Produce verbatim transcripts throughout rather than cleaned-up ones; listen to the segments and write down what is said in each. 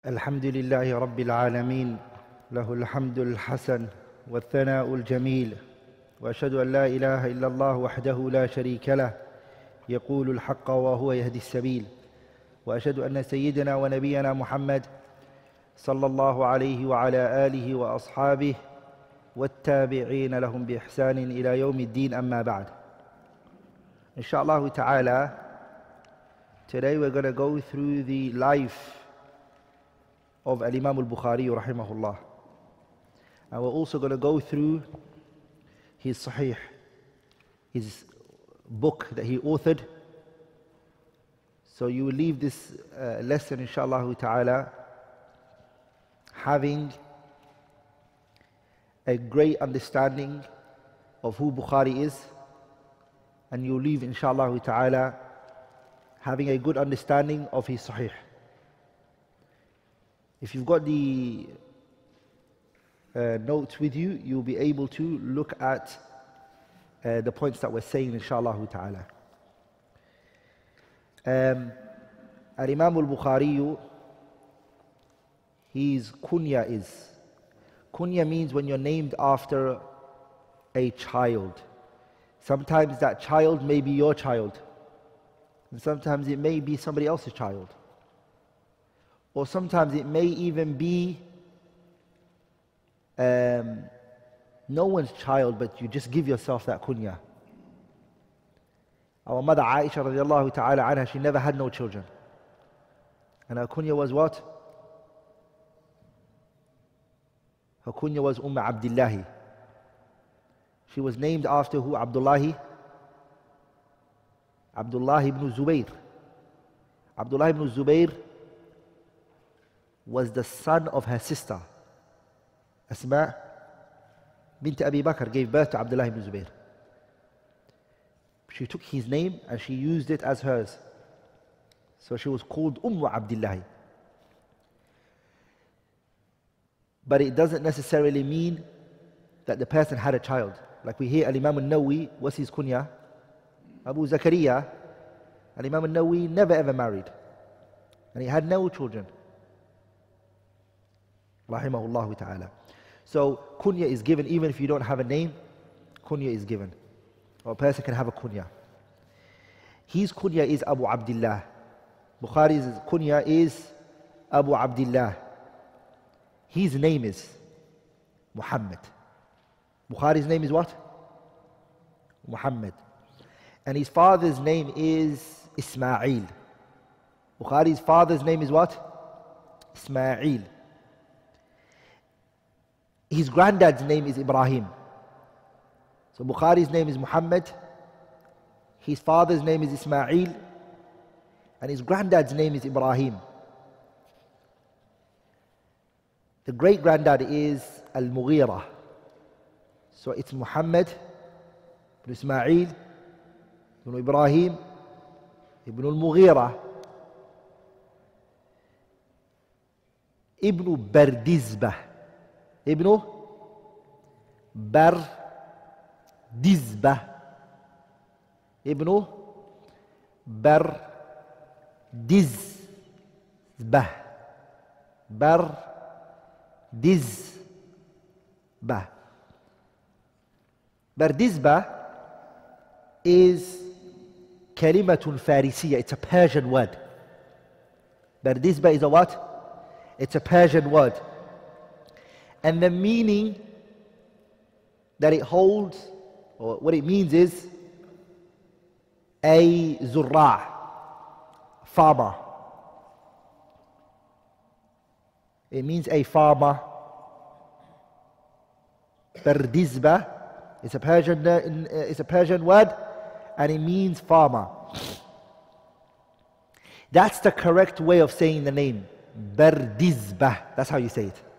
الحمد لله رب العالمين له الحمد الحسن والثناء الجميل وأشهد أن لا إله إلا الله وحده لا شريك له يقول الحق وهو يهدي السبيل وأشهد أن سيدنا ونبينا محمد صلى الله عليه وعلى آله وأصحابه والتابعين لهم بإحسان إلى يوم الدين أما بعد. Inshallah ta'ala, today we're going to go through the life of Al-Imam Al-Bukhari rahimahullah. And we're also going to go through his Sahih, his book that he authored. So you will leave this uh, lesson inshallah ta'ala having a great understanding of who Bukhari is, and you'll leave inshallah ta'ala having a good understanding of his Sahih. If you've got the uh, notes with you, you'll be able to look at uh, the points that we're saying inshallah ta'ala. Um, Al-Imam Al-Bukhari, his kunya is, kunya means when you're named after a child. Sometimes that child may be your child, and sometimes it may be somebody else's child. Or sometimes it may even be um, no one's child, but you just give yourself that kunya. Our mother Aisha radiallahu ta'ala anha, she never had no children. And her kunya was what? Her kunya was Umm Abdillahi. She was named after who? Abdullahi? Abdullah ibn Zubayr. Abdullah ibn Zubayr was the son of her sister. Asma bint Abi Bakr gave birth to Abdullah ibn Zubayr. She took his name and she used it as hers. So she was called Umm Abdillahi. But it doesn't necessarily mean that the person had a child. Like we hear Al-Imam Al-Nawawi, what's his kunya? Abu Zakaria. Al-Imam Al-Nawawi never ever married. And he had no children. Rahimahullah ta'ala. So kunya is given even if you don't have a name. Kunya is given. Or a person can have a kunya. His kunya is Abu Abdullah. Bukhari's kunya is Abu Abdullah. His name is Muhammad. Bukhari's name is what? Muhammad. And his father's name is Ismail. Bukhari's father's name is what? Ismail. His granddad's name is Ibrahim. So Bukhari's name is Muhammad. His father's name is Ismail. And his granddad's name is Ibrahim. The great granddad is Al-Mughira. So it's Muhammad ibn Ismail ibn Ibrahim ibn Al-Mughira ibn Bardizbah ibn Bardizbah ibn Bardizbah Bardizbah. Bardizbah is kalimatun Farisiyya. It's a Persian word. Bardizbah is a what? It's a Persian word. And the meaning that it holds, or what it means is a zurra, farmer. It means a farmer. Bardizbah. It's a Persian. Uh, it's a Persian word, and it means farmer. That's the correct way of saying the name, Bardizbah. That's how you say it.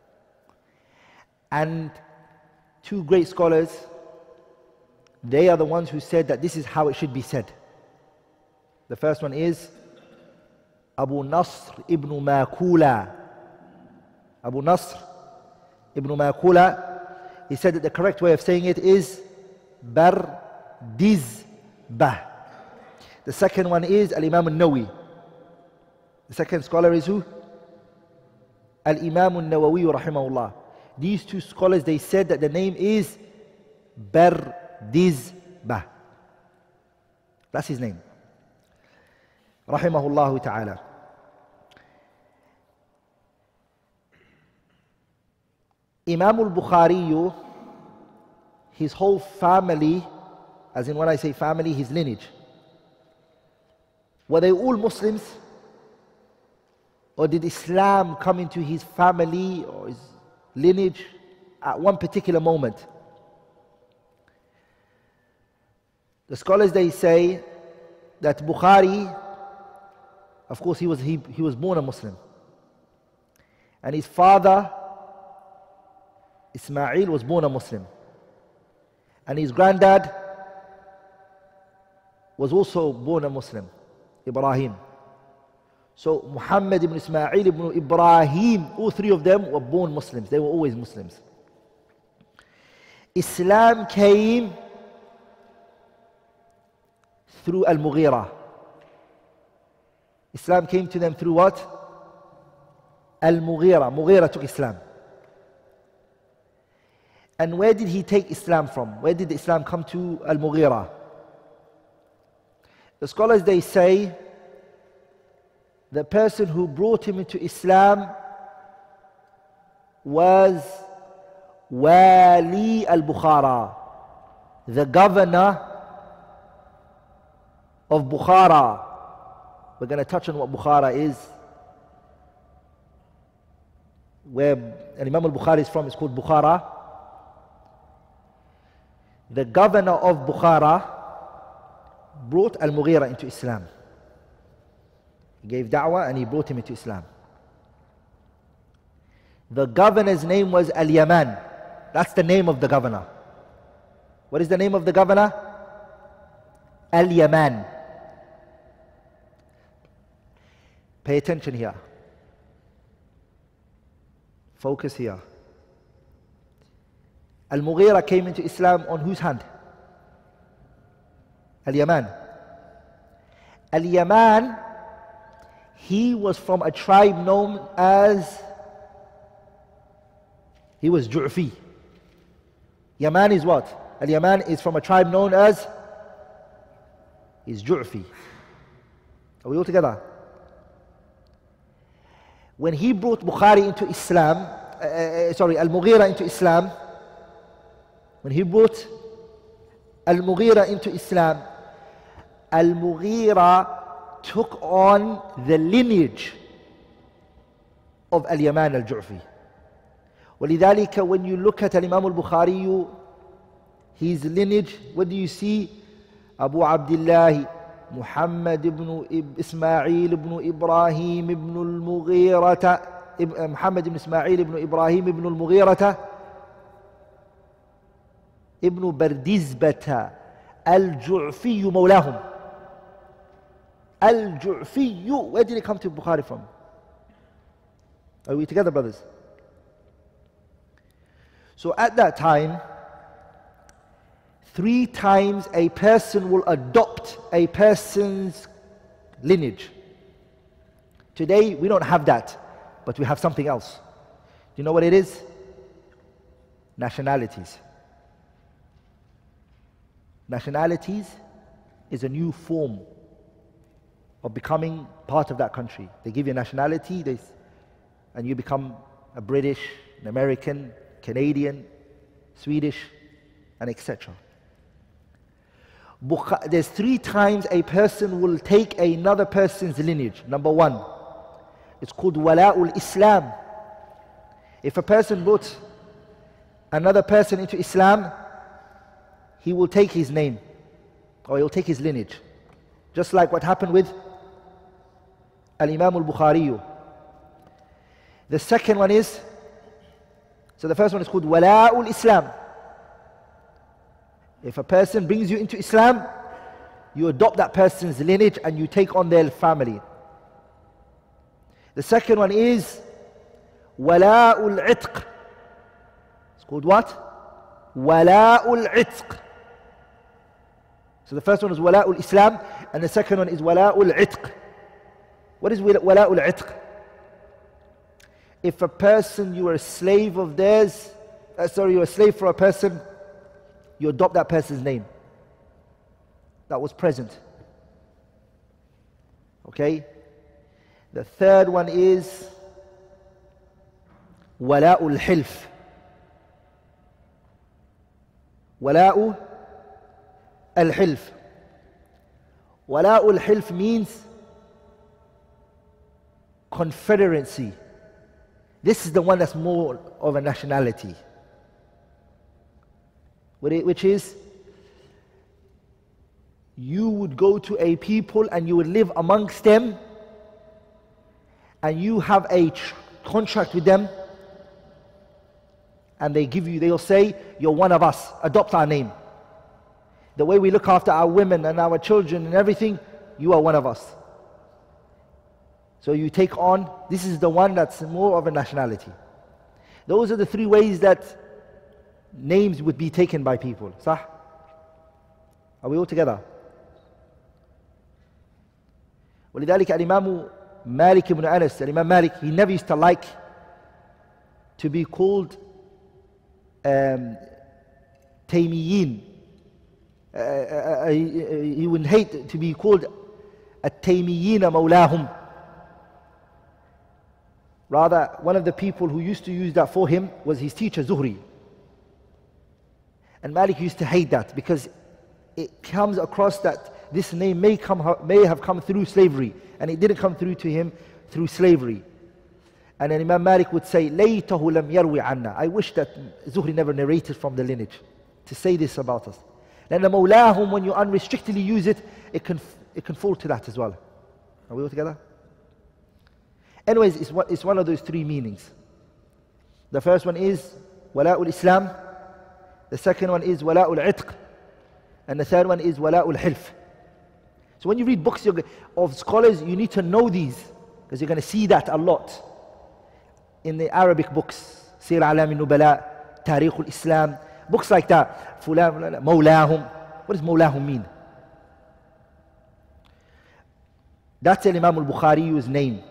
And two great scholars, they are the ones who said that this is how it should be said. The first one is Abu Nasr ibn Makula. Abu Nasr ibn Makula. He said that the correct way of saying it is Bardizbah. The second one is Al-Imam Al-Nawawi. The second scholar is who? Al-Imam al-Nawawi rahimahullah. These two scholars, they said that the name is Bardizbah. That's his name. Rahimahullah ta'ala. Imam al-Bukhari, his whole family, as in when I say family, his lineage, were they all Muslims? Or did Islam come into his family or his lineage at one particular moment? The scholars, they say that Bukhari, of course he was, he, he was born a Muslim. And his father, Ismail, was born a Muslim. And his granddad was also born a Muslim, Ibrahim. So Muhammad ibn Ismail ibn Ibrahim, all three of them were born Muslims. They were always Muslims. Islam came through Al-Mughira. Islam came to them through what? Al-Mughira. Mughira took Islam. And where did he take Islam from? Where did Islam come to Al-Mughira? The scholars, they say, the person who brought him into Islam was Wali al-Bukhara, the governor of Bukhara. We're going to touch on what Bukhara is. Where Imam al-Bukhari is from is called Bukhara. The governor of Bukhara brought Al-Mughira into Islam. He gave da'wah and he brought him into Islam. The governor's name was Al-Yaman. That's the name of the governor. What is the name of the governor? Al-Yaman. Pay attention here. Focus here. Al-Mughira came into Islam on whose hand? Al-Yaman. Al-Yaman, he was from a tribe known as, he was Ju'fi. Yaman is what? Al-Yaman is from a tribe known as, is Ju'fi. Are we all together? When he brought Bukhari into Islam, uh, uh, sorry, Al-Mughira into Islam, when he brought Al-Mughira into Islam, Al-Mughira took on the lineage of Al-Yaman al-Ju'fi. ولذلك, when you look at Imam al-Bukhari, his lineage, what do you see? Abu Abdullah Muhammad ibn Ismail ibn Ibrahim ibn al-Mughira, Muhammad ibn Ismail ibn Ibrahim ibn al-Mughira ibn Bardizbata al-Ju'fi mawlahum. Al-Ju'fi, where did he come to Bukhari from? Are we together, brothers? So at that time, three times a person will adopt a person's lineage. Today, we don't have that, but we have something else. Do you know what it is? Nationalities. Nationalities is a new form of becoming part of that country. They give you a nationality, they, and you become a British, an American, Canadian, Swedish, and et cetera. There's three times a person will take another person's lineage. Number one, it's called Wala'ul Islam. If a person brought another person into Islam, he will take his name, or he'll take his lineage. Just like what happened with Al-Imam al-Bukhari. The second one is, so the first one is called Wala'ul Islam. If a person brings you into Islam, you adopt that person's lineage and you take on their family. The second one is Wala'ul Itq. It's called what? Wala'ul Itq. So the first one is Wala'ul Islam, and the second one is Wala'ul Itq. What is Wala'ul Itq? if a person, you are a slave of theirs, uh, sorry, you're a slave for a person, you adopt that person's name. That was present. Okay? The third one is wala'ul hilf. Wala'u al-hilf. Wala'ul hilf means confederacy. This is the one that's more of a nationality, which is you would go to a people and you would live amongst them and you have a tr- contract with them, and they give you, they'll say, you're one of us, adopt our name. The way we look after our women and our children and everything, you are one of us. So you take on, this is the one that's more of a nationality. Those are the three ways that names would be taken by people. Sah? Are we all together? ولذلك الإمام مالك ibn Anas, Imam Malik, he never used to like to be called um, Taymiyin. Uh, uh, he, he would hate to be called At-Taymiyin Mawlahum. Rather, one of the people who used to use that for him was his teacher Zuhri. And Malik used to hate that because it comes across that this name may, come, may have come through slavery, and it didn't come through to him through slavery. And then Imam Malik would say, لَيْتَهُ لَمْ يَرْوِ عَنَّا. I wish that Zuhri never narrated from the lineage to say this about us. And the mawlahum, when you unrestrictedly use it, it can, it can fall to that as well. Are we all together? Anyways, it's, what, it's one of those three meanings. The first one is wala'ul Islam. The second one is wala'ul itq. And the third one is wala'ul hilf. So when you read books of scholars, you need to know these, because you're going to see that a lot in the Arabic books. Sir Alam al-Nubala, Tariq al-Islam, books like that. Fulan, Mawlahum. What does Mawlahum mean? That's Imam al-Bukhari's name.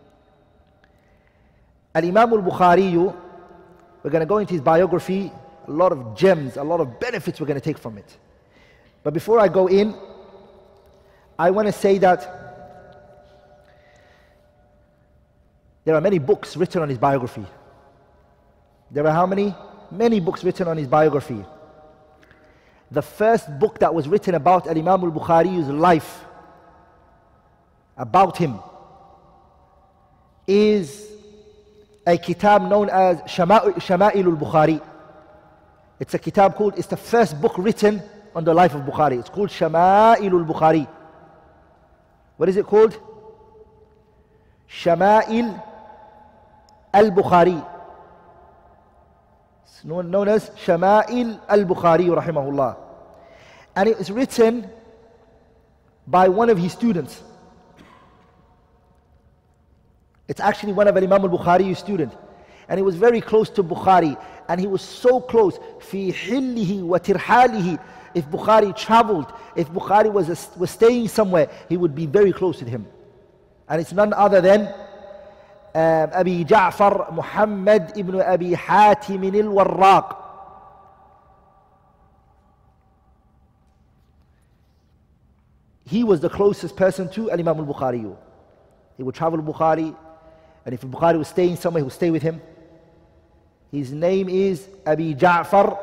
Al-Imam al-Bukhari, we're going to go into his biography, a lot of gems, a lot of benefits we're going to take from it. But before I go in, I want to say that there are many books written on his biography. There are how many? Many books written on his biography. The first book that was written about Al-Imam al-Bukhari's life, about him, is a kitab known as Shama'il al-Bukhari. It's a kitab called, it's the first book written on the life of Bukhari. It's called Shama'il al-Bukhari. What is it called? Shama'il al-Bukhari. It's known, known as Shama'il al-Bukhari rahimahullah. And it was written by one of his students. It's actually one of Imam al-Bukhari's students. And he was very close to Bukhari. And he was so close. في حله وترحاله. If Bukhari traveled, if Bukhari was, a, was staying somewhere, he would be very close to him. And it's none other than um, Abi Ja'far Muhammad ibn Abi Hatim al-Warraq. He was the closest person to Imam al-Bukhari. He would travel to Bukhari, and if Bukhari was staying somewhere, he would stay with him. His name is Abi Ja'far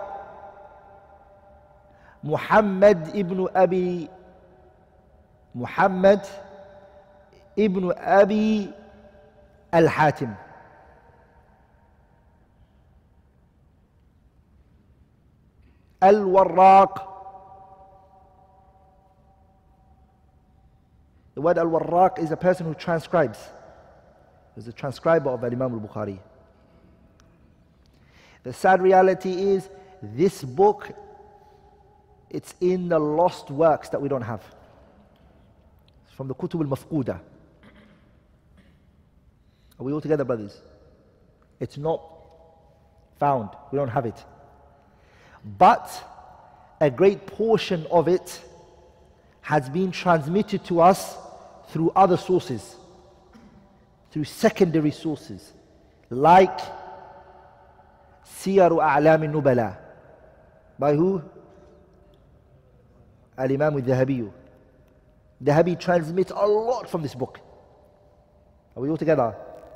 Muhammad ibn Abi Muhammad ibn Abi al-Hatim. Al-Warraq. The word Al-Warraq is a person who transcribes. He's a transcriber of Imam al-Bukhari. The sad reality is, this book, it's in the lost works that we don't have. It's from the Kutub al-Mafquda. Are we all together, brothers? It's not found. We don't have it. But a great portion of it has been transmitted to us through other sources, through secondary sources, like Siyaru A'lam al-Nubala. By who? Al-Imam al-Dhahabi. Dhahabi transmits a lot from this book. Are we all together?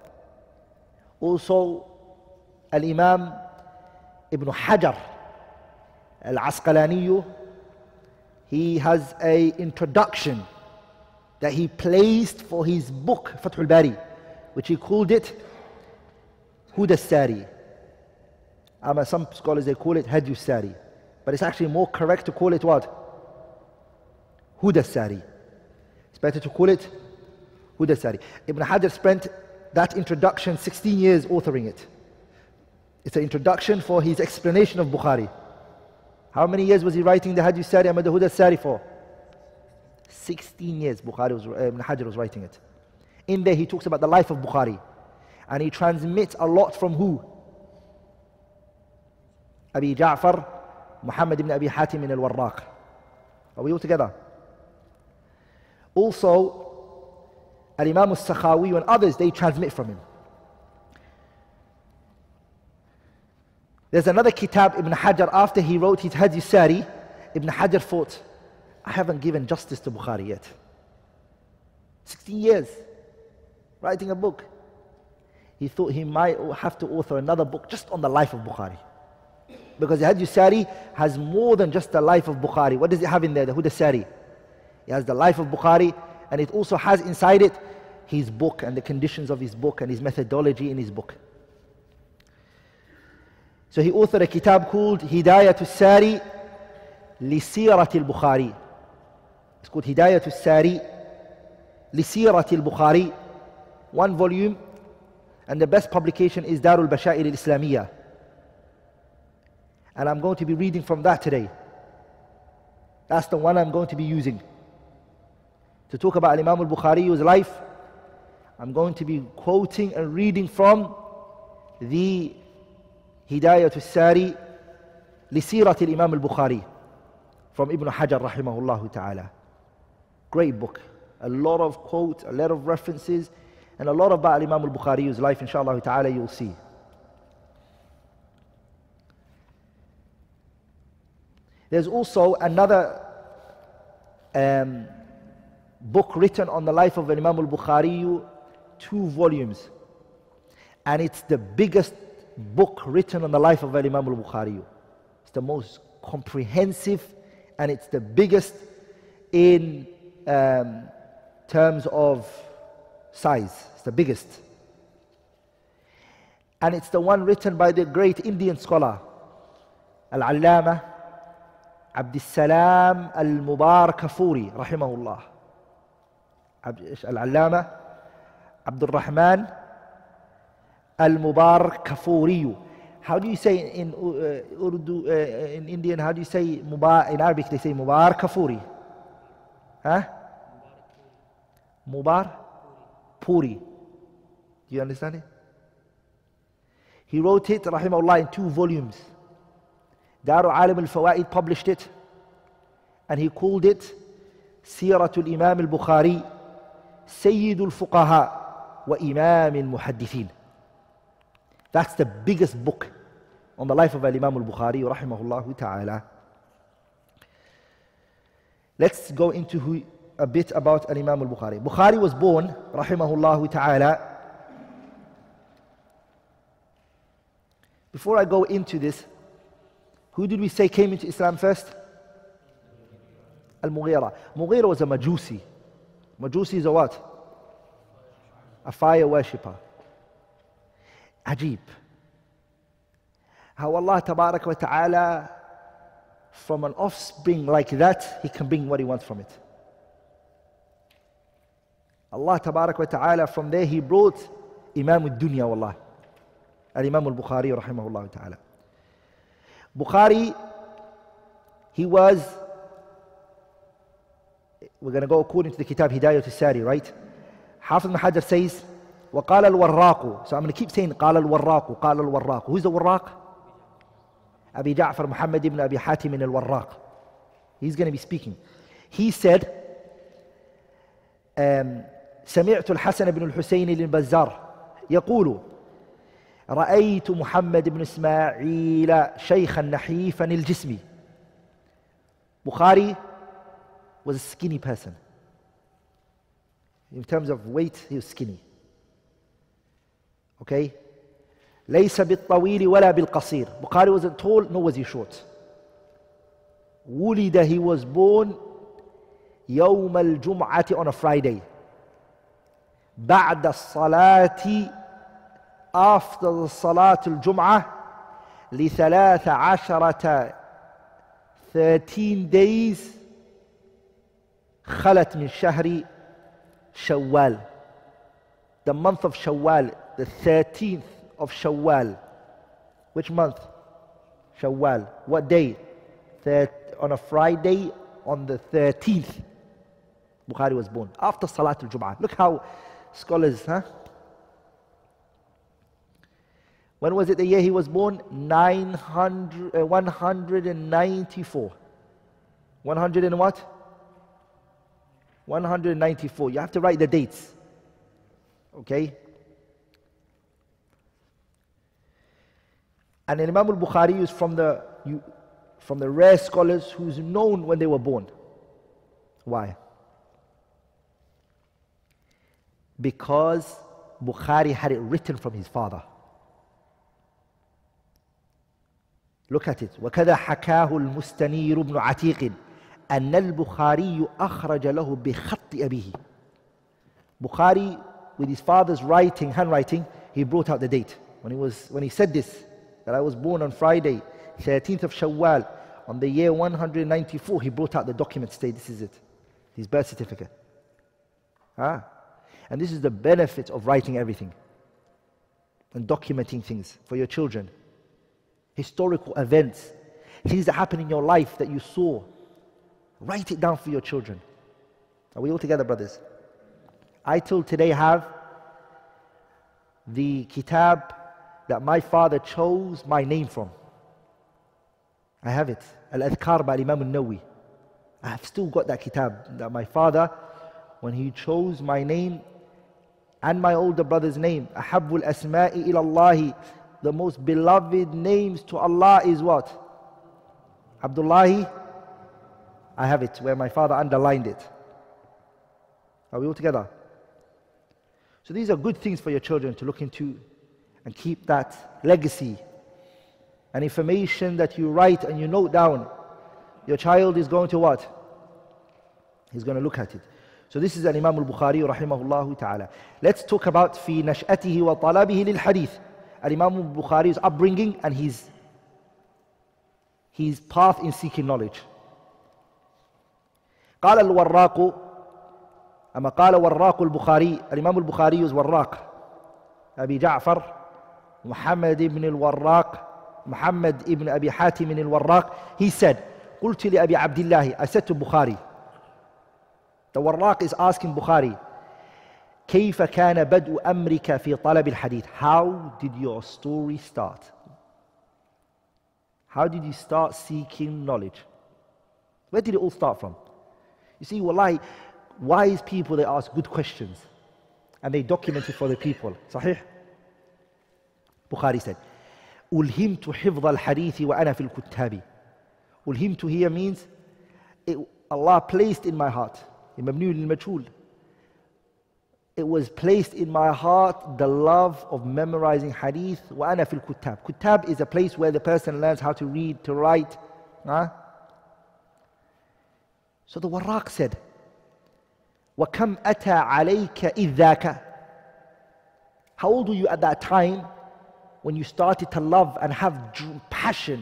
Also, Al-Imam Ibn Hajar Al-Asqalani, he has an introduction that he placed for his book, Fath al-Bari, which he called it Huda Sari. Um, some scholars, they call it Hadyu Sari. But it's actually more correct to call it what? Huda Sari. It's better to call it Huda Sari. Ibn Hajar spent that introduction sixteen years authoring it. It's an introduction for his explanation of Bukhari. How many years was he writing the Hadith Sari and the Huda Sari for? sixteen years Bukhari was, uh, Ibn Hajar was writing it. In there he talks about the life of Bukhari. And he transmits a lot from who? Abi Ja'far, Muhammad ibn Abi Hatim al-Warraq. Are we all together? Also, Al-Imam al-Sakhawi and others, they transmit from him. There's another kitab, Ibn Hajar, after he wrote his Hadith Sari, Ibn Hajar thought, I haven't given justice to Bukhari yet. sixteen years, writing a book. He thought he might have to author another book just on the life of Bukhari. Because the Hadith Sari has more than just the life of Bukhari. What does it have in there, the Huda Sari? It has the life of Bukhari, and it also has inside it his book and the conditions of his book and his methodology in his book. So he authored a kitab called Hidayatu Sari li Sirati al-Bukhari. It's called Hidayatu Sari li Sirati al-Bukhari. One volume, and the best publication is Darul Bashair al-Islamiyya. And I'm going to be reading from that today. That's the one I'm going to be using. To talk about Imam al-Bukhari's life, I'm going to be quoting and reading from the Hidayatu Sari li Sirati al-Imam al-Bukhari from Ibn Hajar rahimahullah ta'ala. Great book. A lot of quotes, a lot of references, and a lot about Imam al-Bukhari's life, inshallah ta'ala, you'll see. There's also another um, book written on the life of Imam al-Bukhari, two volumes. And it's the biggest book written on the life of Imam al-Bukhari. It's the most comprehensive, and it's the biggest in um, terms of size. It's the biggest. And it's the one written by the great Indian scholar, Al-Allama Abdussalam Al-Mubarakafuri, rahimahullah. Al-Allama AbdulRahman Al-Mubarakafuri. How do you say in uh, Urdu, uh, in Indian, how do you say Mubarak? In Arabic they say Mubarakafuri. Huh? Mubar Puri. Do you understand it? He wrote it, rahimahullah, in two volumes. Daru Alim al-Fawaid published it, and he called it Siratul Imam al-Bukhari, Sayyidul Fuqaha wa Imam al-Muhaddithin. That's the biggest book on the life of Imam al-Bukhari, rahimahullah ta'ala. Let's go into who, a bit about Imam al-Bukhari. Bukhari was born, rahimahullah ta'ala. Before I go into this, who did we say came into Islam first? Al-Mughira. Mughira was a Majusi. Majusi is a what? A fire worshipper. Ajib. How Allah tabarak wa ta'ala, from an offspring like that, He can bring what He wants from it. Allah tabarak wa ta'ala, from there He brought Imam al-Dunya, wallah. Al-Imam al-Bukhari, rahimahullah ta'ala. Bukhari, he was, we're going to go according to the kitab Hidayat al-Sari, right? Hafiz ibn Hajar says, وَقَالَ الْوَرَّاقُ. So I'm going to keep saying, قَالَ الْوَرَّاقُ, قَالَ الْوَرَّاقُ. Who's the Warraq? Abi Ja'far Muhammad ibn Abi Hatim al-Warraq. He's going to be speaking. He said, um, سمعت الحسن بن الحسين البزار يقول رأيت محمد بن إسماعيل شيخا نحيفا الجسم. Bukhari was a skinny person. In terms of weight, he was skinny. Okay? ليس بالطويل ولا بالقصير. Bukhari wasn't tall, nor was he short. ولد, he was born يوم الجمعة, on a Friday. بعد الصلاة, after the صلاة الجمعة, لثلاث عشرة, thirteen days, خلت من شهر شوال. The month of Shawwal, the thirteenth of Shawwal. Which month? Shawwal. What day? Thir- on a Friday, on the thirteenth, Bukhari was born. After Salatul Jum'ah. Look how scholars, huh? When was it the year he was born? nine hundred, uh, one hundred ninety-four. one hundred and what? one hundred ninety-four. You have to write the dates. Okay? And Imam al-Bukhari is from the, you, from the rare scholars who's known when they were born. Why? Because Bukhari had it written from his father. Look at it. وَكَذَا حَكَاهُ الْمُسْتَنِيرُ بْنُ عَتِيقٍ أَنَّ الْبُخَارِيُّ أَخْرَجَ لَهُ بِخَطِّ أَبِيهِ. Bukhari, with his father's writing, handwriting, he brought out the date. When he, was, when he said this, that I was born on Friday, thirteenth of Shawwal, on the year one hundred ninety-four, he brought out the document to say, this is it, his birth certificate. Ah. And this is the benefit of writing everything and documenting things for your children. Historical events, things that happen in your life that you saw. Write it down for your children. Are we all together, brothers? I till today have the kitab that my father chose my name from. I have it. Al-Adhkar by Imam al-Nawawi. I have still got that kitab that my father, when he chose my name and my older brother's name, Ahabbul Asma'i ila Allahi, the most beloved names to Allah is what? Abdullahi. I have it where my father underlined it. Are we all together? So these are good things for your children to look into and keep that legacy and information that you write and you note down. Your child is going to what? He's going to look at it. So this is an Imam al-Bukhari rahimahullah ta'ala. Let's talk about في نشأته وطلبه للحديث. Imam al-Bukhari's upbringing and his, his path in seeking knowledge. قال الوراق أما قال وراق البخاري. الإمام البخاري is وراق أبي جعفر محمد ibn al-Warraq, Muhammad ibn Abi Hatim al-Warraq. He said, قلت لأبي عبد الله, I said to Bukhari. The Warraq is asking Bukhari, كيف كان بدء أمرك في طلب الحديث? How did your story start? How did you start seeking knowledge? Where did it all start from? You see, wallahi, wise people, they ask good questions and they document it for the people. Sahih? Bukhari said, ألهمت حفظ الحديث وأنا في الكتاب. ألهمت here means it, Allah placed in my heart. مبني للمجهول. It was placed in my heart the love of memorizing hadith. وأنا في الكتاب. Kutab is a place where the person learns how to read, to write. Huh? So the Warraq said, وَكَمْ أَتَى عَلَيْكَ إِذْ ذَاكَ. How old were you at that time when you started to love and have passion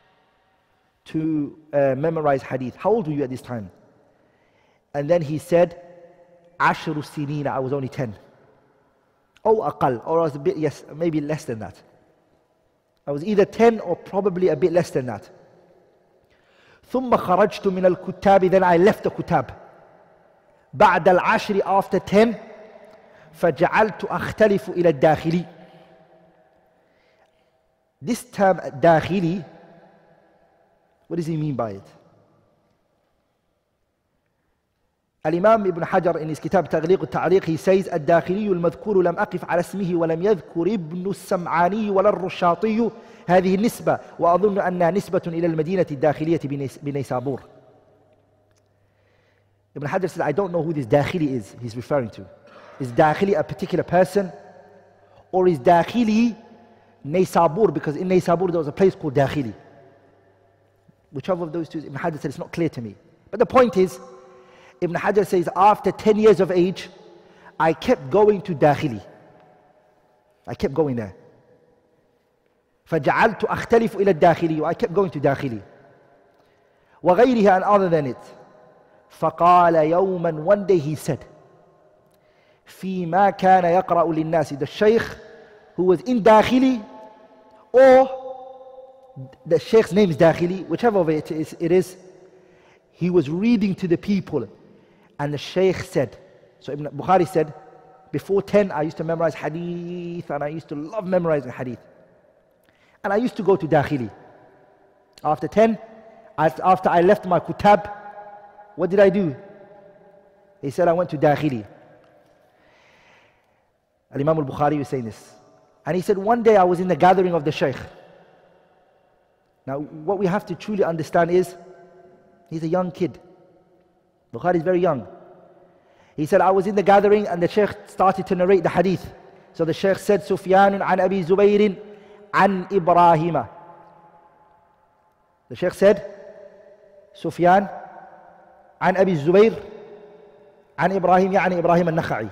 to uh, memorize hadith? How old were you at this time? And then he said, عشر سنين, I was only ten. Oh, أقل, or I was a bit, yes, maybe less than that. I was either ten or probably a bit less than that. ثم خرجت من الكتاب, then I left the kutab. بعد العشر, after ten, فجعلت أختلف إلى الداخلي. This term داخلي, what does he mean by it? Al-Imam Ibn Hajar in his kitab Taghliq al-Ta'liq, he says, الداخلي المذكور لم أقف على اسمه ولم يذكر ابن السمعاني ولا الرشاطي هذه النسبة وأظن أنها نسبة إلى المدينة الداخلية بنيسابور. Ibn Hajar said, I don't know who this Dakhili is he's referring to. Is Dakhili a particular person, or is Dakhili Naysabur, because in Naysabur there was a place called Dakhili? Whichever of those two, Ibn Hajar said, it's not clear to me. But the point is, Ibn Hajar says, after ten years of age, I kept going to Dakhili. I kept going there. فَجَعَلْتُ أَخْتَلِفُ إِلَى الدَّاخِلِي, I kept going to Dakhili. وَغَيْرِهَا, and other than it. فَقَالَ يَوْمًا, one day he said, فِي مَا كَانَ يَقْرَأُ لِلنَّاسِ, the Shaykh who was in Dakhili, or the Shaykh's name is Dakhili, whichever of it is, it is, he was reading to the people, and the Shaykh said, so Ibn Bukhari said, before ten I used to memorize Hadith, and I used to love memorizing Hadith. And I used to go to Dakhili. After ten, after I left my kutab, what did I do? He said, I went to Dakhili. Al-Imam al-Bukhari was saying this. And he said, one day I was in the gathering of the Shaykh. Now, what we have to truly understand is, he's a young kid. Bukhari is very young. He said, I was in the gathering and the Shaykh started to narrate the Hadith. So the Shaykh said, Sufyan an Abi Zubayr an Ibrahim. The Shaykh said, Sufyan an Abi Zubayr an Ibrahim, يعني Ibrahim al-Nakha'i.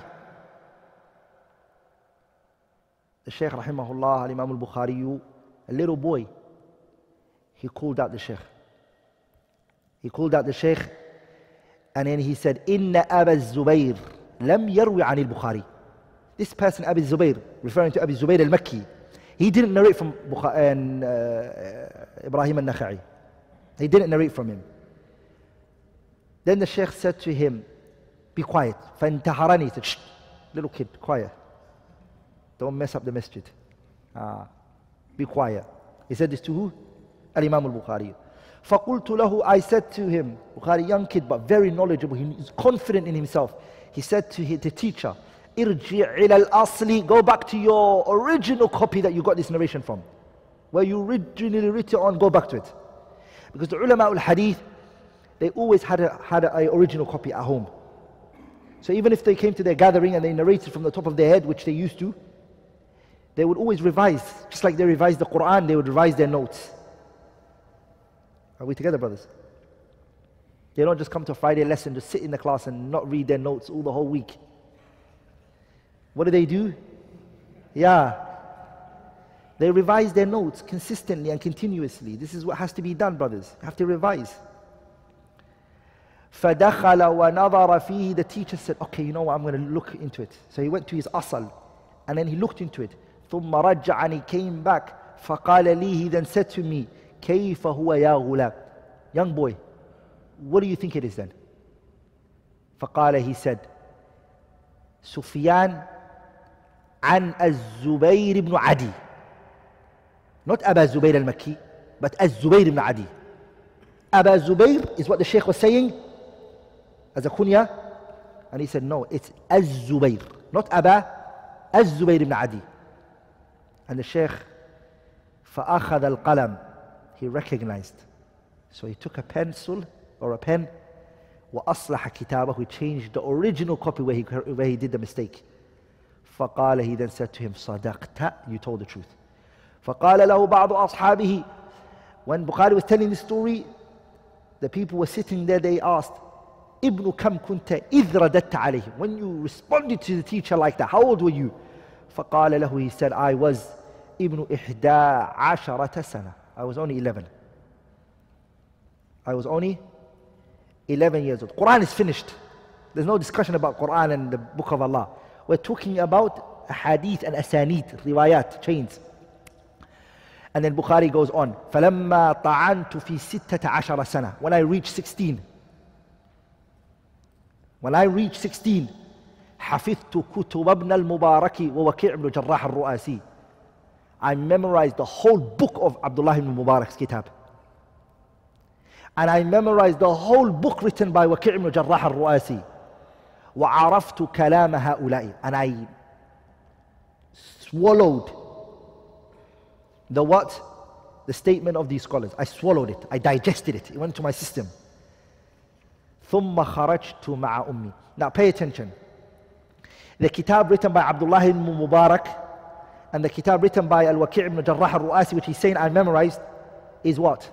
The Shaykh rahimahullah, al-Imam al-Bukhari, a little boy, he called out the Shaykh. He called out the Shaykh, and then he said, Inna Aba Zubayr lam yarwi an al-Bukhari. This person, Abi Zubayr, referring to Abi Zubayr al-Makki, he didn't narrate from Bukhari, and, uh, Ibrahim al-Nakha'i. He didn't narrate from him. Then the Shaykh said to him, be quiet. فَانْتَحَرَنِي, he said, shh, little kid, quiet. Don't mess up the masjid. Ah, be quiet. He said this to who? Al-Imam al-Bukhari. فَقُلْتُ لَهُ, I said to him, Bukhari, young kid but very knowledgeable, he's confident in himself. He said to his, the teacher, إِرْجِعْ إِلَى الْأَصْلِ, go back to your original copy that you got this narration from. Where you originally wrote it on, go back to it. Because the ulama al-hadith, they always had a had an original copy at home. So even if they came to their gathering and they narrated from the top of their head, which they used to, they would always revise. Just like they revised the Quran, they would revise their notes. Are we together, brothers? They don't just come to a Friday lesson, just sit in the class and not read their notes all the whole week. What do they do? Yeah. They revise their notes consistently and continuously. This is what has to be done, brothers. You have to revise. فَدَخَلَ وَنَظَرَ فِيهِ, the teacher said, okay, you know what, I'm going to look into it. So he went to his asal, and then he looked into it. ثُمَّ رَجَّعَ, and he came back. فَقَالَ لِي, he then said to me, كَيْفَ هُوَ يَا غُلَامِ, young boy, what do you think it is then? فَقَالَ, he said, Sufyan an Az-Zubayr ibn Adi. Not Aba Zubayr al-Makki, but Az-Zubayr ibn Adi. Aba Zubayr is what the Shaykh was saying as a kunya, and he said, no, it's Az-Zubayr, not Aba, Az-Zubayr ibn Adi. And the Shaykh, فَأَخَذَ الْقَلَمِ, he recognized. So he took a pencil or a pen, وَأَصْلَحَ كِتَابَهُ, he changed the original copy where he, where he did the mistake. فَقَالَ, he then said to him, صَدَقْتَ, you told the truth. فَقَالَ لَهُ بَعْضُ أَصْحَابِهِ, when Bukhari was telling this story, the people were sitting there, they asked, Ibn kam kunta idh radatta alayhi, when you responded to the teacher like that, how old were you? فَقَالَ له, he said, I was Ibn إحدى عشرة سنة, I was only eleven. I was only eleven years old. Quran is finished. There's no discussion about Quran and the Book of Allah. We're talking about hadith and asanid, riwayat, chains. And then Bukhari goes on, فَلَمَّا طَعَنْتُ فِي سِتَّةَ عَشَرَ سَنَةً, when I reached sixteen. When I reached sixteen, حَفِظْتُ كُتُبَ ابْنَ الْمُبَارَكِ وَوَكِعْ بْنُ جَرَّاحِ الرُّؤَاسِي, I memorized the whole book of Abdullah ibn Mubarak's kitab. And I memorized the whole book written by Waki' ibn Jarrah al-Ru'asi. وَعَرَفْتُ كَلَامَ هَؤُلَاءِ, and I swallowed the what? The statement of these scholars. I swallowed it. I digested it. It went to my system. ثُمَّ خَرَجْتُ مَعَ أُمِّي. Now pay attention. The kitab written by Abdullah ibn Mubarak and the kitab written by Al-Waki' ibn Jarrah al-Ru'asi, which he's saying I memorized, is what?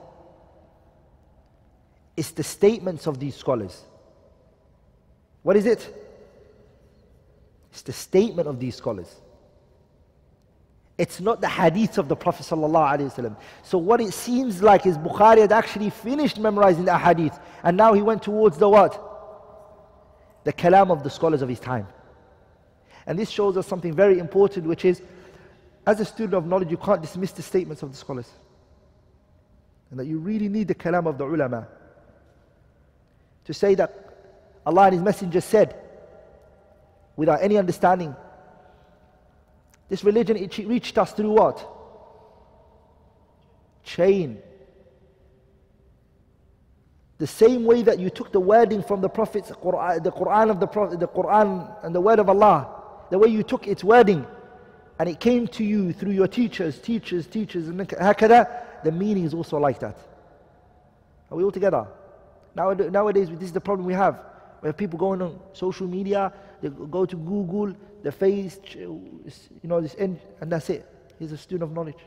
It's the statements of these scholars. What is it? It's the statement of these scholars. It's not the hadith of the Prophet ﷺ. So what it seems like is Bukhari had actually finished memorizing the hadith, and now he went towards the what? The kalam of the scholars of his time. And this shows us something very important, which is, as a student of knowledge, you can't dismiss the statements of the scholars. And that you really need the kalam of the ulama. To say that Allah and His Messenger said, without any understanding, this religion, it reached us through what? Chain. The same way that you took the wording from the Prophet's Quran, the Quran of the Prophet, the Quran and the word of Allah, the way you took its wording, and it came to you through your teachers, teachers, teachers, and hakada, the meaning is also like that. Are we all together? Nowadays, nowadays, this is the problem we have. We have people going on social media, they go to Google, the face, you know, this end, and that's it. He's a student of knowledge.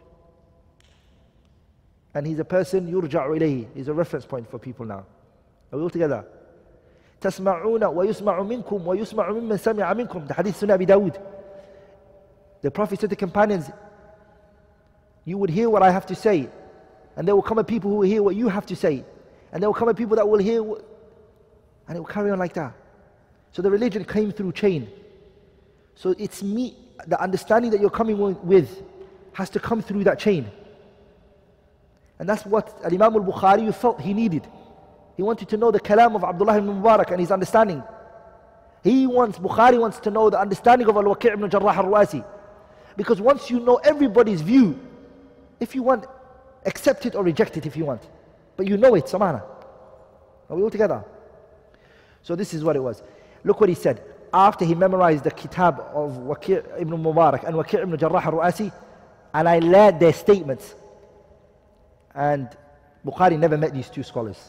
And he's a person, yurja'u ilayhi. He's a reference point for people now. Are we all together? تَسْمَعُونَ وَيُسْمَعُ مِنْكُمْ وَيُسْمَعُ مِمَّنْ سَمِعَ مِنْكُمْ. The hadith Sunnah Abi Dawud. The Prophet said to the companions, you would hear what I have to say, and there will come a people who will hear what you have to say, and there will come a people that will hear what, and it will carry on like that. So the religion came through chain. So it's me, the understanding that you're coming with has to come through that chain. And that's what Imam al-Bukhari felt he needed. He wanted to know the kalam of Abdullah ibn Mubarak and his understanding. He wants, Bukhari wants to know the understanding of Al-Waki' ibn Jarrah al-Ru'asi. Because once you know everybody's view, if you want, accept it or reject it if you want. But you know it, samana. Are we all together? So this is what it was. Look what he said. After he memorized the kitab of Waki' ibn Mubarak and Waki' ibn Jarrah al-Ru'asi, and I learned their statements. And Bukhari never met these two scholars.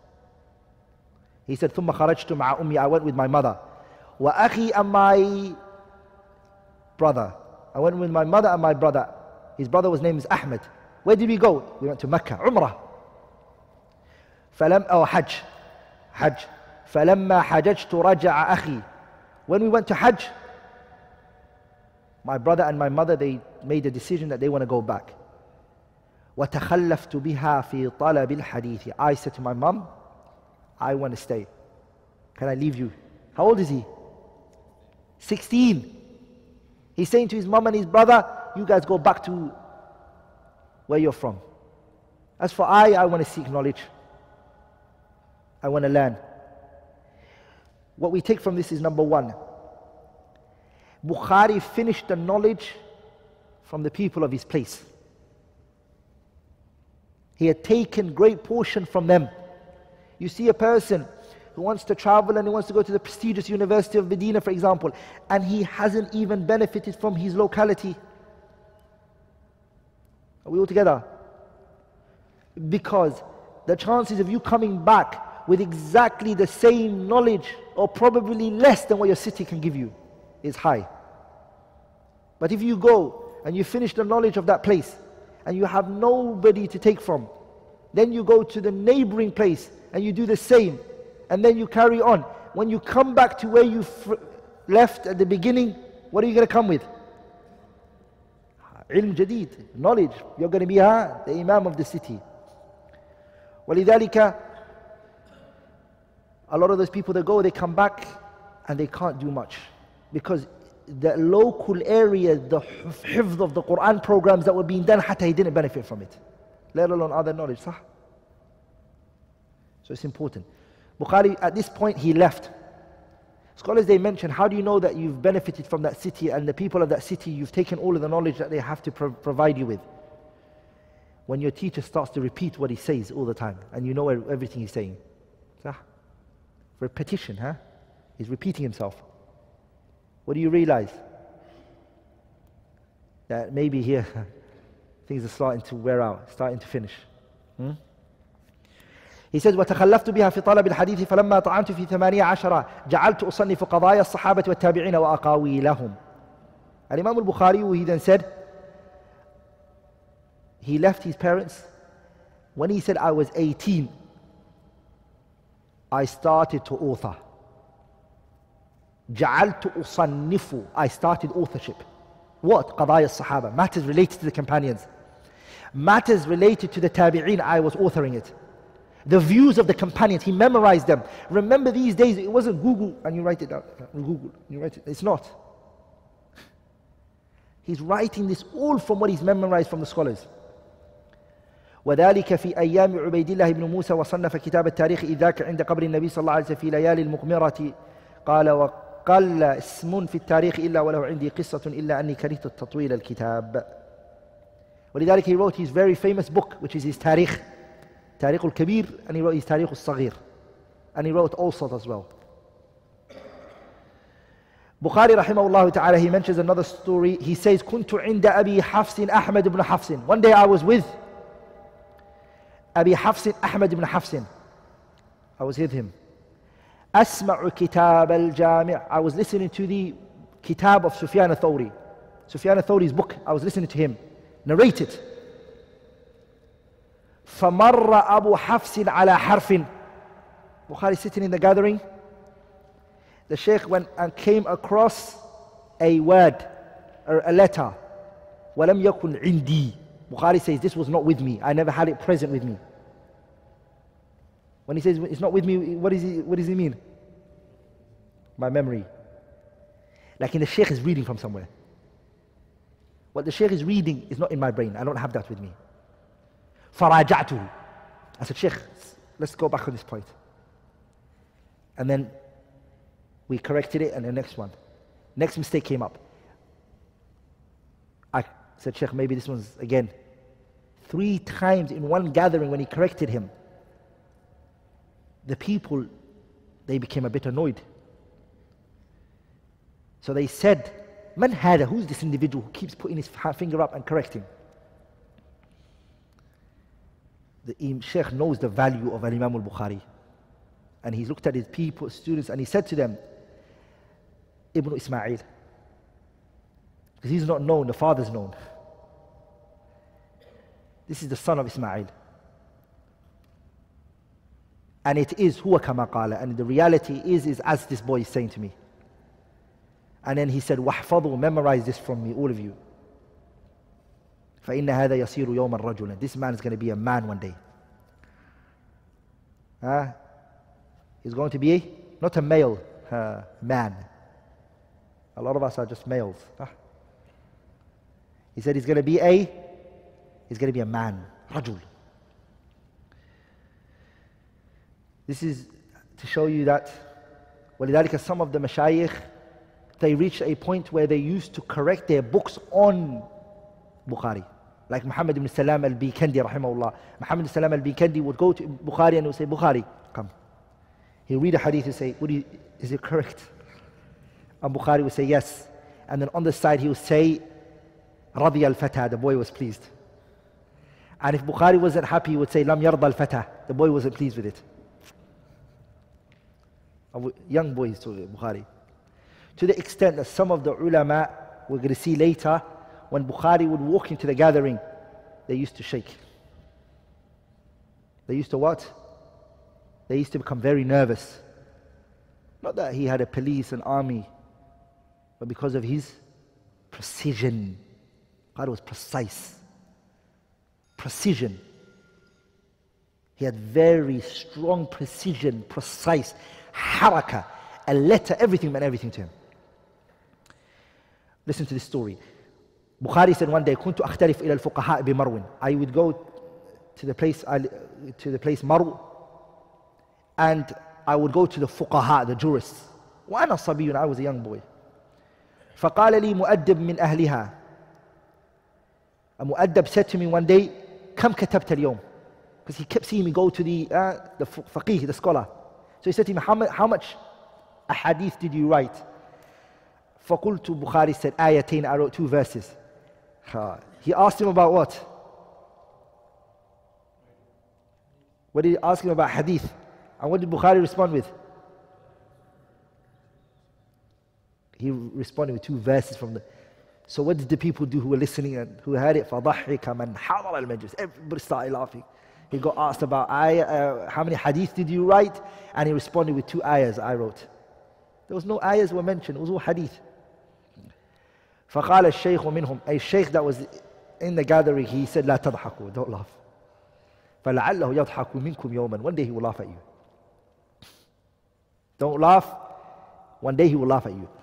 He said, ثُمَّ خَرَجْتُ مَعَ أُمِّي. I went with my mother. وَأَخِي and my brother. I went with my mother and my brother. His brother was named Ahmed. Where did we go? We went to Mecca, Umrah. فلم, oh, Hajj. Hajj. فَلَمَّا حَجَجْتُ رَجَعَ أَخِي. When we went to Hajj, my brother and my mother, they made a decision that they want to go back. وَتَخَلَّفْتُ بِهَا فِي طَلَبِ الْحَدِيثِ. I said to my mom, I want to stay. Can I leave you? How old is he? sixteen. He's saying to his mom and his brother, you guys go back to where you're from. As for I, I want to seek knowledge. I want to learn. What we take from this is number one. Bukhari finished the knowledge from the people of his place. He had taken great portion from them. You see a person who wants to travel and he wants to go to the prestigious University of Medina, for example, and he hasn't even benefited from his locality. Are we all together? Because the chances of you coming back with exactly the same knowledge, or probably less than what your city can give you, is high. But if you go and you finish the knowledge of that place, and you have nobody to take from, then you go to the neighboring place and you do the same, and then you carry on. When you come back to where you f left at the beginning, what are you going to come with? Ilm jadid, knowledge. You're going to be ha, the imam of the city. وَلِذَلِكَ, a lot of those people that go, they come back and they can't do much. Because the local area, the hifz of the Quran programs that were being done, hatta he didn't benefit from it, let alone other knowledge. Sah? So it's important. Bukhari, at this point, he left. Scholars, they mention, how do you know that you've benefited from that city and the people of that city, you've taken all of the knowledge that they have to pro provide you with? When your teacher starts to repeat what he says all the time, and you know everything he's saying. Sah? Repetition, huh? He's repeating himself. What do you realize? That maybe here things are starting to wear out, starting to finish. Hmm? He says, وتخلفت بها في طلب الحديث فلما طعنت في ثمانية عشر جعلت أصنف قضايا الصحابة والتابعين وأقاويلهم. And Imam al-Bukhari, he then said, he left his parents. When he said I was eighteen, I started to author. جعلت أصنف, I started authorship. What? قضايا الصحابة, matters related to the companions. Matters related to the tabi'een, I was authoring it. The views of the companions, he memorized them. Remember these days, it wasn't Google and you write it down. Google, you write it. It's not. He's writing this all from what he's memorized from the scholars. وذلك في أيام عبيد الله بن موسى وصنف كتاب التاريخ إذ ذاك عند قبر النبي صلى الله عليه وسلم في ليالي المقمرة قال وقل اسم في التاريخ إلا وله عندي قصة إلا أني كرهت التطويل الكتاب. ولذلك he wrote his very famous book, which is his تاريخ تاريخ الكبير, and he wrote his تاريخ الصغير, and he wrote Awsat as well. Bukhari rahimahullah ta'ala, he mentions another story. He says, كنت عند أبي حفص أحمد بن حفص. One day I was with أبي حفص أحمد بن حفص. I was with him. أسمع كتاب الجامع. I was listening to the kitab of Sufyan al-Thawri. Sufyan al-Thawri's book. I was listening to him narrate it. فمر أبو حفص على حرف. Bukhari sitting in the gathering. The Shaykh went and came across a word or a letter. ولم يكن عندي. Bukhari says this was not with me. I never had it present with me. When he says it's not with me, what, is he, what does he mean? My memory. Like in the Shaykh is reading from somewhere. What the Shaykh is reading is not in my brain. I don't have that with me. فراجعته. I said, Shaykh, let's go back on this point. And then we corrected it, and the next one. Next mistake came up. I said, Shaykh, maybe this one's again. Three times in one gathering when he corrected him, the people, they became a bit annoyed. So they said, Man hada, who's this individual who keeps putting his finger up and correcting? The Shaykh knows the value of Imam al-Bukhari. And he looked at his people, students, and he said to them, Ibn Ismail. Because he's not known, the father's known. This is the son of Ismail. And it is huwa kama qala. And the reality is, is as this boy is saying to me. And then he said, وَحْفَظُوا, memorize this from me, all of you. فَإِنَّ هَذَا يَصِيرُ يَوْمًا رَجُلًا. This man is going to be a man one day. Huh? He's going to be, a, not a male, uh, man. A lot of us are just males. Huh? He said he's going to be a, he's going to be a man. رجل. This is to show you that, ولذلك some of the mashayikh, they reached a point where they used to correct their books on Bukhari. Like Muhammad ibn Salam al-Bikandi, rahimahullah. Muhammad ibn Salam al-Bikandi would go to Bukhari and he would say, Bukhari, come. He'll read a hadith and say, what do you, is it correct? And Bukhari would say, yes. And then on the side he would say, Radi al-Fatah, the boy was pleased. And if Bukhari wasn't happy, he would say, Lam yarda al-Fatah, the boy wasn't pleased with it. Young boys to Bukhari. To the extent that some of the ulama, we're going to see later, when Bukhari would walk into the gathering, they used to shake. They used to what? They used to become very nervous. Not that he had a police and army, but because of his precision. Bukhari was precise. Precision. He had very strong precision, precise, haraka, a letter, everything meant everything to him. Listen to this story. Bukhari said one day, كنت أختلف إلى الفقهاء بمرو. I would go to the place, to the place Marw, and I would go to the fuqaha, the jurists. وأنا صبي, I was a young boy. فقال لي مؤدب من أهلها. A mu'addab said to me one day, كم كتبت اليوم? Because he kept seeing me go to the, uh, the faqih, the scholar. So he said to me, how, how much a hadith did you write? فَقُلْتُ Bukhari said, ayatain, I wrote two verses. Uh, he asked him about what? What did he ask him about hadith? And what did Bukhari respond with? He responded with two verses from the... So what did the people do who were listening and who heard it? فَضَحِّكَ مَنْ حَضَرَ الْمَجْلِسِ. Everybody started laughing. He got asked about ayah, uh, how many hadith did you write? And he responded with two ayahs I wrote. There was no ayahs were mentioned, it was all hadith. فَقَالَ الشَّيْخُ مِنْهُمْ. A shaykh that was in the gathering, he said, لَا تَضْحَكُوا, don't laugh. فَلَعَلَّهُ يَضْحَكُ مِنْكُمْ يَوْمًا. One day he will laugh at you. Don't laugh, one day he will laugh at you.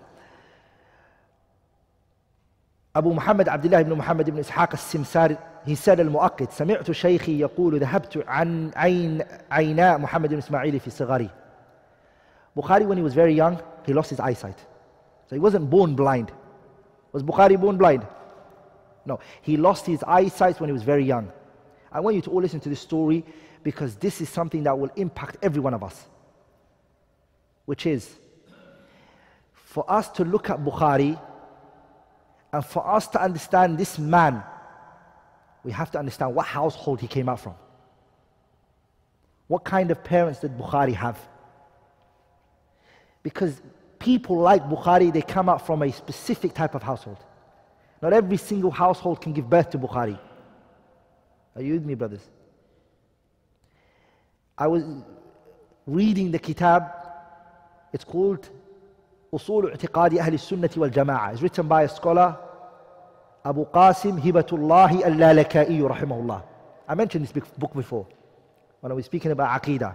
Abu Muhammad Abdullah ibn Muhammad ibn Ishaq al-Simsari, he said al-Mu'aqqid, سمعت شيخي يقول ذهبت عن عين عيناء محمد بن إسماعيل في صغري. Bukhari, when he was very young, he lost his eyesight. So he wasn't born blind. Was Bukhari born blind? No, he lost his eyesight when he was very young. I want you to all listen to this story because this is something that will impact every one of us. Which is, for us to look at Bukhari and for us to understand this man, we have to understand what household he came out from. What kind of parents did Bukhari have? Because people like Bukhari, they come out from a specific type of household. Not every single household can give birth to Bukhari. Are you with me, brothers? I was reading the kitab. It's called Usul I'tiqadi Ahli Sunnati wal Jama'ah. It's written by a scholar, Abu Qasim Hibatullahi Al-Lalaka'i rahimahullah. I mentioned this book before when I was speaking about Aqidah.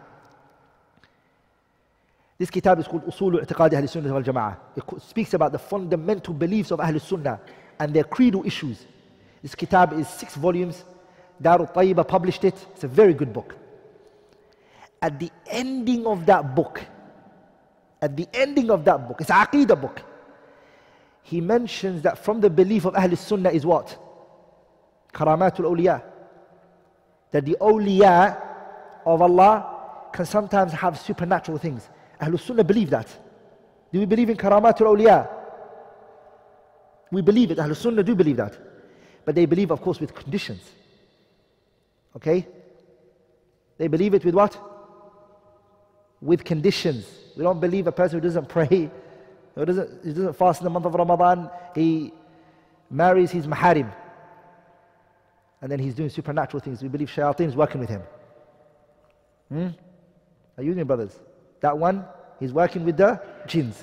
This kitab is called Usul I'tiqadi Ahli Sunnati wal Jama'ah. It speaks about the fundamental beliefs of Ahl Sunnah and their creedal issues. This kitab is six volumes. Darut Tayyibah published it. It's a very good book. At the ending of that book, at the ending of that book, it's an Aqidah book, he mentions that from the belief of Ahl Sunnah is what? Karamatul Awliya. That the awliya of Allah can sometimes have supernatural things. Ahl Sunnah believe that. Do we believe in Karamatul Awliya? We believe it. Ahl Sunnah do believe that. But they believe, of course, with conditions. Okay? They believe it with what? With conditions. We don't believe a person who doesn't pray, who doesn't, who doesn't fast in the month of Ramadan, he marries his maharim. And then he's doing supernatural things. We believe shayateen is working with him. Hmm? Are you with me, brothers? That one, he's working with the jinns.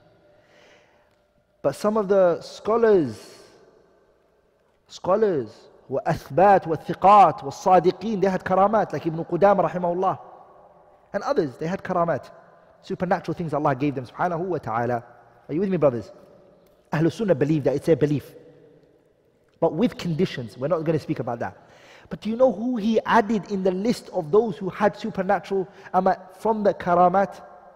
But some of the scholars, scholars, who were athbat, were thiqat, were sadiqeen, they had karamat, like Ibn Qudama rahimahullah. And others, they had karamat. Supernatural things Allah gave them, subhanahu wa ta'ala. Are you with me, brothers? Ahl Sunnah believe that, it's their belief. But with conditions, we're not going to speak about that. But do you know who he added in the list of those who had supernatural um, from the karamat?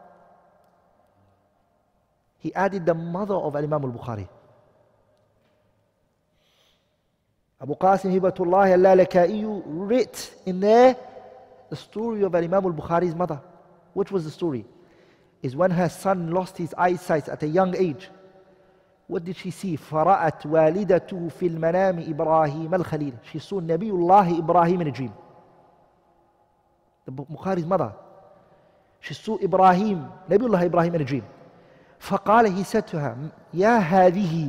He added the mother of Imam al-Bukhari. Abu Qasim Hibatullah al-Lalaka'i writ in there the story of Imam al-Bukhari's mother. Which was the story? Is when her son lost his eyesight at a young age. What did she see? فَرَأَتْ وَالِدَتُهُ فِي الْمَنَامِ إِبْرَاهِيمَ الْخَلِيلِ. She saw Nabiullah Ibrahim in a dream. The Bukhari's mother. She saw Ibrahim, Nabiullah Ibrahim in a dream. فَقَالَ, he said to her, يَا هَذِهِ,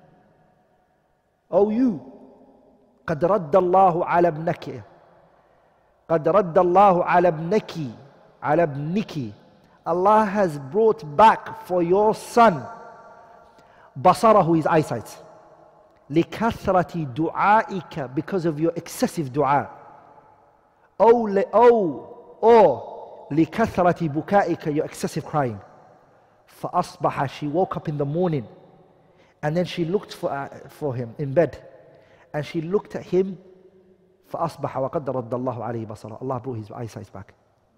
O you, قَدْ رَدَّ اللَّهُ عَلَى ابْنَكِ قَدْ رَدَّ اللَّهُ عَلَى ابْنَكِ عَلَى ابْنِكِ. Allah has brought back for your son basarahu, his eyesight, لِكَثْرَةِ دُعَائِكَ, because of your excessive dua, أو أو or لِكَثْرَةِ بُكَائِكَ, your excessive crying. فَأَصْبَحَ, she woke up in the morning and then she looked for, uh, for him in bed and she looked at him. فَأَصْبَحَ وَقَدَّ رَدَّ اللَّهُ عَلَيْهِ بَصَرَهُ. Allah brought his eyesight back.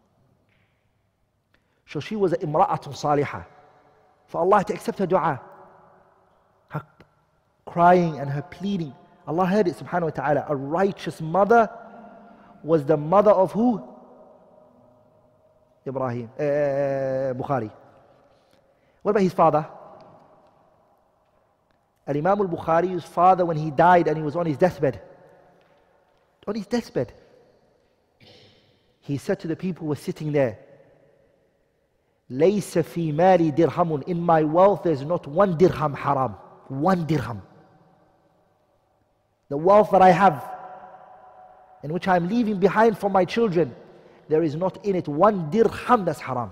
So she was an imra'atun salihah. For Allah to accept her dua, her crying and her pleading, Allah heard it, subhanahu wa ta'ala. A righteous mother was the mother of who? Ibrahim, uh, Bukhari. What about his father? Al-Imam al-Bukhari's father, when he died and he was on his deathbed, on his deathbed, he said to the people who were sitting there, لَيْسَ فِي مَالِي دِرْهَمٌ. In my wealth there's not one dirham haram. One dirham. The wealth that I have, in which I'm leaving behind for my children, there is not in it one dirham that's haram.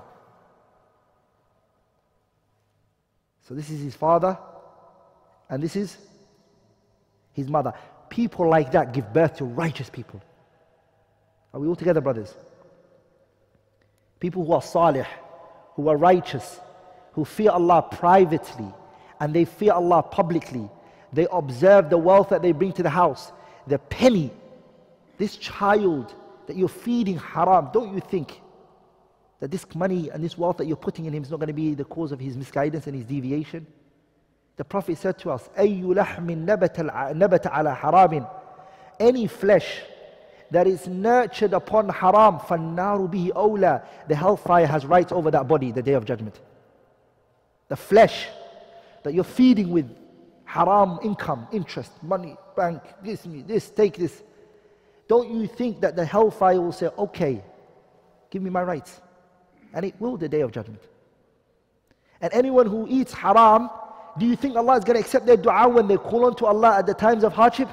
So this is his father, and this is his mother. People like that give birth to righteous people. Are we all together, brothers? People who are salih, who are righteous, who fear Allah privately, and they fear Allah publicly. They observe the wealth that they bring to the house. The penny, this child that you're feeding haram, don't you think that this money and this wealth that you're putting in him is not going to be the cause of his misguidance and his deviation? The Prophet said to us, أَيُّ لَحْمٍ نَبَتَ عَلَى حَرَامٍ. Any flesh that is nurtured upon haram, فَالنَّارُ بِهِ أَوْلَى. The hellfire has rights over that body the day of judgment. The flesh that you're feeding with haram income, interest, money, bank, this, this, take this. Don't you think that the hellfire will say, okay, give me my rights? And it will the day of judgment. And anyone who eats haram, do you think Allah is going to accept their dua when they call on to Allah at the times of hardship?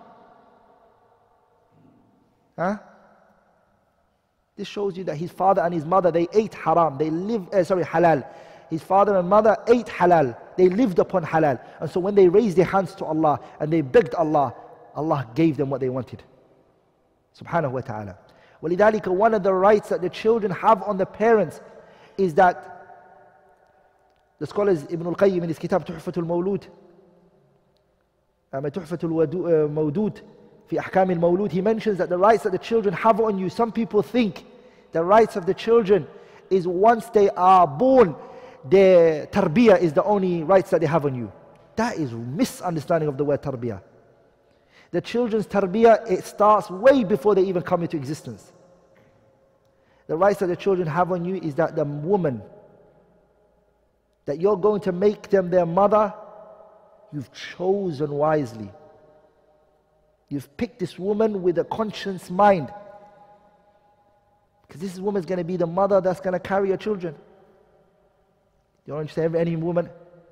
Huh? This shows you that his father and his mother, they ate haram. They lived, uh, sorry, halal. His father and mother ate halal. They lived upon halal. And so when they raised their hands to Allah and they begged Allah, Allah gave them what they wanted. Subhanahu wa ta'ala. وَلِذَلِكَ one of the rights that the children have on the parents is that the scholars, Ibn al-Qayyim in his kitab Tuhfatul Mawlud, um, Tuhfatul Mawdud, fi Ahkam al-Mawlud, he mentions that the rights that the children have on you, some people think the rights of the children is once they are born, their tarbiyah is the only rights that they have on you. That is misunderstanding of the word tarbiyah. The children's tarbiyah, it starts way before they even come into existence. The rights that the children have on you is that the woman that you're going to make them their mother, you've chosen wisely. You've picked this woman with a conscious mind. Because this woman is going to be the mother that's going to carry your children. You don't understand any woman?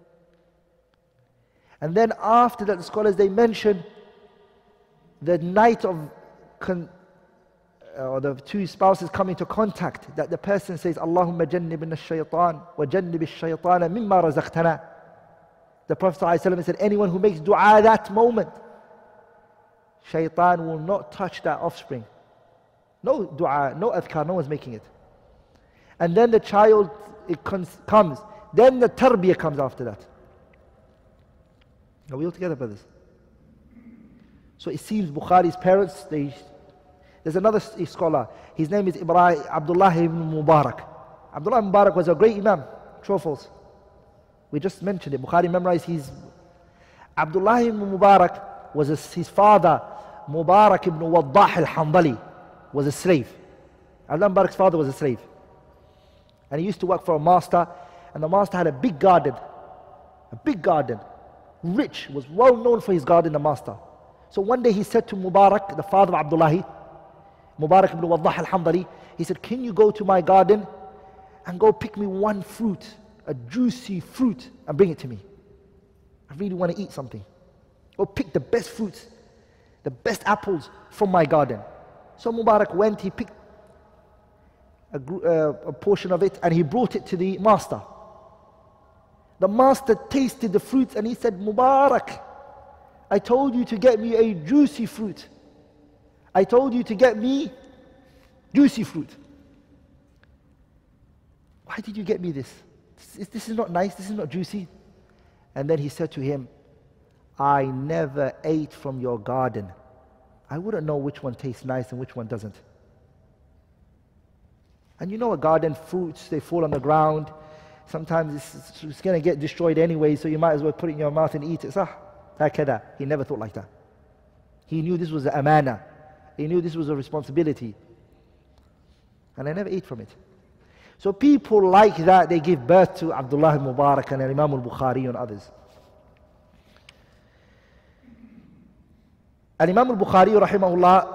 And then after that, the scholars, they mention the night of, con, or the two spouses come into contact, that the person says, Allahumma jannibna ash-shaytan wa jannib ash-shaytana mimma razaqtana. The Prophet ﷺ said, anyone who makes dua that moment, shaytan will not touch that offspring. No dua, no adhkar, no one's making it. And then the child, it comes. Then the tarbiyah comes after that. Are we all together, brothers? So it seems Bukhari's parents, they, there's another scholar, his name is Ibrahim, Abdullah ibn Mubarak. Abdullah ibn Mubarak was a great imam, true or false? We just mentioned it, Bukhari memorized his. Abdullah ibn Mubarak was a, his father, Mubarak ibn Waddah al-Hanbali, was a slave. Abdullah ibn Mubarak's father was a slave. And he used to work for a master, and the master had a big garden, a big garden, rich, was well known for his garden, the master. So one day he said to Mubarak, the father of Abdullahi, Mubarak ibn Waddah al-Hanbali, he said, can you go to my garden and go pick me one fruit, a juicy fruit, and bring it to me? I really want to eat something. Go pick the best fruits, the best apples from my garden. So Mubarak went, he picked a, uh, a portion of it and he brought it to the master. The master tasted the fruits and he said, Mubarak, I told you to get me a juicy fruit. I told you to get me juicy fruit. Why did you get me this? This, this is not nice, this is not juicy. And then he said to him, I never ate from your garden. I wouldn't know which one tastes nice and which one doesn't. And you know a garden, fruits, they fall on the ground. Sometimes it's, it's going to get destroyed anyway, so you might as well put it in your mouth and eat it. Sah, hakada. He never thought like that. He knew this was an amana. He knew this was a responsibility. And I never ate from it. So people like that, they give birth to Abdullah al-Mubarak and Imam al-Bukhari and others. And Imam al-Bukhari rahimahullah,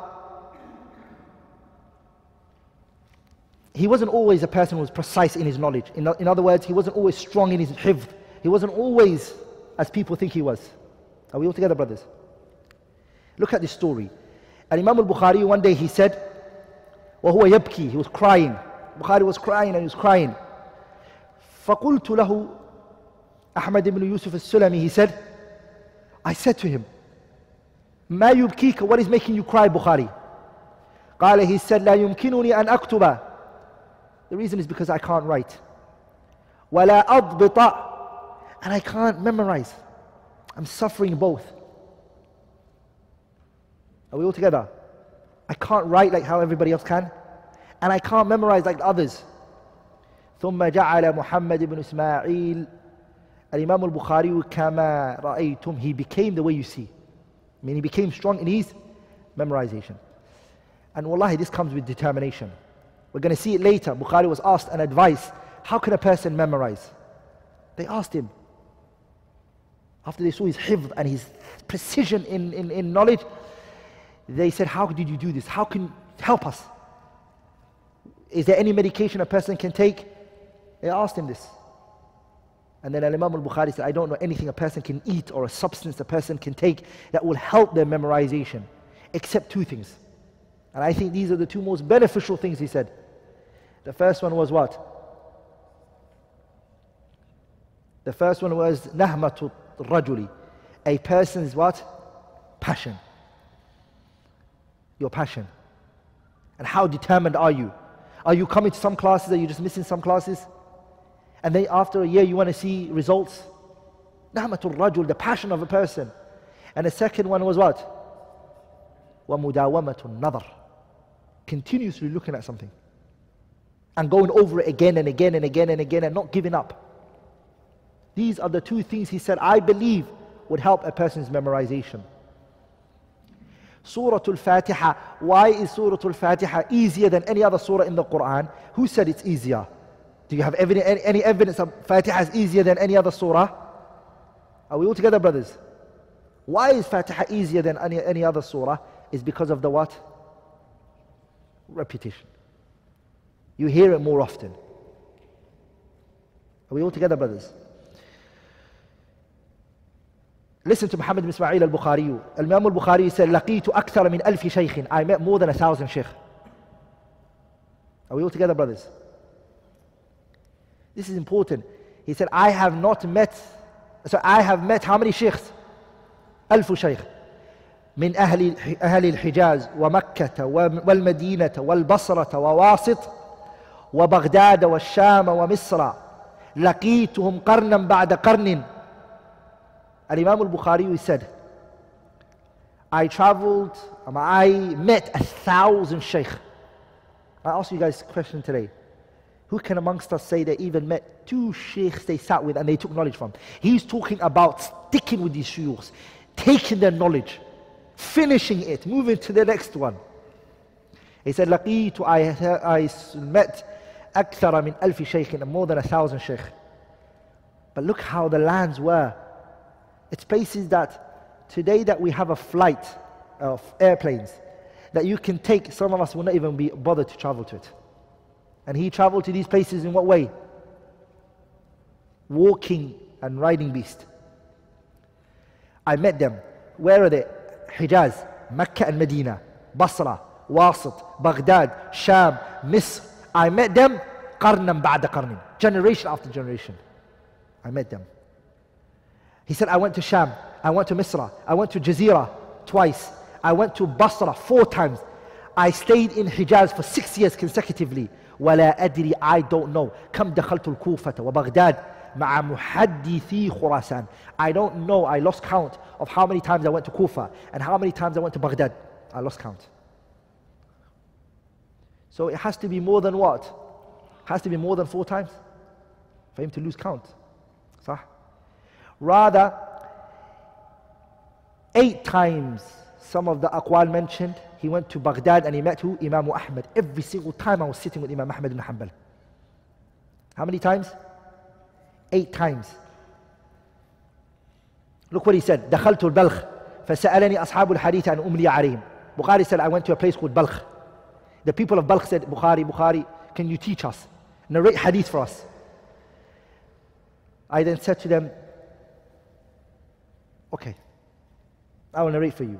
he wasn't always a person who was precise in his knowledge. In, in other words, he wasn't always strong in his hifd. He wasn't always as people think he was. Are we all together, brothers? Look at this story. And Imam al-Bukhari, one day he said, وَهُوَ يَبْكِي, he was crying. Bukhari was crying and he was crying. فَقُلْتُ لَهُ Ahmad ibn Yusuf al-Sulami, he said, I said to him, مَا يُبْكِيكَ, what is making you cry, Bukhari? قال, he said, لَا يُمْكِنُنِي أَنْ أَكْتُبَ. The reason is because I can't write. وَلَا أَضْبِطَ, and I can't memorize. I'm suffering both. Are we all together? I can't write like how everybody else can, and I can't memorize like others. ثم جعل محمد بن إسماعيل الإمام البخاري كما رأيتم, he became the way you see. I mean, he became strong in his memorization. And wallahi, this comes with determination. We're going to see it later. Bukhari was asked an advice, how can a person memorize? They asked him. After they saw his hifd and his precision in, in, in knowledge, they said, how did you do this? How can you help us? Is there any medication a person can take? They asked him this. And then Imam al-Bukhari said, I don't know anything a person can eat or a substance a person can take that will help their memorization, except two things. And I think these are the two most beneficial things he said. The first one was what? The first one was nahmatu rajuli, a person's what? Passion. Your passion. And how determined are you? Are you coming to some classes? Are you just missing some classes? And then after a year you want to see results? Nahmatu rajul, the passion of a person. And the second one was what? وَمُدَاوَمَةُ النَّظَرِ, continuously looking at something and going over it again and again and again and again and not giving up. These are the two things he said, I believe would help a person's memorization. Surah Al-Fatiha, why is Surah Al-Fatiha easier than any other surah in the Quran? Who said it's easier? Do you have evidence, any, any evidence that Fatiha is easier than any other surah? Are we all together, brothers? Why is Fatiha easier than any, any other surah? It's because of the what? Repetition. You hear it more often. Are we all together, brothers? Listen to Muhammad ibn Ismail al-Bukhari. Imam al-Bukhari said, لَقِيتُ أَكْثَرَ مِنْ أَلْفِ شَيْخٍ, I met more than a thousand shaykh. Are we all together, brothers? This is important. He said, I have not met, so I have met how many shaykhs? ألف شيخ. من أهل أهل الحجاز ومكة والمدينة والبصرة وواسط وبغداد والشام ومصر لقيتهم قرنا بعد قرن. Al-Imam al-Bukhari said, I traveled, I met a thousand shaykh. I ask you guys a question today. Who can amongst us say they even met two shaykhs they sat with and they took knowledge from? He's talking about sticking with these shuyukhs, taking their knowledge, finishing it, moving to the next one. He said, لقيت, I, I met أكثر من ألف شيخ, more than a thousand shaykh. But look how the lands were. It's places that today that we have a flight of airplanes that you can take, some of us will not even be bothered to travel to it. And he traveled to these places in what way? Walking and riding beast. I met them. Where are they? Hijaz, Mecca and Medina, Basra, Wasit, Baghdad, Sham, Misr. I met them qarnan ba'da qarnin, generation after generation. I met them. He said, I went to Sham, I went to Misra, I went to Jazeera twice, I went to Basra four times. I stayed in Hijaz for six years consecutively. ولا أدري, I don't know. كم دخلت الكوفة وبغداد مع محدثي خراسان. I don't know, I lost count of how many times I went to Kufa and how many times I went to Baghdad. I lost count. So it has to be more than what? It has to be more than four times for him to lose count. صح? Rather, eight times, some of the aqwal mentioned, he went to Baghdad and he met who? Imam Ahmad. Every single time I was sitting with Imam Ahmad ibn Hanbal. How many times? Eight times. Look what he said. دخلت البلخ فسألني أصحاب الحديث عن أملي عليهم. Bukhari said, I went to a place called Balkh. The people of Balkh said, Bukhari, Bukhari, can you teach us? Narrate hadith for us. I then said to them, okay, I will narrate for you.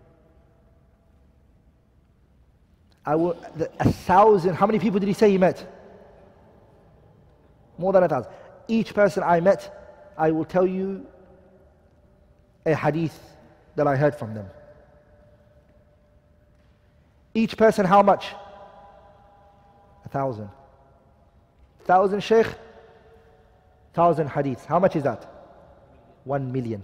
I will, the, a thousand, how many people did he say he met? More than a thousand. Each person I met, I will tell you a hadith that I heard from them. Each person how much? A thousand. Thousand sheikh, thousand hadiths. How much is that? One million.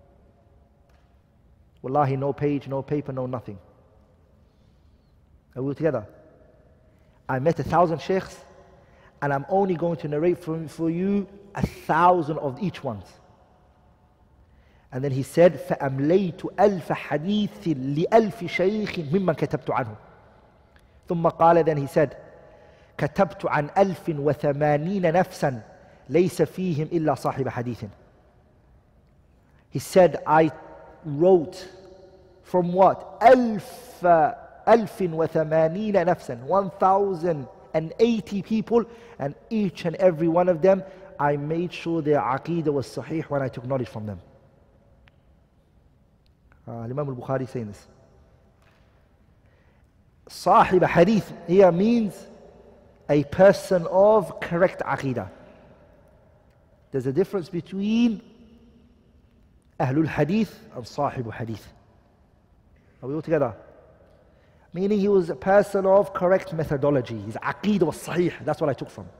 Wallahi, no page, no paper, no nothing. Are we all together? I met a thousand sheikhs, and I'm only going to narrate for, for you a thousand of each one. And then he said, فَأَمْلَيْتُ أَلْفَ حَدِيثٍ لِأَلْفِ شَيْخٍ مِمَّنْ كَتَبْتُ عَنْهُ. ثم قال, then he said, كتبت عن ألف وثمانين نفسا ليس فيهم إلا صاحب حديث. He said, I wrote from what? ألف ألف وثمانين نفسا, one thousand eighty people, and each and every one of them, I made sure their aqeedah was sahih when I took knowledge from them. Uh, Imam al-Bukhari saying this. Sahib hadith here means a person of correct aqeedah. There's a difference between Ahlul Hadith and Sahibu Hadith. Are we all together? Meaning he was a person of correct methodology. His aqeedah was sahih. That's what I took from.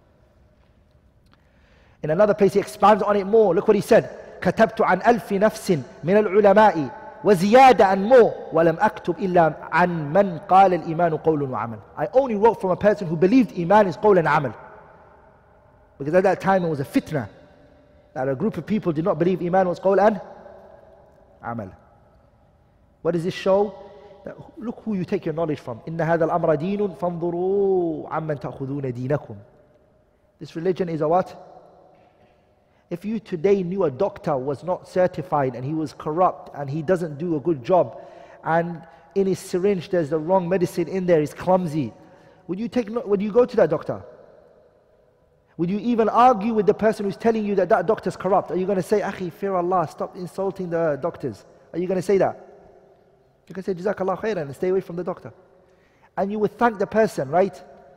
In another place he expands on it more. Look what he said. كتبت عن ألف نفس من العلماء وزيادة عن more ولم أكتب إلا عن من قال الإيمان قول وعمل. I only wrote from a person who believed Iman is قول and amal. Because at that time it was a fitna that a group of people did not believe Iman was قول and amal. What does this show? That look who you take your knowledge from. إن هذا الأمر دين فانظروا عمن تأخذون دينكم. This religion is a what? If you today knew a doctor was not certified and he was corrupt and he doesn't do a good job, and in his syringe there's the wrong medicine in there, he's clumsy, would you take? Would you go to that doctor? Would you even argue with the person who's telling you that that doctor's corrupt? Are you going to say, Akhi, fear Allah, stop insulting the doctors? Are you going to say that? You can say, Jazakallah khairan, and stay away from the doctor. And you would thank the person, right?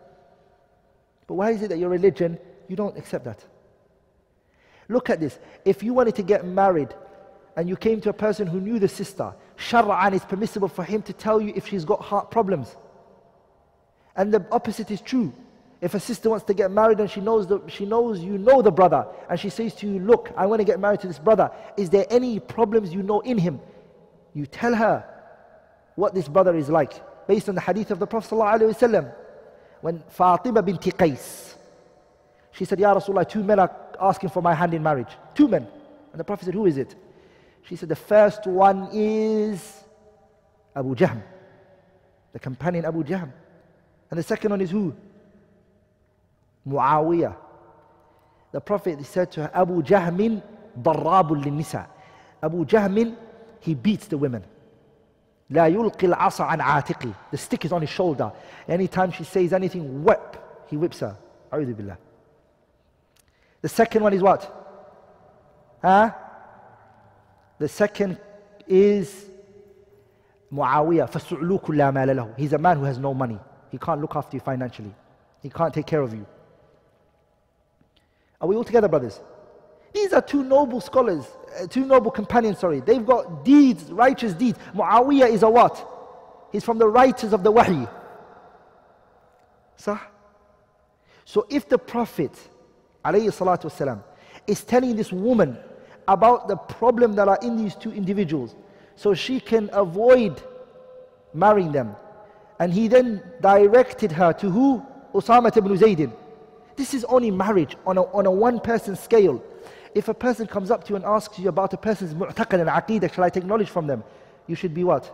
But why is it that your religion, you don't accept that? Look at this. If you wanted to get married and you came to a person who knew the sister, Shar'an, it's permissible for him to tell you if she's got heart problems. And the opposite is true. If a sister wants to get married and she knows, the, she knows you know the brother, and she says to you, look, I want to get married to this brother. Is there any problems you know in him? You tell her what this brother is like, based on the hadith of the Prophet ﷺ. When Fatima binti Qais, she said, Ya Rasulullah, two men are asking for my hand in marriage. Two men. And the Prophet said, who is it? She said, the first one is Abu Jahm, the companion Abu Jahm. And the second one is who? Muawiyah. The Prophet said to her, Abu Jahmin darrabul linnisa. Abu Jahmin, he beats the women. La yulqi al-asa an atiqi. The stick is on his shoulder. Anytime she says anything, whip, he whips her. A'udhu billah. The second one is what? Huh? The second is Muawiyah. فَسُعْلُوكُ لَا مَالَ لَهُ. He's a man who has no money. He can't look after you financially. He can't take care of you. Are we all together, brothers? These are two noble scholars, uh, two noble companions, sorry. They've got deeds, righteous deeds. Muawiyah is a what? He's from the writers of the Wahy. Sah? So if the Prophet alayhi salatu wasalam is telling this woman about the problem that are in these two individuals, so she can avoid marrying them, and he then directed her to who? Usama ibn Zaydin. This is only marriage on a, on a one person scale. If a person comes up to you and asks you about a person's mu'taqad and aqeedah, shall I take knowledge from them? You should be what?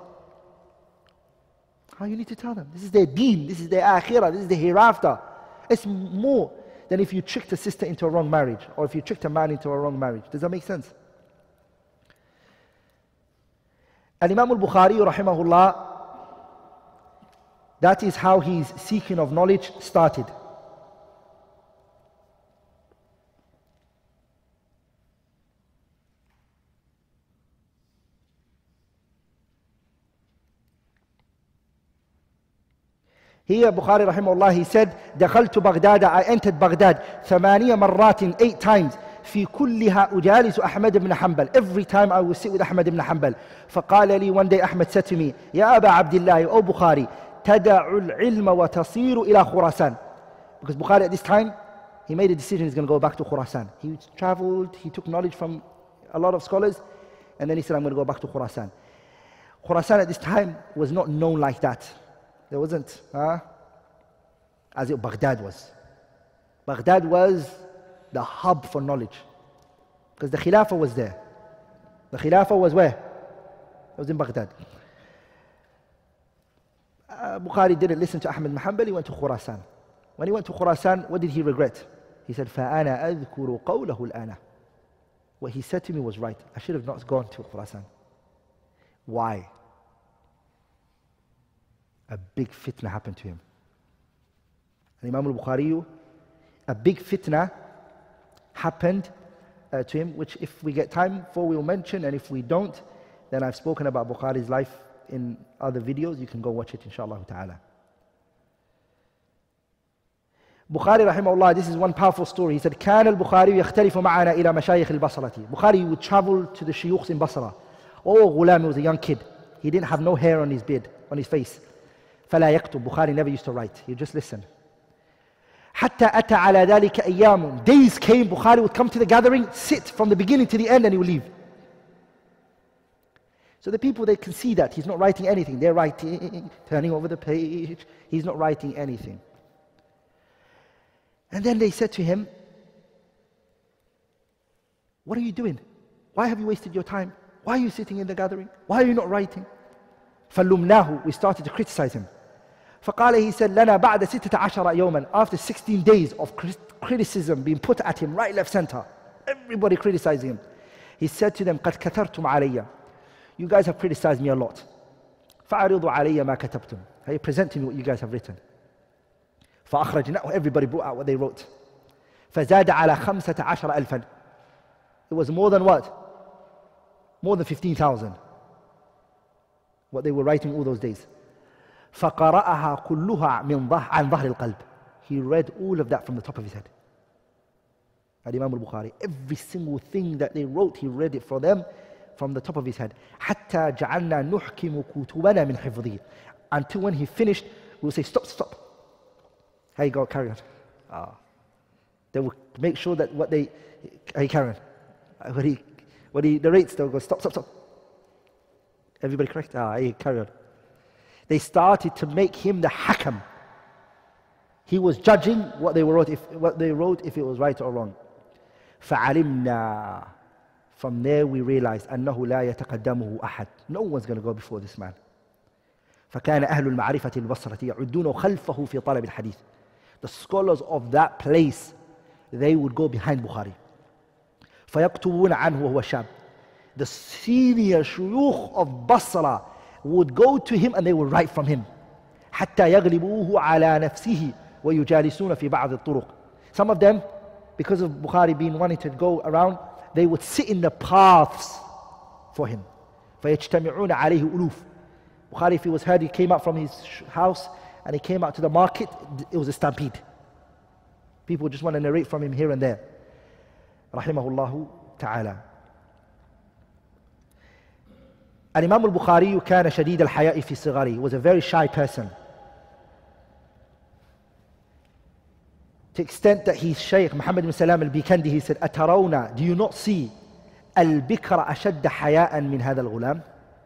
How you need to tell them. This is their deen, this is their akhirah, this is their hereafter. It's more. than if you tricked a sister into a wrong marriage, or if you tricked a man into a wrong marriage. Does that make sense? And Imam al-Bukhari, rahimahullah, that is how his seeking of knowledge started. Here, Bukhari rahimahullah, he said, دخلت بغداد, I entered Baghdad, ثمانية مرات, eight times, في كلها أجالس أحمد بن حنبل. Every time I would sit with Ahmad ibn Hanbal. فقال لي, one day Ahmad said to me, يا أبا عبد الله, O Bukhari, تدع العلم وتصير إلى خراسان. Because Bukhari at this time, he made a decision he's going to go back to Khurasan. He traveled, he took knowledge from a lot of scholars, and then he said, I'm going to go back to Khurasan. Khurasan at this time was not known like that. There wasn't, huh? As it Baghdad was. Baghdad was the hub for knowledge. Because the Khilafah was there. The Khilafah was where? It was in Baghdad. Uh, Bukhari didn't listen to Ahmad ibn Hanbal, he went to Khurasan. When he went to Khurasan, what did he regret? He said, فَأَنَا أَذْكُرُ قَوْلَهُ الْآنَ. What he said to me was right. I should have not gone to Khurasan. Why? A big fitna happened to him. And Imam al-Bukhari, a big fitna happened uh, to him, which if we get time for, we'll mention, and if we don't, then I've spoken about Bukhari's life in other videos. You can go watch it, inshallah ta'ala. Bukhari rahimahullah, this is one powerful story. He said, كان البخاري يختلف معنا إلى مشايخ البصرة. Bukhari would travel to the shuyukhs in Basra. Oh, Ghulam, he was a young kid. He didn't have no hair on his beard, on his face. فلا يكتب. Bukhari never used to write. He would just listen. حتى أتى على ذلك أيام. Days came, Bukhari would come to the gathering, sit from the beginning to the end, and he would leave. So the people, they can see that he's not writing anything. They're writing, turning over the page. He's not writing anything. And then they said to him, what are you doing? Why have you wasted your time? Why are you sitting in the gathering? Why are you not writing? فَلُمْنَاهُ. We started to criticize him. فقال, he said, لنا بعد ستة عشر يوما. After sixteen days of criticism being put at him, right, left, center, everybody criticizing him, he said to them, قد كثرتم علي. You guys have criticized me a lot. فَعَرِضُوا عَلَيَّ مَا كَتَبْتُمْ. Hey, present to me what you guys have written. فَأَخْرَجْنَاهُ. Everybody brought out what they wrote. فَزَادَ عَلَى خَمْسَةَ عَشَرَ أَلْفًا. It was more than what? More than fifteen thousand. What they were writing all those days. فَقَرَأَهَا كُلُّهَا مِنْ ظَهْ عَنْ ظَهْرِ الْقَلْبِ. He read all of that from the top of his head. Imam al-Bukhari, every single thing that they wrote, he read it for them from the top of his head. حَتَّى جَعَلْنَا نُحْكِمُ كُتُبَنَا مِنْ حِفْظِهِ. Until when he finished, we'll say, stop, stop. Here you go, carry on. Ah. They will make sure that what they, hey, carry on. When he, when he narrates, they'll go, stop, stop, stop. Everybody correct? Ah, hey, carry on. They started to make him the hakam. He was judging what they wrote, if what they wrote, if it was right or wrong. فَعَلِمْنَا. From there we realized أنه لا يتقدمه أحد. No one's going to go before this man. فكان أهل المعرفة البصرة يعدون خلفه في طلب الحديث. The scholars of that place, they would go behind Bukhari. فيكتبون عنه وهو شاب. The senior shuyukh of Basra would go to him and they would write from him. حتى يغلبوه على نفسه ويجالسون في بعض الطرق. Some of them, because of Bukhari being wanting to go around, they would sit in the paths for him. فيجتمعون عليه ألوف. Bukhari, if he was heard, he came out from his house and he came out to the market, it was a stampede. People just want to narrate from him here and there. Rahimahullahu ta'ala. Al-Imam al-Bukhari كان شديد الحياء في صغره. He was a very shy person. To the extent that his Shaykh Muhammad bin Salam al-Bikandi, he said, أترون, do you not see البكر أشد حياء من هذا الغلام?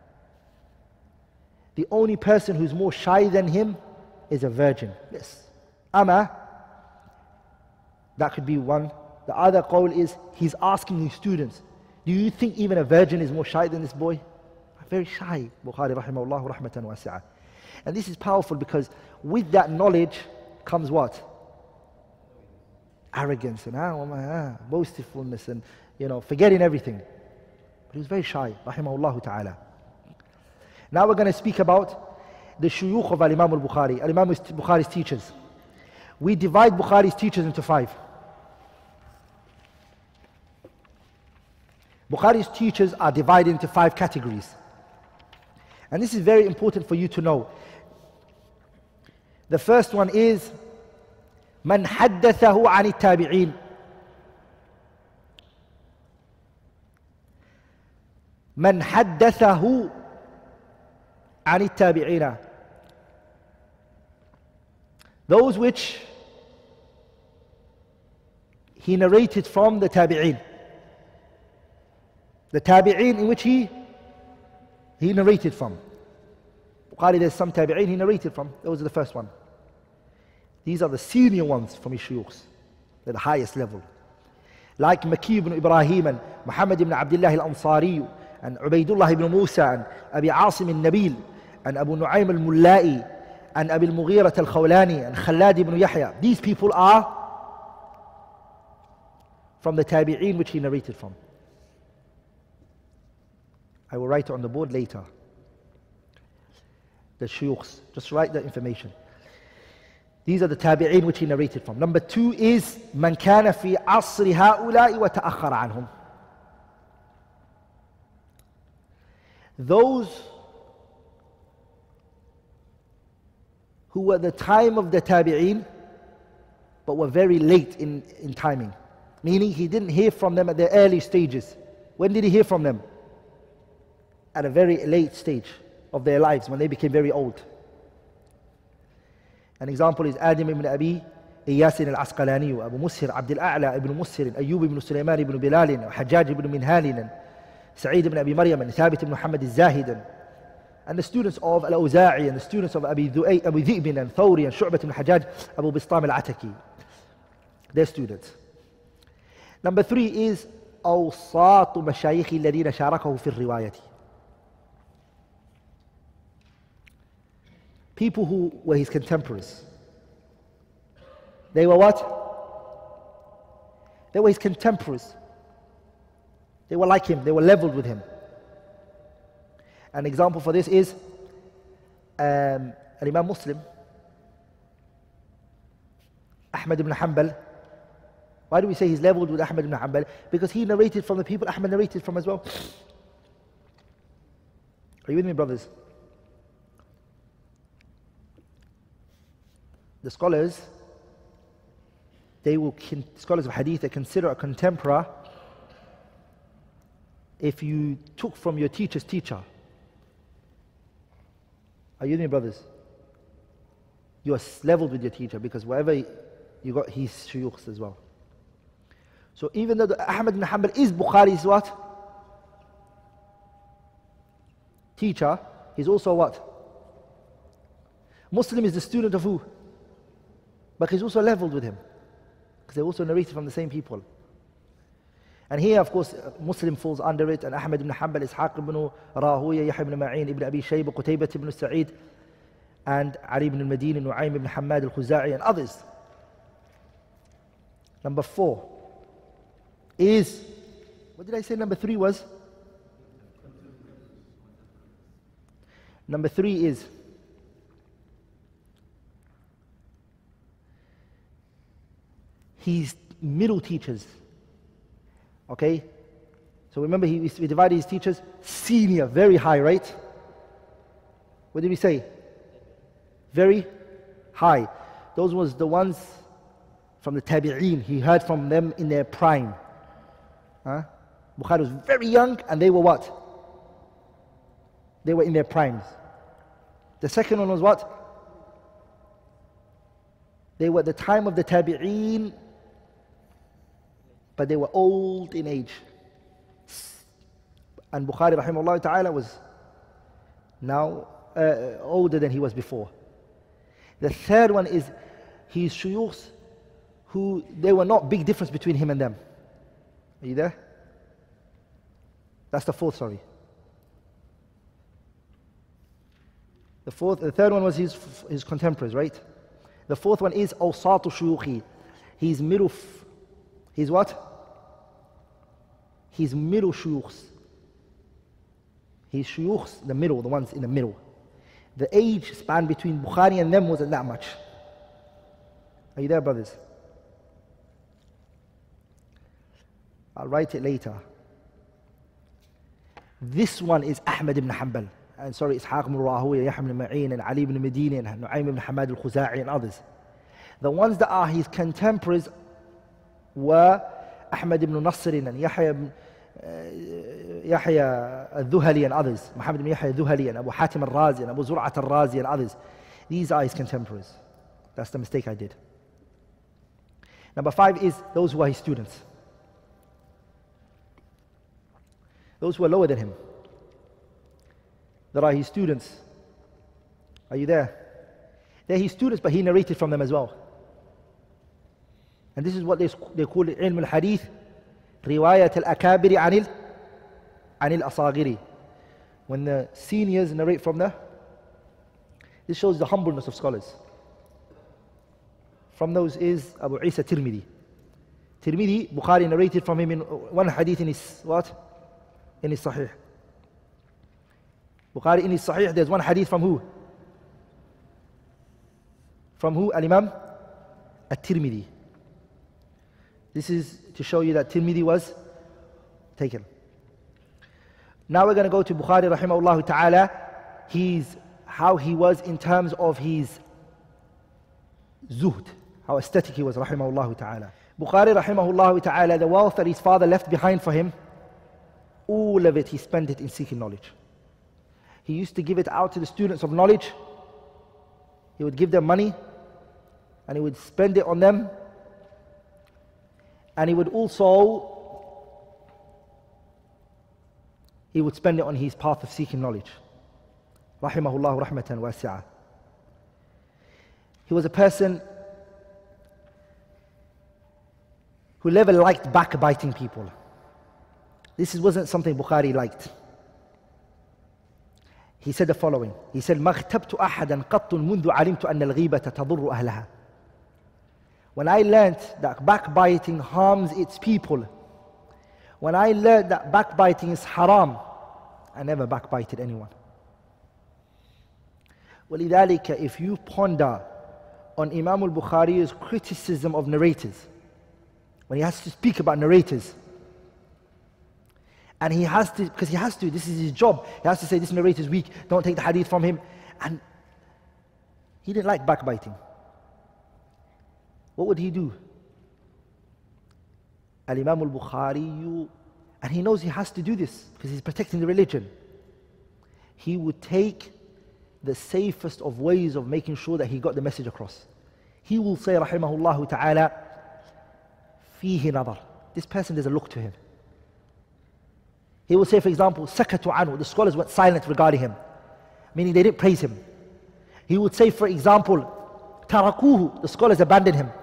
The only person who's more shy than him is a virgin. Yes. Ama, that could be one. The other qawl is, he's asking his students, do you think even a virgin is more shy than this boy? Very shy. Bukhari rahimahullah rahmatan wasi'ah. And this is powerful because with that knowledge comes what? arrogance and ah, ah, boastfulness and, you know, forgetting everything. But he was very shy, rahimahullah ta'ala. Now we're going to speak about the shuyukh of Al-Imam al-Bukhari, Al-Imam Bukhari's teachers. We divide Bukhari's teachers into five. Bukhari's teachers are divided into five categories. And this is very important for you to know. The first one is من حدثه عن التابعين. من حدثه عن التابعين. Those which he narrated from the tabi'een. The tabi'een in which he he narrated from. Bukhari, there's some tabi'een he narrated from. Those are the first one. These are the senior ones from his shuyukhs. They're the highest level. Like Maki ibn Ibrahim and Muhammad ibn Abdullah al-Ansari and Ubaidullah ibn Musa and Abi Asim al-Nabil and Abu Nu'aym al-Mulla'i and Abi al-Mughirah al-Khawlani and Khalad ibn Yahya. These people are from the tabi'een which he narrated from. I will write it on the board later. The shuyukhs. Just write the information. These are the tabi'een which he narrated from. Number two is من كان في عصر هؤلاء وتأخر عنهم. Those who were the time of the tabi'een but were very late in, in timing. Meaning he didn't hear from them at their early stages. When did he hear from them? At a very late stage of their lives, when they became very old. An example is Adam ibn Abi Iyas al-Asqalani, Abu Musir, Abdul A'la ibn Musir, Ayyub ibn Sulaiman ibn Bilal, Hajjaj ibn Minhal, Sa'id ibn Abi Maryam, and Thabit ibn Muhammad al-Zahid, and the students of Al-Awza'i, and the students of Abi Dhu'ay, Abu Dhi'bin, and Thawri, and Shu'bat ibn Hajjaj, Abu Bistam al-Ataki. Their students. Number three is أوساط مشايخ الذين شاركه في الرواية. People who were his contemporaries. They were what? They were his contemporaries. They were like him. They were leveled with him. An example for this is um, Imam Muslim, Ahmad ibn Hanbal. Why do we say he's leveled with Ahmad ibn Hanbal? Because he narrated from the people Ahmad narrated from as well. Are you with me, brothers? The scholars, they will, scholars of hadith, they consider a contemporary if you took from your teacher's teacher. Are you with me, brothers? You are leveled with your teacher because wherever you got his shuyukhs as well. So even though Ahmad ibn Hanbal is Bukhari's what? Teacher, he's also what? Muslim is the student of who? But he's also leveled with him. Because they also narrated from the same people. And here, of course, Muslim falls under it, and Ahmad ibn Hanbal, Ishaq ibn Rahuya, Yahya ibn Ma'in, ibn Abi Shayba, Qutaybat ibn Sa'id, and Ali ibn al-Madini, Nu'aym ibn Hammad al-Khuza'i, and others. Number four is, what did I say number three was? Number three is his middle teachers. Okay? So remember, he, we divided his teachers, senior, very high, right? What did we say? Very high. Those was the ones from the tabi'een. He heard from them in their prime. Huh? Bukhari was very young and they were what? They were in their primes. The second one was what? They were at the time of the tabi'een, but they were old in age. And Bukhari rahimahullah ta'ala was now uh, older than he was before. The third one is his shuyukhs, who there were not big difference between him and them. Are you there? That's the fourth, sorry. The fourth, the third one was his, his contemporaries, right? The fourth one is awsatu shuyukhi, his middle His what? His middle shuyukhs. His shuyukhs, the middle, the ones in the middle. The age span between Bukhari and them wasn't that much. Are you there, brothers? I'll write it later. This one is Ahmad ibn Hanbal. And sorry, Ishaq ibn Rahuya, Yahya ibn Ma'in, and Ali ibn Medini, and Nu'aym ibn Hamad al-Khuza'i, and others. The ones that are his contemporaries were Ahmad ibn Nasr and Yahya ibn uh, Yahya al-Dhuhali and others. Muhammad ibn Yahya al-Dhuhali and Abu Hatim al-Razi and Abu Zur'at al-Razi and others. These are his contemporaries. That's the mistake I did. Number five is those who are his students. Those who are lower than him. That are his students. Are you there? They're his students, but he narrated from them as well. And this is what they, they call ilm al-hadith, riwayat al-akabiri anil, anil asagiri. When the seniors narrate from the, this shows the humbleness of scholars. From those is Abu Isa Tirmidhi. Tirmidhi, Bukhari narrated from him in one hadith in his what? In his Sahih. Bukhari in his Sahih, there's one hadith from who? From who? Al-Imam At-Tirmidhi. This is to show you that Tirmidhi was taken. Now we're going to go to Bukhari rahimahullah ta'ala. He's, how he was in terms of his zuhd, how aesthetic he was rahimahullah ta'ala. Bukhari rahimahullah ta'ala, the wealth that his father left behind for him, all of it he spent it in seeking knowledge. He used to give it out to the students of knowledge. He would give them money and he would spend it on them. And he would also, he would spend it on his path of seeking knowledge. Rahimahullah rahmatan wasi'ah. He was a person who never liked backbiting people. This wasn't something Bukhari liked. He said the following. He said, مَا اغْتَبْتُ أَحَدًا قَطٌ مُنْذُ عَلِمْتُ أَنَّ الْغِيبَةَ تَضُرُّ أَهْلَهَا. When I learned that backbiting harms its people, when I learned that backbiting is haram, I never backbited anyone. وَلِذَلِكَ, if you ponder on Imam al-Bukhari's criticism of narrators, when he has to speak about narrators, and he has to, because he has to, this is his job, he has to say this narrator is weak, don't take the hadith from him, and he didn't like backbiting. What would he do? Al-Imam al-Bukhari, and he knows he has to do this because he's protecting the religion. He would take the safest of ways of making sure that he got the message across. He will say, rahimahullah ta'ala, fihi nadar. This person, there's a look to him. He will say, for example, sakatu anhu. The scholars went silent regarding him, meaning they didn't praise him. He would say, for example, tarakuhu. The scholars abandoned him.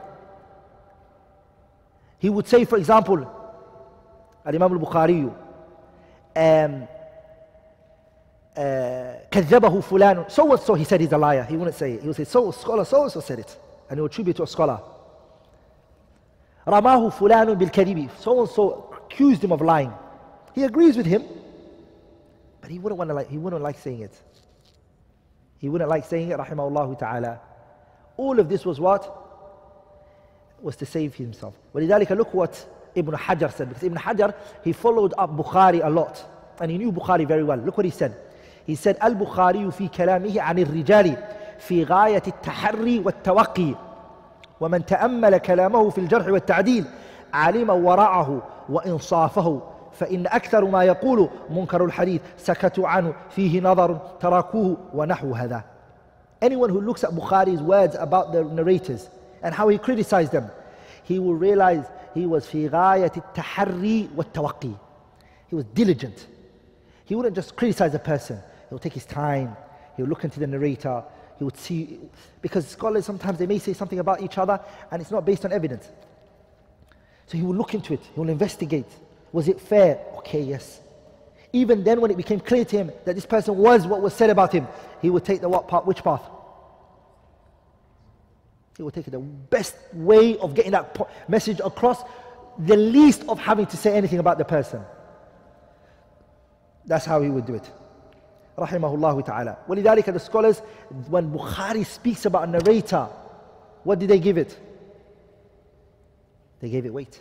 He would say, for example, Al-Imam al-Bukhari, um, كذبه فلان, so and so he said he's a liar. He wouldn't say it. He would say, so scholar so and so said it, and he would attribute to a scholar. رماه فلان بالكذب, so and so accused him of lying. He agrees with him, but he wouldn't want to like. He wouldn't like saying it. He wouldn't like saying it. Rahimahullah ta'ala. All of this was what? Was to save himself. ولذلك, look what Ibn Hajar said, because Ibn Hajar, he followed up Bukhari a lot, and he knew Bukhari very well. Look what he said. He said, البخاري في كلامه عن الرجال في غاية التحري والتوقي ومن تأمل كلامه في الجرح والتعديل علم ورعه وإنصافه فإن أكثر ما يقول منكر الحديث سكتوا عنه فيه نظر تركوه ونحو هذا. Anyone who looks at Bukhari's words about the narrators and how he criticized them, he will realize he was في غاية التحري والتوقي. He was diligent. He wouldn't just criticize a person. He would take his time. He would look into the narrator. He would see, because scholars sometimes they may say something about each other and it's not based on evidence. So he will look into it. He will investigate. Was it fair? Okay, yes. Even then, when it became clear to him that this person was what was said about him, he would take the what path, which path? He would take the best way of getting that message across the least of having to say anything about the person. That's how he would do it. Rahimahullah ta'ala. وَلِذَلِكَ the scholars, when Bukhari speaks about a narrator, what did they give it? They gave it weight.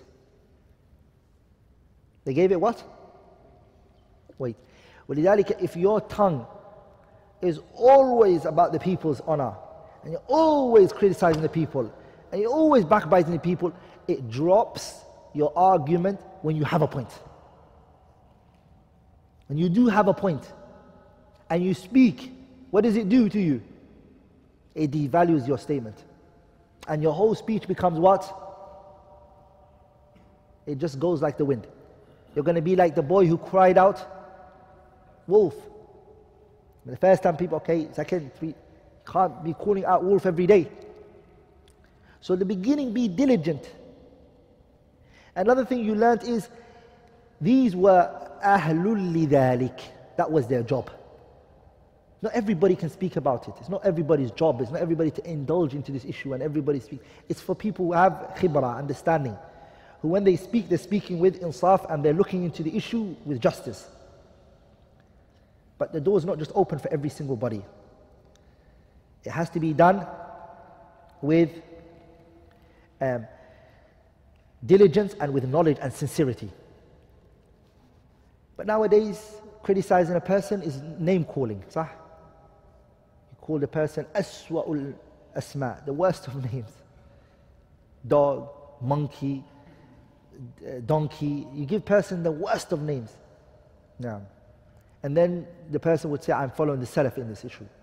They gave it what? Weight. وَلِذَلِكَ if your tongue is always about the people's honor, and you're always criticizing the people, and you're always backbiting the people, it drops your argument when you have a point. When you do have a point, and you speak, what does it do to you? It devalues your statement. And your whole speech becomes what? It just goes like the wind. You're going to be like the boy who cried out, wolf. The first time people, okay, second, three, can't be calling out wolf every day. So in the beginning, be diligent. Another thing you learned is, these were ahlul lidhalik. That was their job. Not everybody can speak about it. It's not everybody's job. It's not everybody to indulge into this issue and everybody speak. It's for people who have khibra, understanding. Who when they speak, they're speaking with insaf and they're looking into the issue with justice. But the door is not just open for every single body. It has to be done with um, diligence and with knowledge and sincerity. But nowadays, criticizing a person is name calling. Sah? You call the person aswa'ul asma, the worst of names. Dog, monkey, donkey. You give person the worst of names. No. And then the person would say, I'm following the salaf in this issue.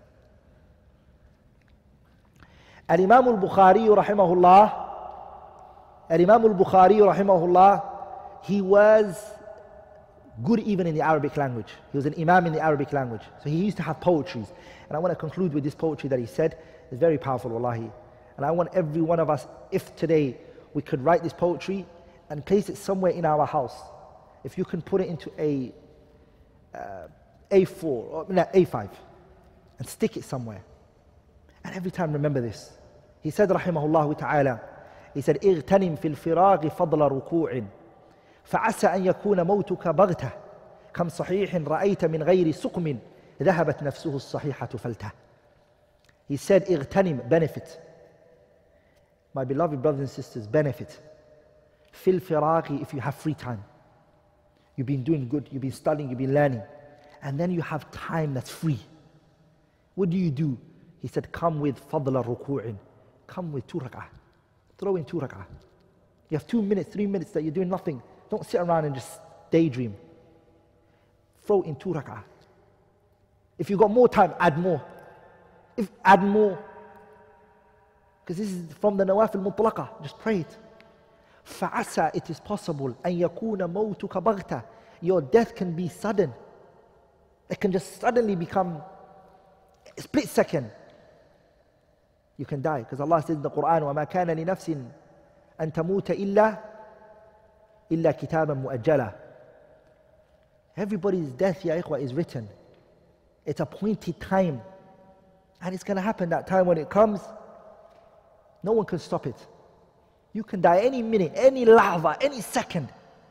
Al-Imam al-Bukhari rahimahullah, Al-Imam al-Bukhari rahimahullah, he was good even in the Arabic language. He was an imam in the Arabic language. So he used to have poetries. And I want to conclude with this poetry that he said. It's very powerful, wallahi. And I want every one of us, if today we could write this poetry and place it somewhere in our house. If you can put it into a uh, A four, or no, A five, and stick it somewhere. And every time remember this. He said, rahimahullah ta'ala, he said, اغتنم في الفراغ فضل ركوع فعسى أن يكون موتك بغتة كم صحيح رأيت من غير سقم ذهبت نفسه الصحيحة فلته. He said, اغتنم, benefit. My beloved brothers and sisters, benefit. في الفراغ, if you have free time. You've been doing good, you've been studying, you've been learning. And then you have time that's free. What do you do? He said, come with fadla ruku'in. Come with two rak'ah. Throw in two rak'ah. You have two minutes, three minutes that you're doing nothing. Don't sit around and just daydream. Throw in two rak'ah. If you've got more time, add more. If add more. Because this is from the nawafil mutlaqa. Just pray it. فَعَسَى, it is possible أَن يَكُونَ مَوْتُكَ بَغْتَةً. Your death can be sudden. It can just suddenly become a split second. You can die. Because Allah says in the Quran, وَمَا كَانَ لِنَفْسٍ أَن تَمُوتَ إِلَّا إِلَّا كِتَابًا مُؤَجَّلًا. Everybody's death, ya ikhwa, is written. It's appointed time. And it's going to happen that time when it comes. No one can stop it. You can die any minute, any lava, any second.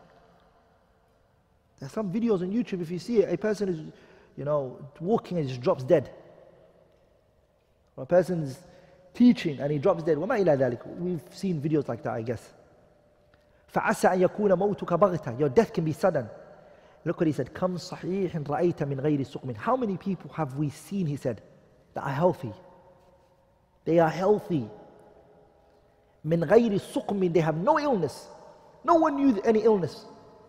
There's some videos on YouTube, if you see it, a person is, you know, walking and just drops dead. Or a person's teaching and he drops dead. وَمَا إِلَى ذَلِكَ. We've seen videos like that, I guess. فَعَسَى أَن يَكُونَ مَوْتُكَ بَغْتَةً. Your death can be sudden. Look what he said. كَمْ صَحِيحٍ رَأَيْتَ مِنْ غَيْرِ سُقْمٍ. How many people have we seen, he said, that are healthy? They are healthy. مِنْ غَيْرِ سُقْمٍ. They have no illness. No one knew any illness.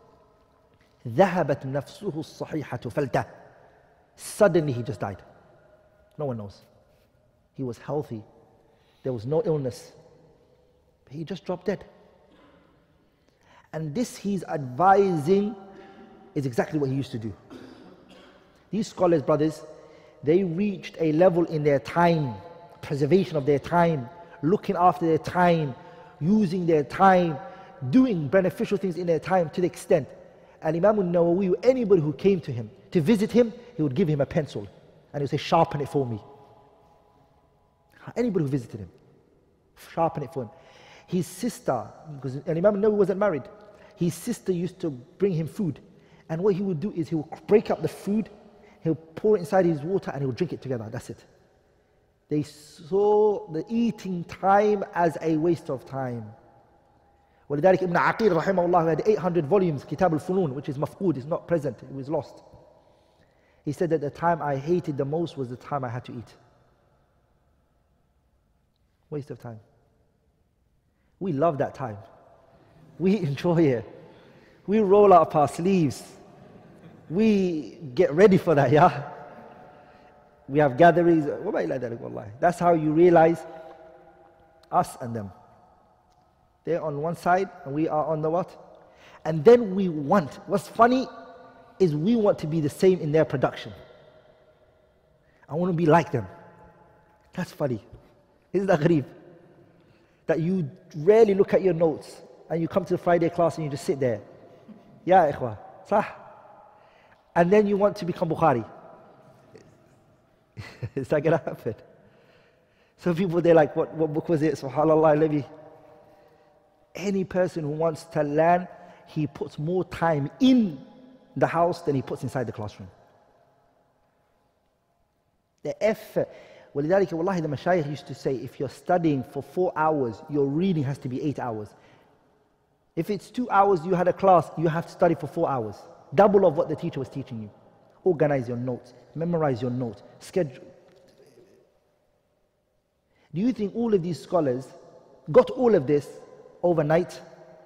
ذهبت نفسه الصحيحة فلته. Suddenly he just died. No one knows. He was healthy. There was no illness. But he just dropped dead. And this he's advising is exactly what he used to do. These scholars, brothers, they reached a level in their time, preservation of their time, looking after their time, using their time, doing beneficial things in their time to the extent. And Imam al-Nawawi, anybody who came to him to visit him, he would give him a pencil and he would say, sharpen it for me. Anybody who visited him, sharpen it for him. His sister, because Imam al-Nawawi wasn't married, his sister used to bring him food. And what he would do is he would break up the food, he'll pour it inside his water and he'll drink it together. That's it. They saw the eating time as a waste of time. ولذلك Ibn Aqil rahimahullah, who had eight hundred volumes, Kitab al-Funun, which is mafqud, is not present, it was lost. He said that the time I hated the most was the time I had to eat. Waste of time. We love that time. We enjoy it. We roll up our sleeves. We get ready for that, yeah? We have gatherings. That's how you realize us and them. They're on one side and we are on the what? And then we want. What's funny is we want to be the same in their production. I want to be like them. That's funny. Isn't that gharib? That you rarely look at your notes and you come to the Friday class and you just sit there. Ya ikhwa, sah. And then you want to become Bukhari. Is that going to happen? Some people, they're like, what, what book was it? SubhanAllah, let me. Any person who wants to learn, he puts more time in the house than he puts inside the classroom. The effort. ولذلك والله the mashayikh used to say, if you're studying for four hours, your reading has to be eight hours. If it's two hours you had a class, you have to study for four hours. Double of what the teacher was teaching you. Organize your notes, memorize your notes, schedule. Do you think all of these scholars got all of this overnight?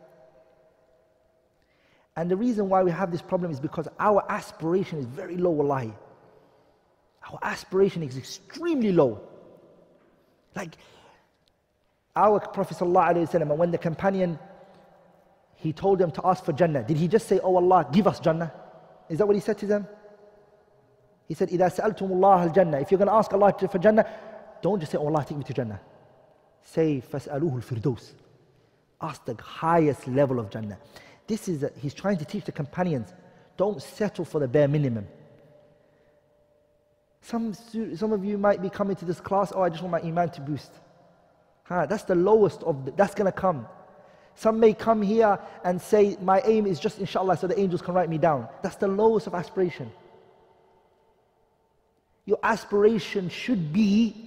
And the reason why we have this problem is because our aspiration is very low, wallahi. Our aspiration is extremely low. Like our Prophet ﷺ, when the companion, he told them to ask for Jannah, did he just say, oh Allah, give us Jannah? Is that what he said to them? He said, إِذَا سَأَلْتُمُ اللَّهَ الْجَنَّةِ. If you're going to ask Allah for Jannah, don't just say, oh Allah, take me to Jannah. Say, فَاسْأَلُوهُ الْفِرْدَوْسِ. Ask the highest level of Jannah. This is, a, he's trying to teach the companions, don't settle for the bare minimum. Some, some of you might be coming to this class, oh, I just want my iman to boost. Huh, that's the lowest of, the, that's going to come. Some may come here and say, my aim is just inshallah so the angels can write me down. That's the lowest of aspiration. Your aspiration should be,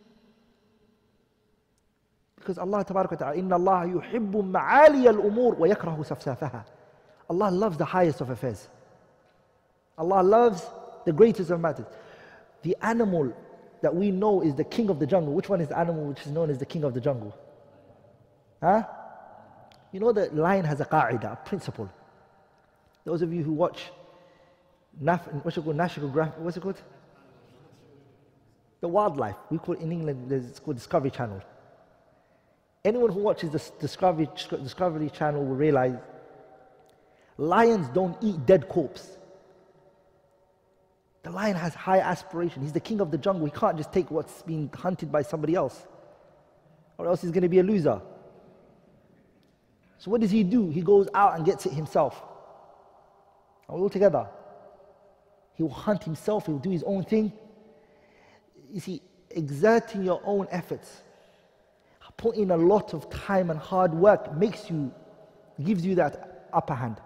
because Allah tabarak wa ta'ala, inna Allah yuhibbu ma'ali al-umur wa yakrahu safsafaha. Allah loves the highest of affairs. Allah loves the greatest of matters. The animal that we know is the king of the jungle. Which one is the animal which is known as the king of the jungle? Huh? You know the lion has a qa'idah, a principle. Those of you who watch Naf, what's it called? National Graphic, what's it called? The wildlife. We call it in England, it's called Discovery Channel. Anyone who watches the Discovery, Discovery Channel will realize lions don't eat dead corpse. The lion has high aspiration. He's the king of the jungle. He can't just take what's been hunted by somebody else, or else he's going to be a loser. So what does he do? He goes out and gets it himself. Are we all together? He will hunt himself. He will do his own thing. You see, exerting your own efforts, putting a lot of time and hard work makes you, gives you that upper hand.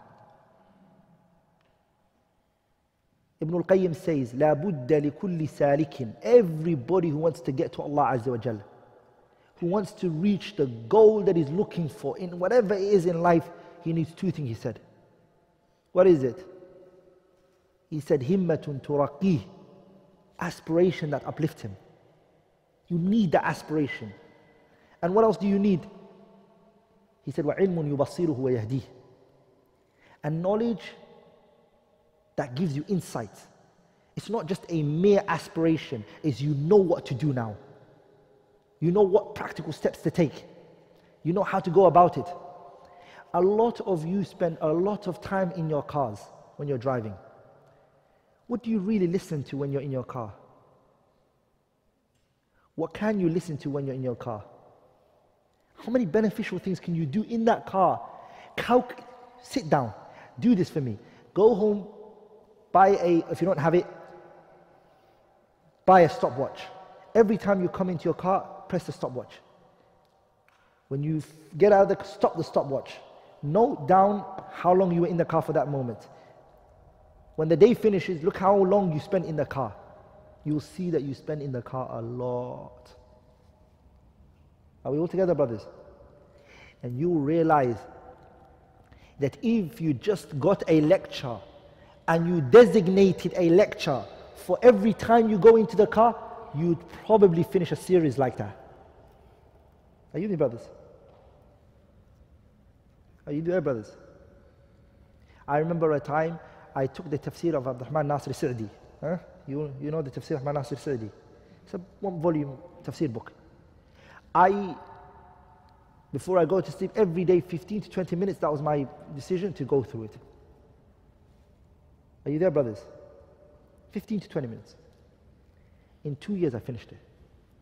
Ibn al-Qayyim says, لا بد لكل سالك. Everybody who wants to get to Allah Azza wa Jalla, who wants to reach the goal that he's looking for in whatever it is in life, he needs two things, he said. What is it? He said, himmatun turaqih. Aspiration that uplifts him. You need that aspiration. And what else do you need? He said, وَعِلْمٌ يُبَصِّرُهُ وَيَهْدِيهِ. And knowledge that gives you insight. It's not just a mere aspiration, it's you know what to do now. You know what practical steps to take. You know how to go about it. A lot of you spend a lot of time in your cars when you're driving. What do you really listen to when you're in your car? What can you listen to when you're in your car? How many beneficial things can you do in that car? Calc- sit down, do this for me. Go home, buy a, if you don't have it, buy a stopwatch. Every time you come into your car, press the stopwatch. When you get out of the, stop the stopwatch. Note down how long you were in the car for that moment. When the day finishes, look how long you spent in the car. You'll see that you spent in the car a lot. Are we all together, brothers? And you'll realize that if you just got a lecture and you designated a lecture for every time you go into the car, you'd probably finish a series like that. Are you with me, brothers? Are you there, brothers? I remember a time I took the tafsir of AbdulRahman Nasir Sa'di. Huh? You, you know the tafsir of Nasir Sa'di. It's a one volume tafsir book. I, before I go to sleep, every day fifteen to twenty minutes, that was my decision to go through it. Are you there, brothers? fifteen to twenty minutes. In two years, I finished it.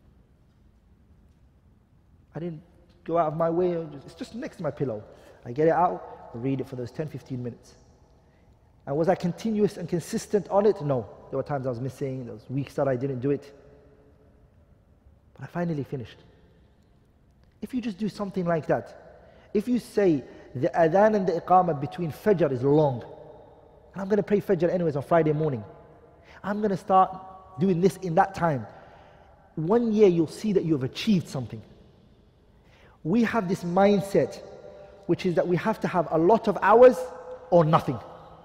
I didn't go out of my way. It's just next to my pillow. I get it out, read it for those ten, fifteen minutes. And was I continuous and consistent on it? No. There were times I was missing, there was weeks that I didn't do it. But I finally finished. If you just do something like that, if you say the adhan and the iqamah between fajr is long, and I'm going to pray fajr anyways on Friday morning, I'm going to start doing this in that time. One year you'll see that you have achieved something. We have this mindset, which is that we have to have a lot of hours or nothing.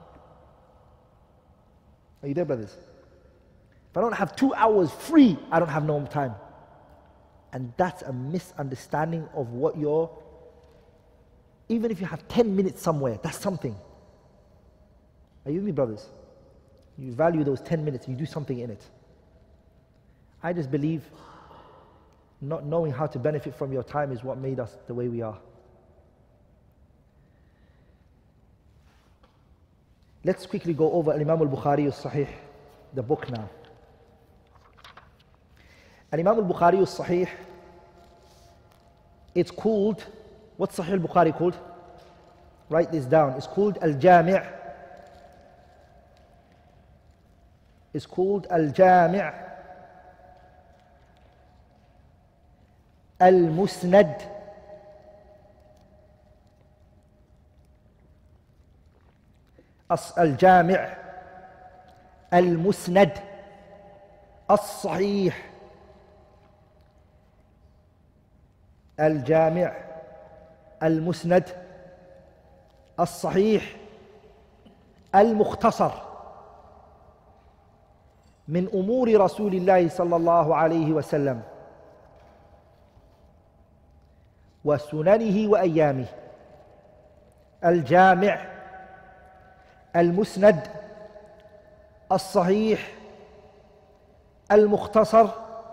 Are you there, brothers? If I don't have two hours free, I don't have no time. And that's a misunderstanding of what you're, even if you have ten minutes somewhere, that's something. Are you with me, brothers? You value those ten minutes, you do something in it. I just believe not knowing how to benefit from your time is what made us the way we are. Let's quickly go over Imam al-Bukhari al-Sahih, the book now. Imam al-Bukhari al-Sahih, it's called, what's Sahih al-Bukhari called? Write this down. It's called Al-Jami'. It's called Al-Jami' Al-Musnad الجامع المسند الصحيح الجامع المسند الصحيح المختصر من أمور رسول الله صلى الله عليه وسلم وسننه وأيامه. الجامع المسند الصحيح المختصر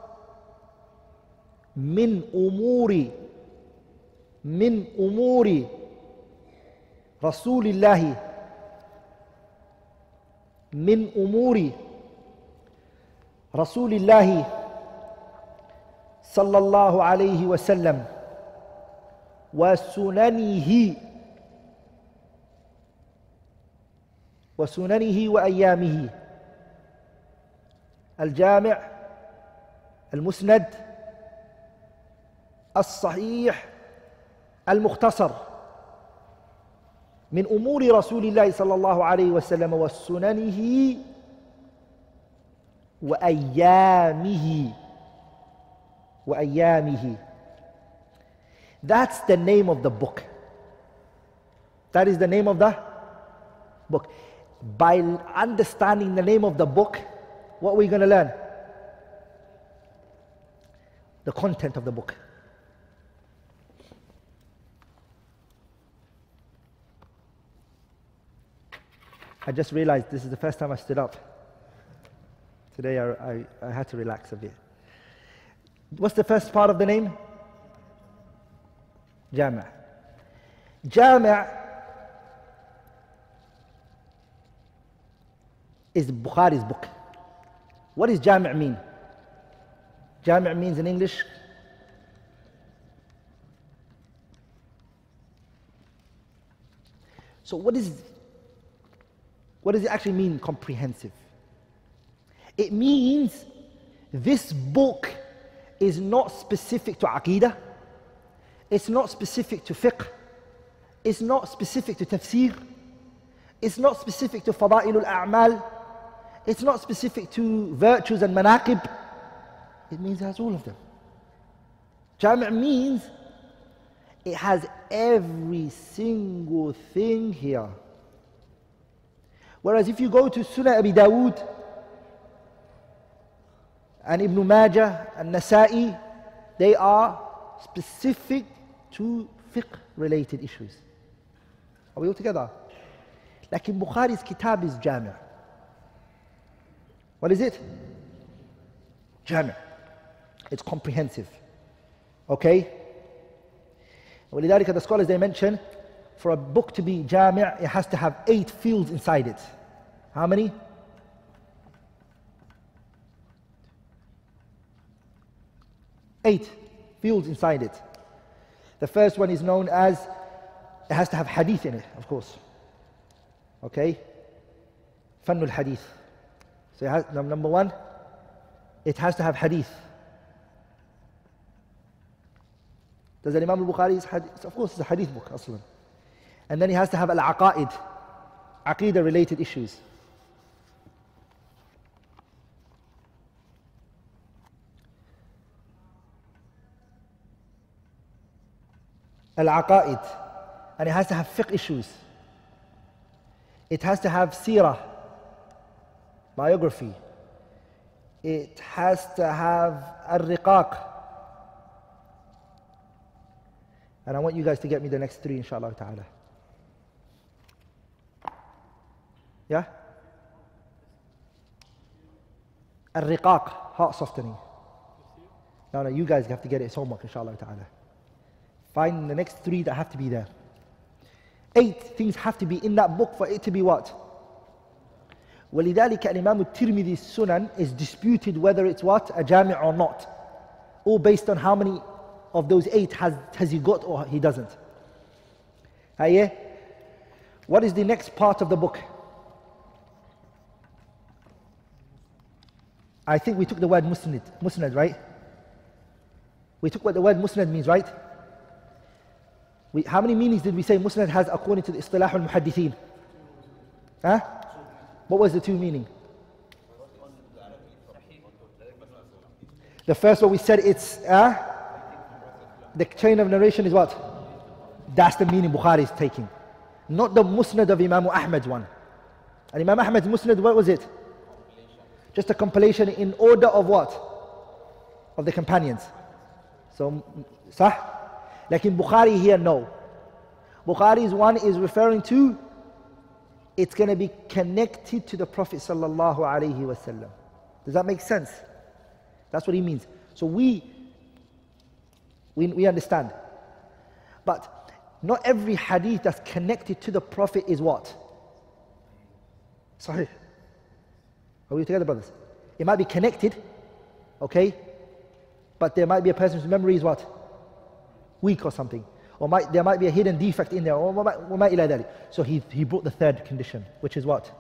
من أمور من أمور رسول الله من أمور رسول الله صلى الله عليه وسلم وسننه وسننه وأيامه. الجامع المسند الصحيح المختصر من أمور رسول الله صلى الله عليه وسلم وسننه وأيامه وأيامه. That's the name of the book. That is the name of the book. By understanding the name of the book, what are we going to learn? The content of the book. I just realized this is the first time I stood up. Today I, I, I had to relax a bit. What's the first part of the name? Jami'. Jami' is Bukhari's book. What does Jami' mean? Jami' means in English so what is what does it actually mean, comprehensive? It means this book is not specific to Aqeedah, it's not specific to fiqh, It's not specific to tafsir. It's not specific to fada'ilul a'mal. It's not specific to virtues and manaqib. It means it has all of them. Jami' means it has every single thing here. Whereas if you go to Sunan Abi Dawood and Ibn Majah and Nasa'i, they are specific to fiqh related issues. Are we all together? Like in Bukhari's kitab is Jami'. What is it? Jami'. It's comprehensive. Okay? ولذلك the scholars they mention, for a book to be Jami', it has to have eight fields inside it. How many? Eight fields inside it. The first one is known as, it has to have hadith in it, of course. Okay? Fannul hadith. So it has, number one, it has to have hadith. Does the Imam al-Bukhari, hadith? Of course it's a hadith book, aslan. And then it has to have al-aqa'id, aqidah related issues. Al-aqa'id. And it has to have fiqh issues. It has to have seerah, biography. It has to have al-riqaq. And I want you guys to get me the next three, inshallah ta'ala. Yeah? Al-riqaq, heart softening. No, no, you guys have to get it. It's homework, inshallah ta'ala. Find the next three that have to be there. Eight things have to be in that book for it to be what? وَلِذَلِكَ الْإِمَامُ التِّرْمِذِي Sunan is disputed whether it's what? A jami' or not. All based on how many of those eight has, has he got or he doesn't. Aye? What is the next part of the book? I think we took the word musnad, musnad, right? We took what the word musnad means, right? We, how many meanings did we say musnad has according to the istilah al-muhaddithin? Huh? What was the two meaning? The first one we said it's, uh, the chain of narration is what? That's the meaning Bukhari is taking. Not the musnad of Imam Ahmad's one. And Imam Ahmad's musnad, what was it? Just a compilation in order of what? Of the companions. So, sah? Like in Bukhari here, no. Bukhari's one is referring to, it's going to be connected to the Prophet sallallahu alaihi wasallam. Does that make sense? That's what he means. So we, we, we understand. But not every hadith that's connected to the Prophet is what? Sahih. Are we together, brothers? It might be connected, okay? But there might be a person's memory is what? Weak or something. Or might, there might be a hidden defect in there. Or might, might so he, he brought the third condition, which is what?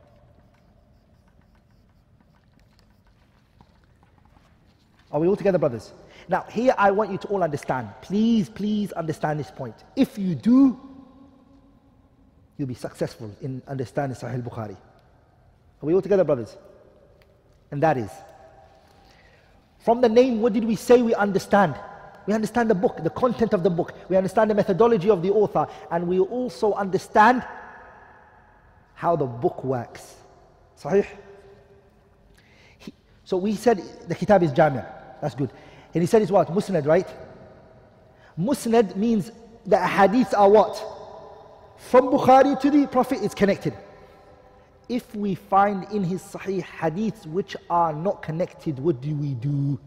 Are we all together, brothers? Now, here I want you to all understand. Please, please understand this point. If you do, you'll be successful in understanding Sahih Bukhari. Are we all together, brothers? And that is, from the name, what did we say we understand? We understand the book, the content of the book. We understand the methodology of the author. And we also understand how the book works. Sahih? He, so we said the kitab is jami'. That's good. And he said it's what? Musnad, right? Musnad means the hadiths are what? From Bukhari to the Prophet, it's connected. If we find in his Sahih hadiths which are not connected, what do we do?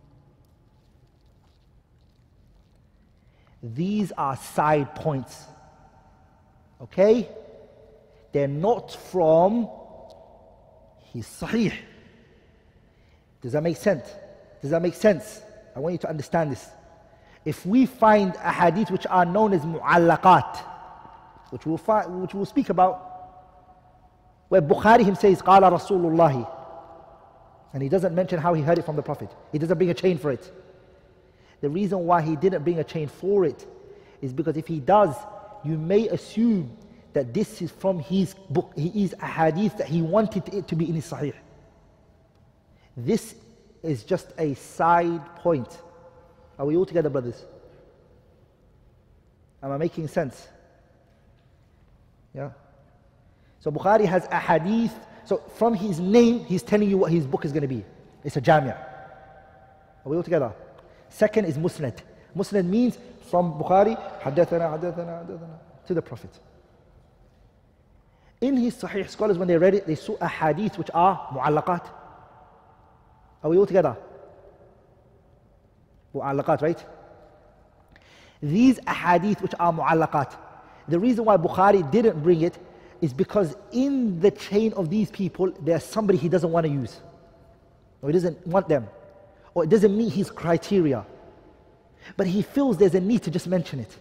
These are side points. Okay? They're not from his Sahih. Does that make sense? Does that make sense? I want you to understand this. If we find a hadith which are known as mu'allaqat, which we'll, find, which we'll speak about, where Bukhari himself says, Qala Rasulullah, and he doesn't mention how he heard it from the Prophet. He doesn't bring a chain for it. The reason why he didn't bring a chain for it is because if he does, you may assume that this is from his book, he is a hadith that he wanted it to be in his Sahih. This is just a side point. Are we all together, brothers? Am I making sense? Yeah. So Bukhari has a hadith. So from his name, he's telling you what his book is going to be. It's a Jami'. Are we all together? Second is Musnad. Musnad means from Bukhari, Haddathana, Haddathana, Haddathana, to the Prophet. In his Sahih, scholars, when they read it, they saw a hadith which are mu'allaqat. Are we all together? Mu'allaqat, right? These ahadith which are mu'allaqat, the reason why Bukhari didn't bring it is because in the chain of these people, there's somebody he doesn't want to use. Or he doesn't want them. Or it doesn't meet his criteria. But he feels there's a need to just mention it.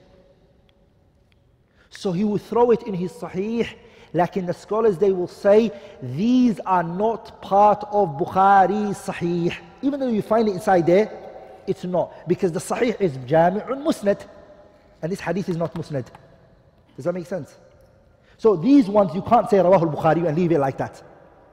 So he will throw it in his Sahih, like in the scholars they will say, these are not part of Bukhari's Sahih. Even though you find it inside there, it's not. Because the Sahih is Jami'un Musnad. And this hadith is not Musnad. Does that make sense? So these ones you can't say Rawah al-Bukhari and leave it like that.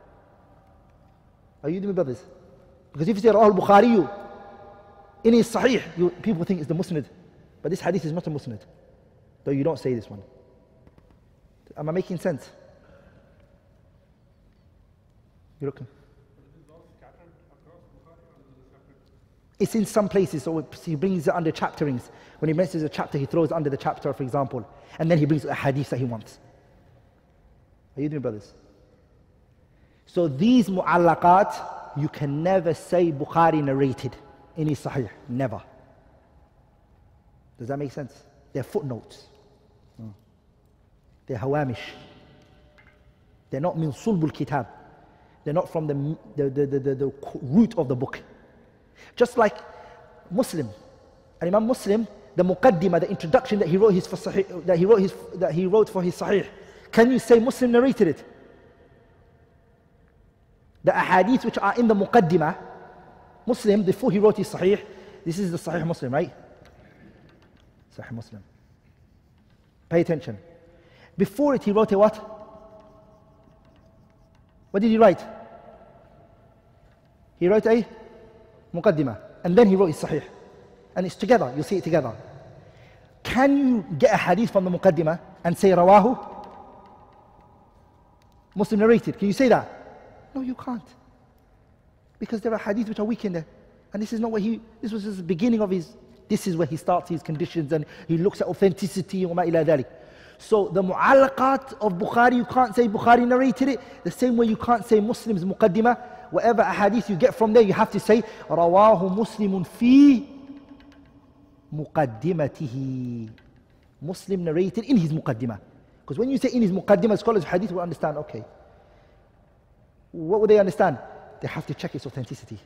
Are you with me, brothers? Because if you say Rawah al-Bukhari in his Sahih, you, people think it's the Musnad. But this hadith is not a Musnad. Though you don't say this one. Am I making sense? You're looking. It's in some places, so he brings it under chapterings. When he mentions a chapter, he throws it under the chapter, for example. And then he brings a hadith that he wants. Are you doing, brothers? So these mu'allaqat, you can never say Bukhari narrated in his Sahih. Never. Does that make sense? They're footnotes. Hmm. They're hawamish. They're not min sulbul kitab. They're not from the, the, the, the, the, the root of the book. Just like Muslim. And Imam Muslim, the muqaddimah, the introduction that he wrote his for Sahih, that he wrote his that he wrote for his Sahih. Can you say Muslim narrated it? The ahadith which are in the muqaddimah, Muslim, before he wrote his Sahih, this is the Sahih Muslim, right? Sahih Muslim. Pay attention. Before it, he wrote a what? What did he write? He wrote a muqaddimah. And then he wrote his Sahih. And it's together, you'll see it together. Can you get a hadith from the muqaddimah and say Rawahu? Muslim narrated. Can you say that? No, you can't. Because there are hadith which are weak in there. And this is not what he, this was just the beginning of his, this is where he starts his conditions and he looks at authenticity and وما إلى ذلك. So the mu'allaqat of Bukhari, you can't say Bukhari narrated it. The same way you can't say Muslim's muqaddimah. Whatever a hadith you get from there, you have to say Rawahu Muslimun fi muqaddimatihi. Muslim narrated in his muqaddimah. Because when you say in his muqaddimah, scholars of hadith will understand, okay. What would they understand? They have to check its authenticity.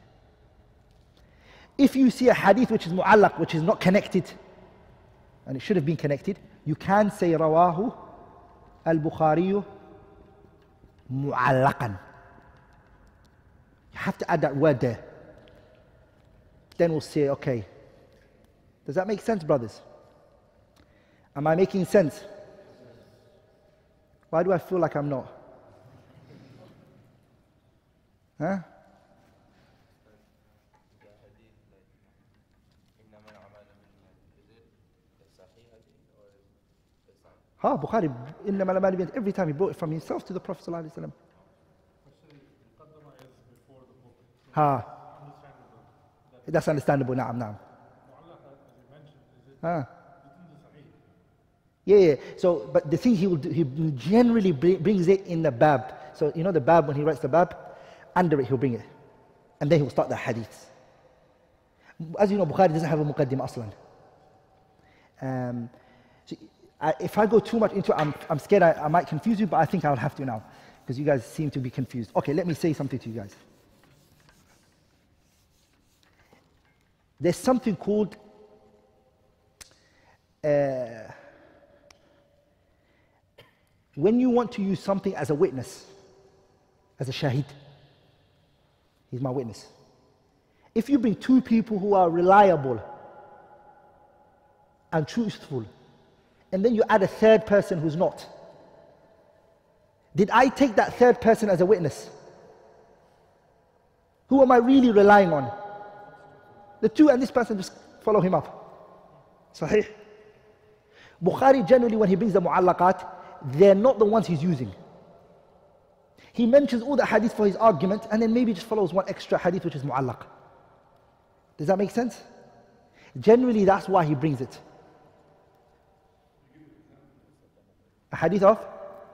If you see a hadith which is mu'allaq, which is not connected, and it should have been connected, you can say Rawahu al-Bukhari mu'allaqan. You have to add that word there. Then we'll say, okay. Does that make sense, brothers? Am I making sense? Why do I feel like I'm not? Huh? Ha, Bukhari, إنما الأعمال بالنيات, every time he brought it from himself to the Prophet sallallahu alaihi wasallam. Ha. That's understandable, na'am, na'am. Ah. Yeah, yeah. So, but the thing he will do, he generally brings it in the bab. So, you know the bab, when he writes the bab, under it he'll bring it. And then he'll start the hadith. As you know, Bukhari doesn't have a muqaddimah aslan. Um, so I, if I go too much into it, I'm, I'm scared I, I might confuse you, but I think I'll have to now. Because you guys seem to be confused. Okay, let me say something to you guys. There's something called uh, when you want to use something as a witness, as a shahid, he's my witness. If you bring two people who are reliable and truthful and then you add a third person who's not. Did I take that third person as a witness? Who am I really relying on? The two and this person, just follow him up. Sahih. Bukhari generally, when he brings the mu'allaqat, they're not the ones he's using. He mentions all the hadith for his argument and then maybe just follows one extra hadith which is mu'allaq. Does that make sense? Generally, that's why he brings it. A hadith of?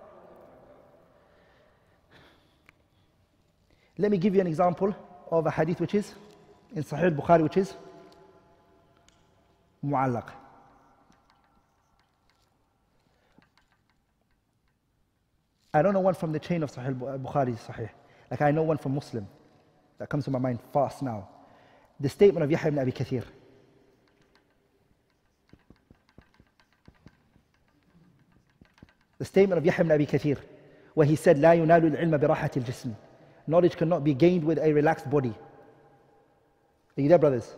Let me give you an example of a hadith which is in Sahih Bukhari, which is mu'allaq. I don't know one from the chain of Sahih Bukhari, Sahih. Like I know one from Muslim. That comes to my mind fast now. The statement of Yahya ibn Abi Kathir. The statement of Yahya ibn Abi Kathir, where he said, لا ينال العلم براحة الجسم. Knowledge cannot be gained with a relaxed body. Are you there, brothers?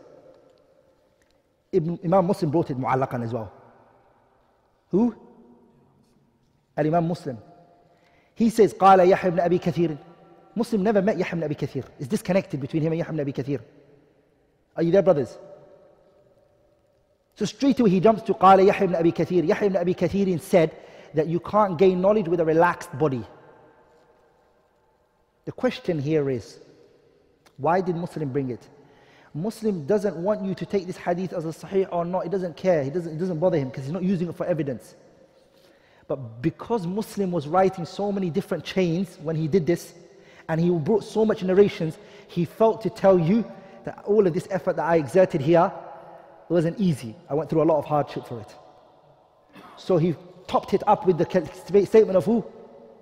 Ibn, Imam Muslim brought it mu'allaqan as well. Who? Al-Imam Muslim. He says, قال يحيى ibn Abi Kathir. Muslim never met Yahya ibn Abi Kathir. It's disconnected between him and Yahya ibn Abi Kathir. Are you there, brothers? So straight away he jumps to قال يحيى ibn Abi Kathir. Yahya ibn Abi Kathir said that you can't gain knowledge with a relaxed body. The question here is, why did Muslim bring it? Muslim doesn't want you to take this hadith as a sahih or not. He doesn't care. He doesn't, it doesn't bother him because he's not using it for evidence. But because Muslim was writing so many different chains when he did this, and he brought so much narrations, he felt to tell you that all of this effort that I exerted here wasn't easy. I went through a lot of hardship for it. So he topped it up with the statement of who?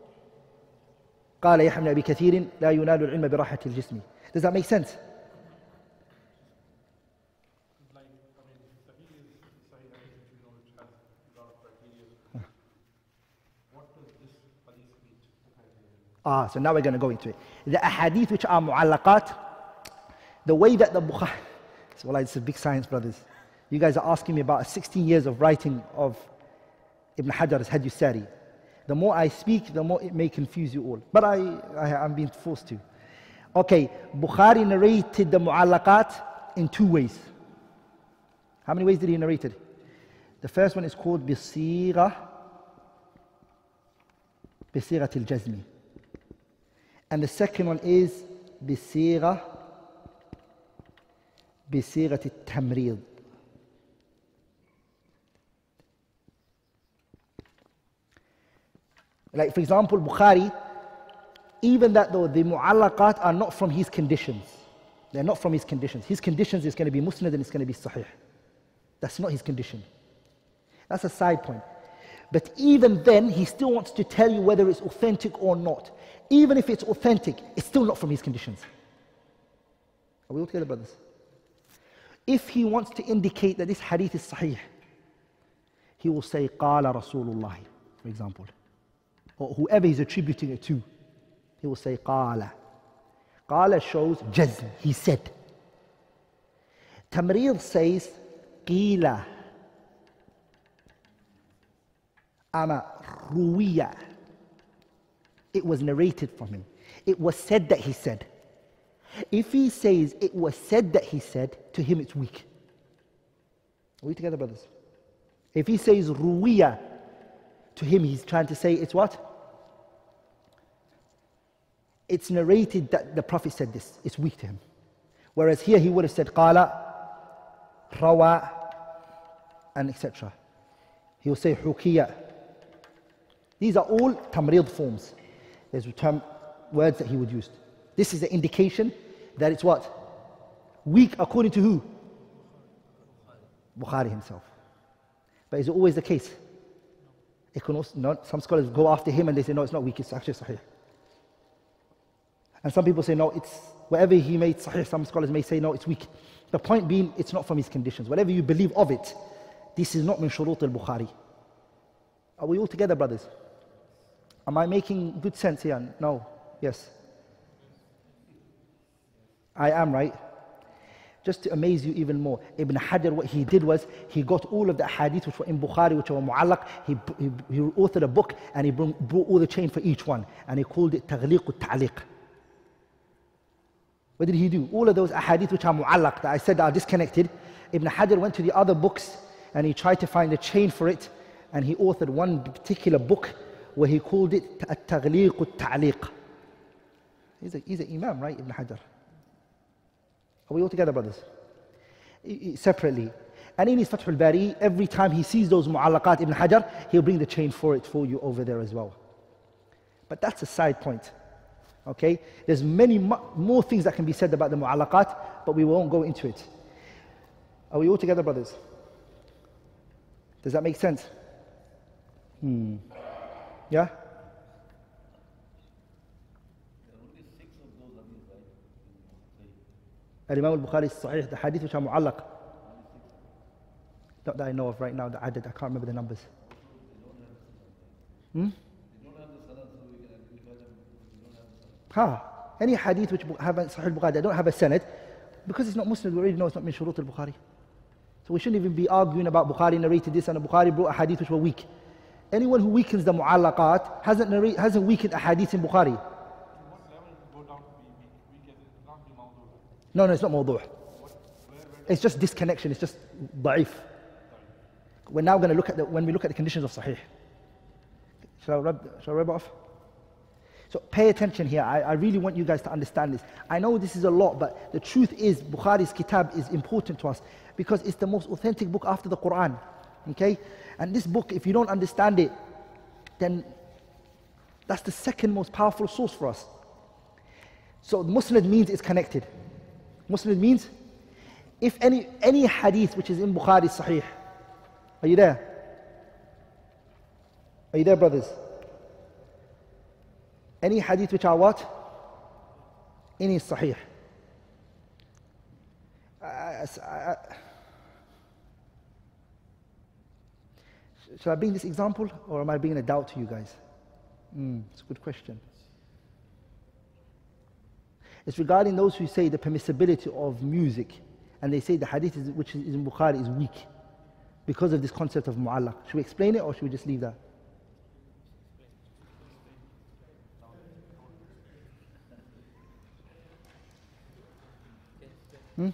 قال يحيى بن أبي كثير لا ينال العلم براحة الجسم. Does that make sense? Ah, so now we're going to go into it. The ahadith which are mu'allaqat, the way that the Bukhari, so, well, it's a big science, brothers. You guys are asking me about sixteen years of writing of Ibn Hajar's Hadith Sari. The more I speak, the more it may confuse you all. But I, I, I'm being forced to. Okay, Bukhari narrated the mu'allaqat in two ways. How many ways did he narrate it? The first one is called Bisira, Bisirat al-Jazmi. And the second one is Bisira, Bisirat al-Tamrid. Like for example, Bukhari, even that though the mu'allaqat are not from his conditions. They're not from his conditions. His conditions is going to be musnad and it's going to be sahih. That's not his condition. That's a side point. But even then, he still wants to tell you whether it's authentic or not. Even if it's authentic, it's still not from his conditions. Are we all together, brothers? If he wants to indicate that this hadith is sahih, he will say, قال رسول الله, for example. Or whoever he's attributing it to, he will say qala. Qala shows jazm, he said. Tamrid says qila. Ama ruwiya. It was narrated from him. It was said that he said. If he says it was said that he said, to him it's weak. Are we together, brothers? If he says ruwiya, to him he's trying to say it's what? It's narrated that the Prophet said this. It's weak to him. Whereas here he would have said qala, rawa, and et cetera. He will say hukiya. These are all tamrid forms. There's term, words that he would use. This is the indication that it's what? Weak according to who? Bukhari himself. But is it always the case? It can also, not, some scholars go after him and they say, no, it's not weak, it's actually sahih. And some people say, no, it's whatever he made sahih. Some scholars may say, no, it's weak. The point being, it's not from his conditions. Whatever you believe of it, this is not min shurut al-Bukhari. Are we all together, brothers? Am I making good sense here? No. Yes. I am, right? just to amaze you even more, Ibn Hajar, what he did was, he got all of the hadith which were in Bukhari, which were mu'allaq, he, he, he authored a book, and he brought, brought all the chain for each one, and he called it Taghliq al-Ta'liq. What did he do? All of those ahadith which are mu'allaq, that I said are disconnected, Ibn Hajar went to the other books, and he tried to find a chain for it, and he authored one particular book, where he called it Taghliq al-Ta'liq. He's, a, he's an imam, right, Ibn Hajar? Are we all together, brothers? Separately. And in his Fath al-Bari, every time he sees those mu'allaqat Ibn Hajar, he'll bring the chain for it for you over there as well. But that's a side point. Okay? There's many more things that can be said about the mu'allaqat, but we won't go into it. Are we all together, brothers? Does that make sense? Hmm. Yeah? Al-Imam al-Bukhari Sahih, the hadith which are mu'allaq. Not that I know of right now, the adad, I can't remember the numbers. Hmm? Ha! Any hadith which have a Sahih al-Bukhari, they don't have a sanad, because it's not Muslim, we already know it's not min shurut al-Bukhari. So we shouldn't even be arguing about Bukhari narrated this and Bukhari brought a hadith which were weak. Anyone who weakens the mu'allaqat hasn't, narrate, hasn't weakened a hadith in Bukhari. No, no, it's not mawdu'. It's just disconnection, it's just da'if. We're now going to look at the, when we look at the conditions of Sahih. Shall I rub, shall I rub off? So pay attention here, I, I really want you guys to understand this. I know this is a lot, but the truth is Bukhari's kitab is important to us because it's the most authentic book after the Quran. Okay? And this book, if you don't understand it, then that's the second most powerful source for us. So Muslim means it's connected. Muslim means if any any hadith which is in Bukhari Sahih. Are you there? Are you there, brothers? Any hadith which are what? In his Sahih. I, I, I, shall I bring this example or am I bringing a doubt to you guys? Mm, it's a good question. It's regarding those who say the permissibility of music and they say the hadith is, which is in Bukhari is weak because of this concept of mu'allaq. Should we explain it or should we just leave that? Hmm?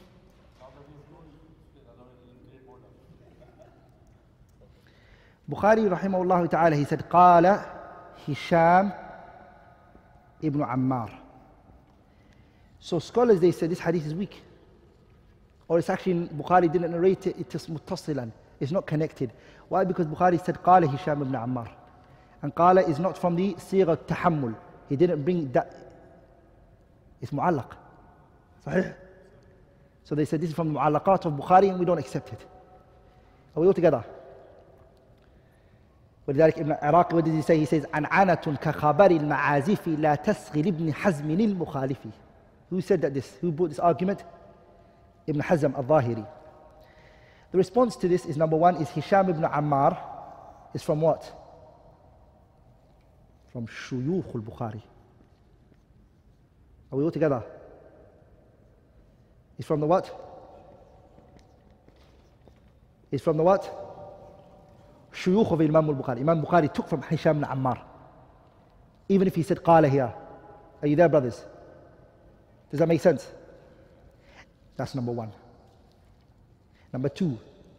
Bukhari rahimahullah ta'ala, he said, Qala Hisham ibn Ammar. So scholars, they said this hadith is weak. Or it's actually, Bukhari didn't narrate it, it's muttasilan. It's not connected. Why? Because Bukhari said, Qala Hisham ibn Ammar. And Qala is not from the Sigha Tahammul. He didn't bring that. It's mu'allaq. Sahih? So they said this is from the mu'allaqat of Bukhari and we don't accept it. Are we all together? ولذلك ابن عراقي, what did he say? He says, عنعنة كخبر المعازف لا تسغي لابن حزم المخالف. Who said that this? Who brought this argument? Ibn Hazm al-Zahiri. The response to this is, number one, is Hisham ibn Ammar is from what? From Shuyukh al-Bukhari. Are we all together? He's from the what? He's from the what? Shuyukh of Imam al-Bukhari. Imam Bukhari took from Hisham ibn Ammar. Even if he said Qala here. Are you there, brothers? Does that make sense? That's number one. Number two,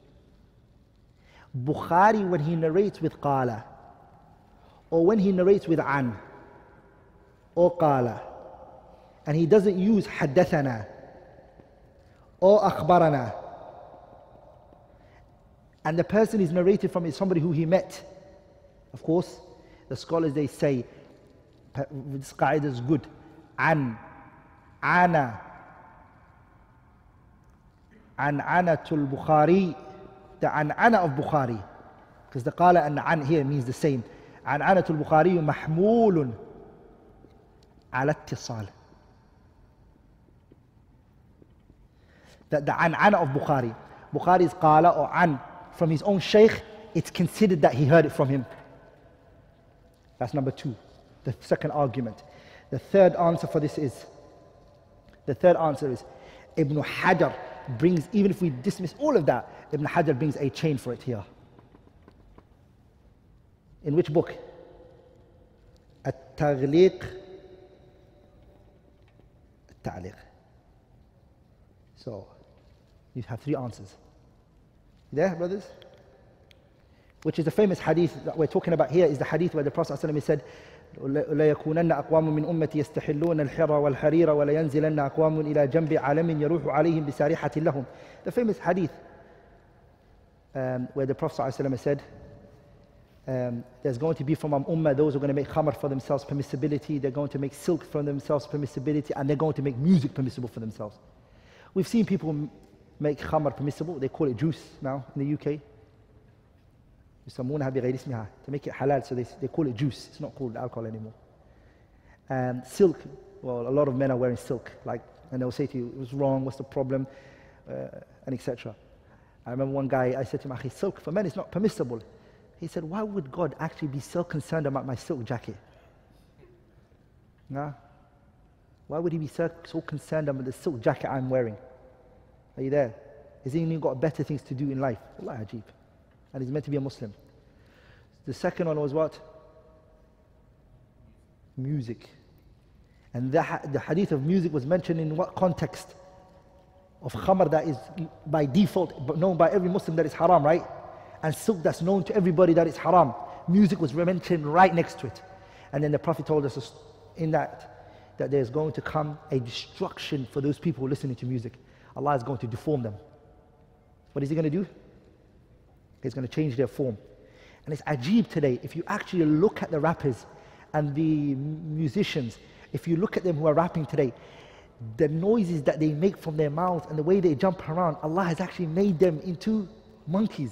Bukhari, when he narrates with Qala, or when he narrates with An, or Qala, and he doesn't use Haddathana, or Akhbarana, and the person is narrated from is somebody who he met, of course, the scholars, they say, this qaida is good. An, Ana, An'anatul Bukhari, the An'ana of Bukhari, because the Qala and An here means the same. An'anatul Bukhari mahmulun ala ittisal. That the An'ana of Bukhari, Bukhari's Qala or An from his own Shaykh, it's considered that he heard it from him. That's number two, the second argument. The third answer for this is, the third answer is, Ibn Hajar brings, even if we dismiss all of that, Ibn Hajar brings a chain for it here. In which book? At-Taghliq. At-Ta'liq. So, you have three answers. You there, brothers? Which is the famous hadith that we're talking about here, is the hadith where the Prophet ﷺ said, لا يكونن أقوام من أمتي يستحلون الحر والحرير ولا ينزلن أقوام إلى جنب عالم يروح عليهم بسارحة لهم. The famous hadith um, where the Prophet ﷺ said, um, there's going to be from an ummah those who are going to make khamr for themselves permissibility, they're going to make silk for themselves permissibility, and they're going to make music permissible for themselves. We've seen people make khamr permissible, they call it juice now in the U K. يسمونها بغير اسمها, to make it halal, so they, they call it juice, it's not called alcohol anymore. And silk, well, a lot of men are wearing silk, like, and they'll say to you, it was wrong, what's the problem, uh, and et cetera. I remember one guy, I said to him, Akhi, silk for men is not permissible. He said, why would God actually be so concerned about my silk jacket? Nah? Why would he be so, so concerned about the silk jacket I'm wearing? Are you there? Has he even got better things to do in life? Allah ajib. And he's meant to be a Muslim. The second one was what? Music. And the, the hadith of music was mentioned in what context? Of khamr, that is by default known by every Muslim that is haram, right? And silk, that's known to everybody that is haram. Music was mentioned right next to it. And then the Prophet told us in that, that there's going to come a destruction for those people who are listening to music. Allah is going to deform them. What is he going to do? He's going to change their form. And it's ajib today, if you actually look at the rappers and the musicians, if you look at them who are rapping today, the noises that they make from their mouths and the way they jump around, Allah has actually made them into monkeys.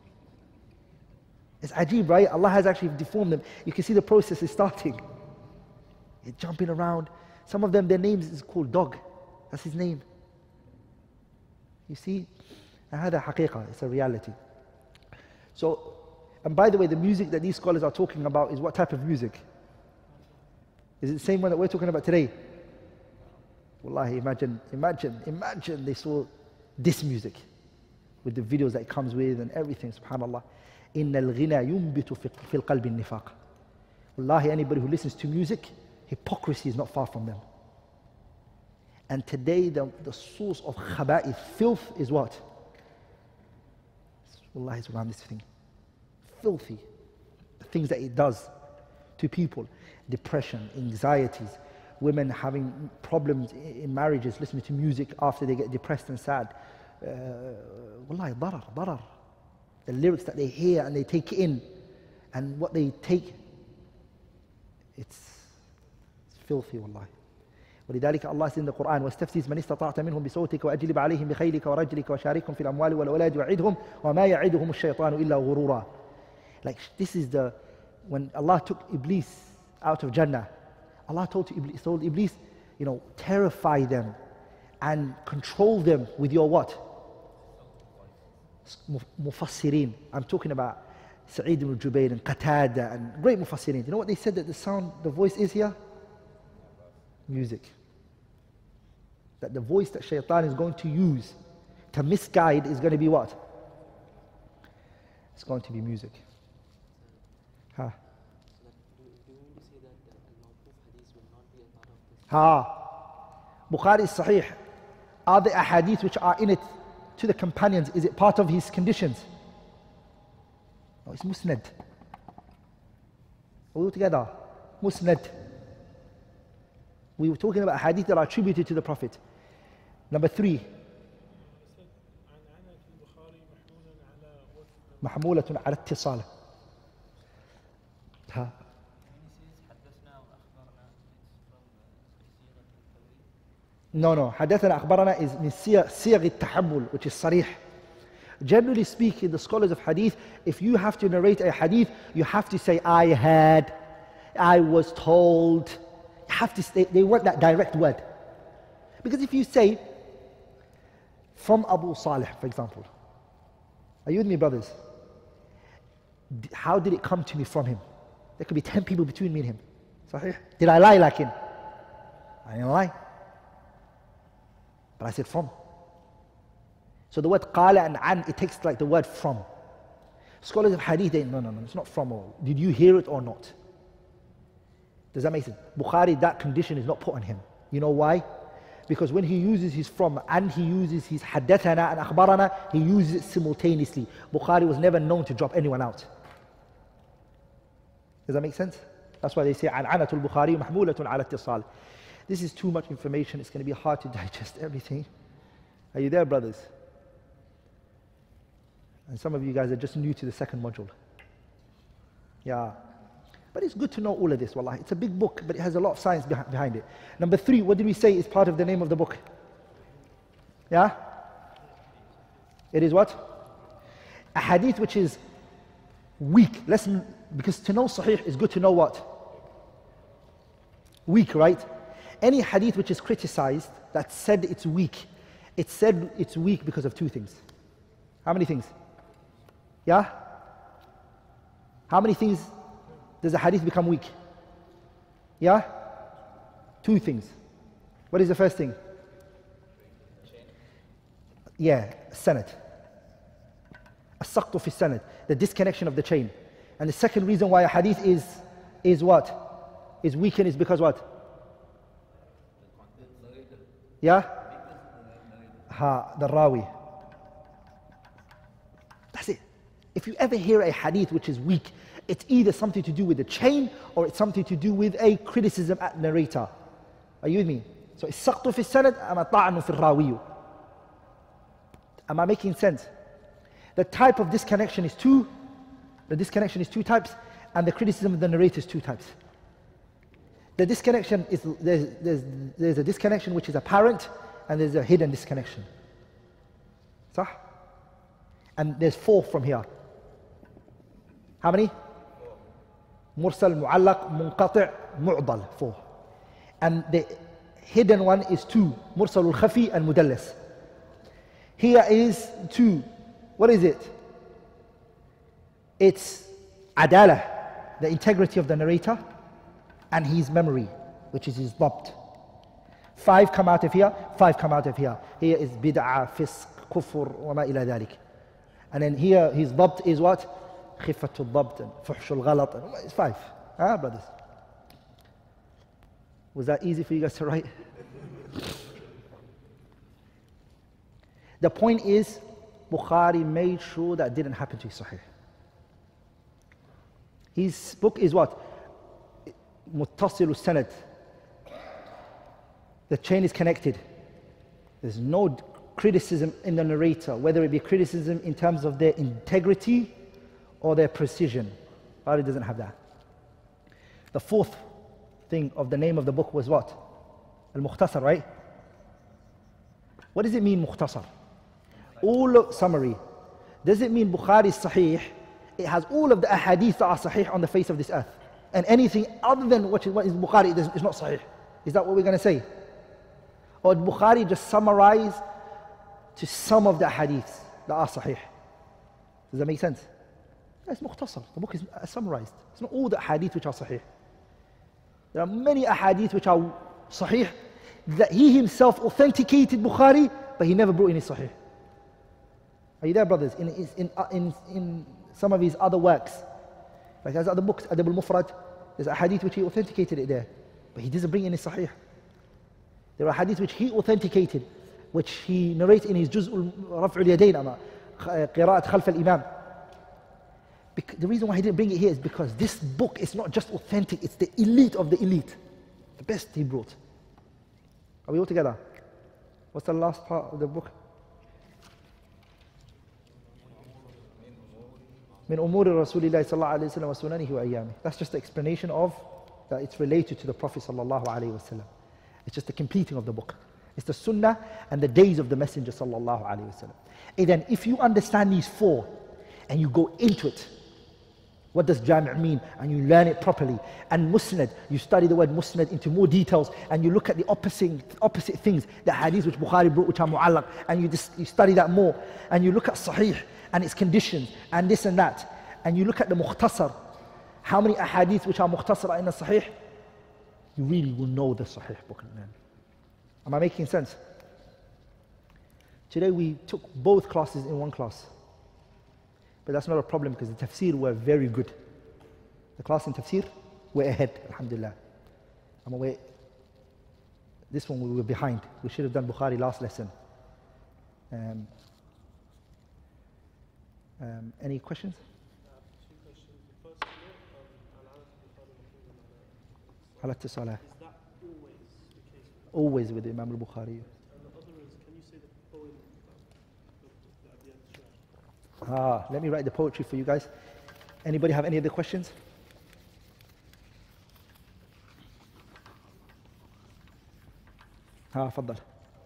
It's ajib, right? Allah has actually deformed them. You can see the process is starting. They're jumping around. Some of them, their names is called Dog. That's his name. You see? هذا حقيقة, it's a reality. So, and by the way, the music that these scholars are talking about is what type of music? Is it the same one that we're talking about today? Wallahi, imagine, imagine, imagine they saw this music with the videos that it comes with and everything, subhanallah. إِنَّ الْغِنَى يُنْبِتُ فِي الْقَلْبِ النِّفَاقِ. Wallahi, anybody who listens to music, hypocrisy is not far from them. And today, the, the source of khaba'ith, filth, is what? Wallahi, it's around this thing. Filthy. The things that it does to people. Depression, anxieties, women having problems in marriages, listening to music after they get depressed and sad. Uh, wallahi, darar, darar. The lyrics that they hear and they take in, and what they take, it's, it's filthy, wallahi. ولذلك الله says in the Quran, واستفزز من استطعت منهم بصوتك وأجلب عليهم بخيلك ورجلك وشاركهم في الأموال والأولاد وعدهم وما يعدهم الشيطان إلا غرورا. Like this is the, when Allah took Iblis out of Jannah, Allah told, to Iblis, told Iblis, you know, terrify them and control them with your what? Mufassirin. I'm talking about Sa'id ibn Jubayr and Qatada and great Mufassirin. You know what they said that the sound, the voice is here? Music. That the voice that shaitan is going to use to misguide is going to be what? It's going to be music. Huh? Ha. Bukhari is sahih. Are the ahadith which are in it to the companions, is it part of his conditions? No, it's musnad. All together. Musnad. We were talking about hadith that are attributed to the Prophet. Number three. محمولة على اتصال. ها. No, no. حدثنا أخبرنا is من صيغ التحمل, which is صريح. Generally speaking, the scholars of hadith, if you have to narrate a hadith, you have to say, I had, I was told. You have to say, they want that direct word. Because if you say, from Abu Salih, for example, are you with me, brothers? How did it come to me from him? There could be ten people between me and him. Sahih? Did I lie like him? I didn't lie. But I said from. So the word qala and an, it takes like the word from. Scholars of hadith, they no, no, no, it's not from or did you hear it or not? Does that make sense? Bukhari, that condition is not put on him. You know why? Because when he uses his from and he uses his haddathana and akhbarana, he uses it simultaneously. Bukhari was never known to drop anyone out. Does that make sense? That's why they say An'anatul Bukhari mahmulatun ala ittisal. This is too much information. It's going to be hard to digest everything. Are you there, brothers? And some of you guys are just new to the second module. Yeah. But it's good to know all of this, wallah. It's a big book, but it has a lot of science behind it. Number three, what did we say is part of the name of the book? Yeah? It is what? A hadith which is weak. Let's, because to know sahih is good to know what? Weak, right? Any hadith which is criticized, that said it's weak, it said it's weak because of two things. How many things? Yeah? How many things does a hadith become weak? Yeah? Two things. What is the first thing? Yeah, sanad. As-saqtu fi sanad, the disconnection of the chain. And the second reason why a hadith is, is what? Is weakened is because what? Yeah? Ha, the rawi. That's it. If you ever hear a hadith which is weak, it's either something to do with the chain or it's something to do with a criticism at narrator. Are you with me? So it's saqtu fi sanad, ama ta'anu fi rawiyu. Am I making sense? The type of disconnection is two. The disconnection is two types, and the criticism of the narrator is two types. The disconnection is, there's, there's, there's a disconnection which is apparent, and there's a hidden disconnection. Sah? And there's four from here. How many? Mursal, mu'allaq, munqati', mu'dal. Four. And the hidden one is two. Mursalul khafi and mudallas. Here is two. What is it? It's adala, the integrity of the narrator, and his memory, which is his dabt. Five come out of here, five come out of here. Here is bid'ah, fisq, kufr, wa ma ila dhalik. And then here his dabt is what? Khifatul dabt and fuhshul ghalat. It's five. Ah, brothers. Was that easy for you guys to write? The point is, Bukhari made sure that didn't happen to his Sahih. His book is what? Muttasilu sanad. The chain is connected. There's no criticism in the narrator, whether it be criticism in terms of their integrity or their precision. Bukhari doesn't have that. The fourth thing of the name of the book was what? Al-Mukhtasar, right? What does it mean, Mukhtasar? All of, summary. Does it mean Bukhari is Sahih? It has all of the ahadith that are Sahih on the face of this earth. And anything other than what is, what is Bukhari is not Sahih. Is that what we're going to say? Or did Bukhari just summarize to some of the ahadiths that are Sahih? Does that make sense? That's Mukhtasar. The book is summarized. It's not all the ahadith which are Sahih. There are many ahadith which are Sahih that he himself authenticated Bukhari, but he never brought in his Sahih. Are you there, brothers? In, in, in, in some of his other works, like his other books, Adab al-Mufrad, there's a hadith which he authenticated it there, but he doesn't bring in his Sahih. There are hadith which he authenticated, which he narrates in his Juz'ul Raf'ul Yadayn, Qira'at Khalf al-Imam. The reason why he didn't bring it here is because this book is not just authentic, it's the elite of the elite. The best he brought. Are we all together? What's the last part of the book? Min umuri Rasulillahi sallallahu alayhi wa sallam wa sunanihi wa ayyamih. That's just the explanation of that it's related to the Prophet sallallahu alayhi wa sallam. It's just the completing of the book. It's the sunnah and the days of the Messenger sallallahu alayhi wa sallam. And then if you understand these four and you go into it, what does jami' mean? And you learn it properly. And musnad, you study the word musnad into more details and you look at the opposite, opposite things, the hadith which Bukhari brought which are mu'allaq, and you, just, you study that more. And you look at sahih and its conditions and this and that. And you look at the mukhtasar, how many ahadith which are mukhtasar are in the sahih, you really will know the sahih book. Am I making sense? Today we took both classes in one class. But that's not a problem because the tafsir were very good. The class in tafsir were ahead, alhamdulillah. I'm aware. This one we were behind. We should have done Bukhari last lesson. Um, um, any questions? Two questions. The first one, um, Halat Salah. is that always the case? Always with Imam al-Bukhari. And the other is, can you say the poem that at the end? Ah, let me write the poetry for you guys. Anybody have any other questions? Ah, faddal.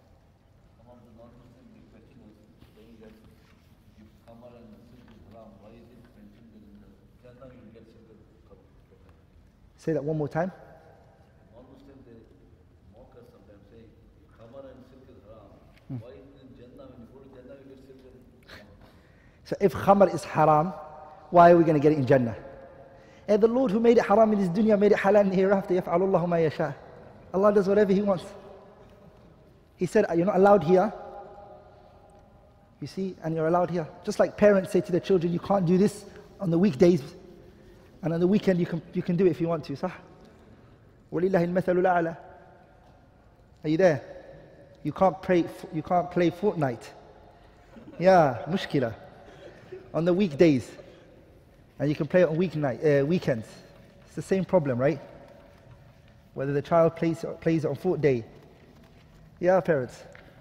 Say that one more time. Non-Muslims, they mock us sometimes, say, Khamar and silk is haram. Why in Jannah, when you go to Jannah, you get silk and haram? So if khamar is haram, why are we going to get it in Jannah? And the Lord who made it haram in this dunya made it halal in the hereafter. يَفْعَلُ اللَّهُ مَا يَشَاءُ. Allah does whatever He wants. He said, you're not allowed here. You see, and you're allowed here. Just like parents say to their children, you can't do this on the weekdays. And on the weekend, you can, you can do it if you want to. صح? وَلِلَّهِ الْمَثَلُ الْأَعْلَى. Are you there? You can't pray, you can't play Fortnite. Yeah, mushkila. On the weekdays. And you can play it on weeknight, uh, weekends. It's the same problem, right? Whether the child plays, plays it on fourth day. Yeah, parents.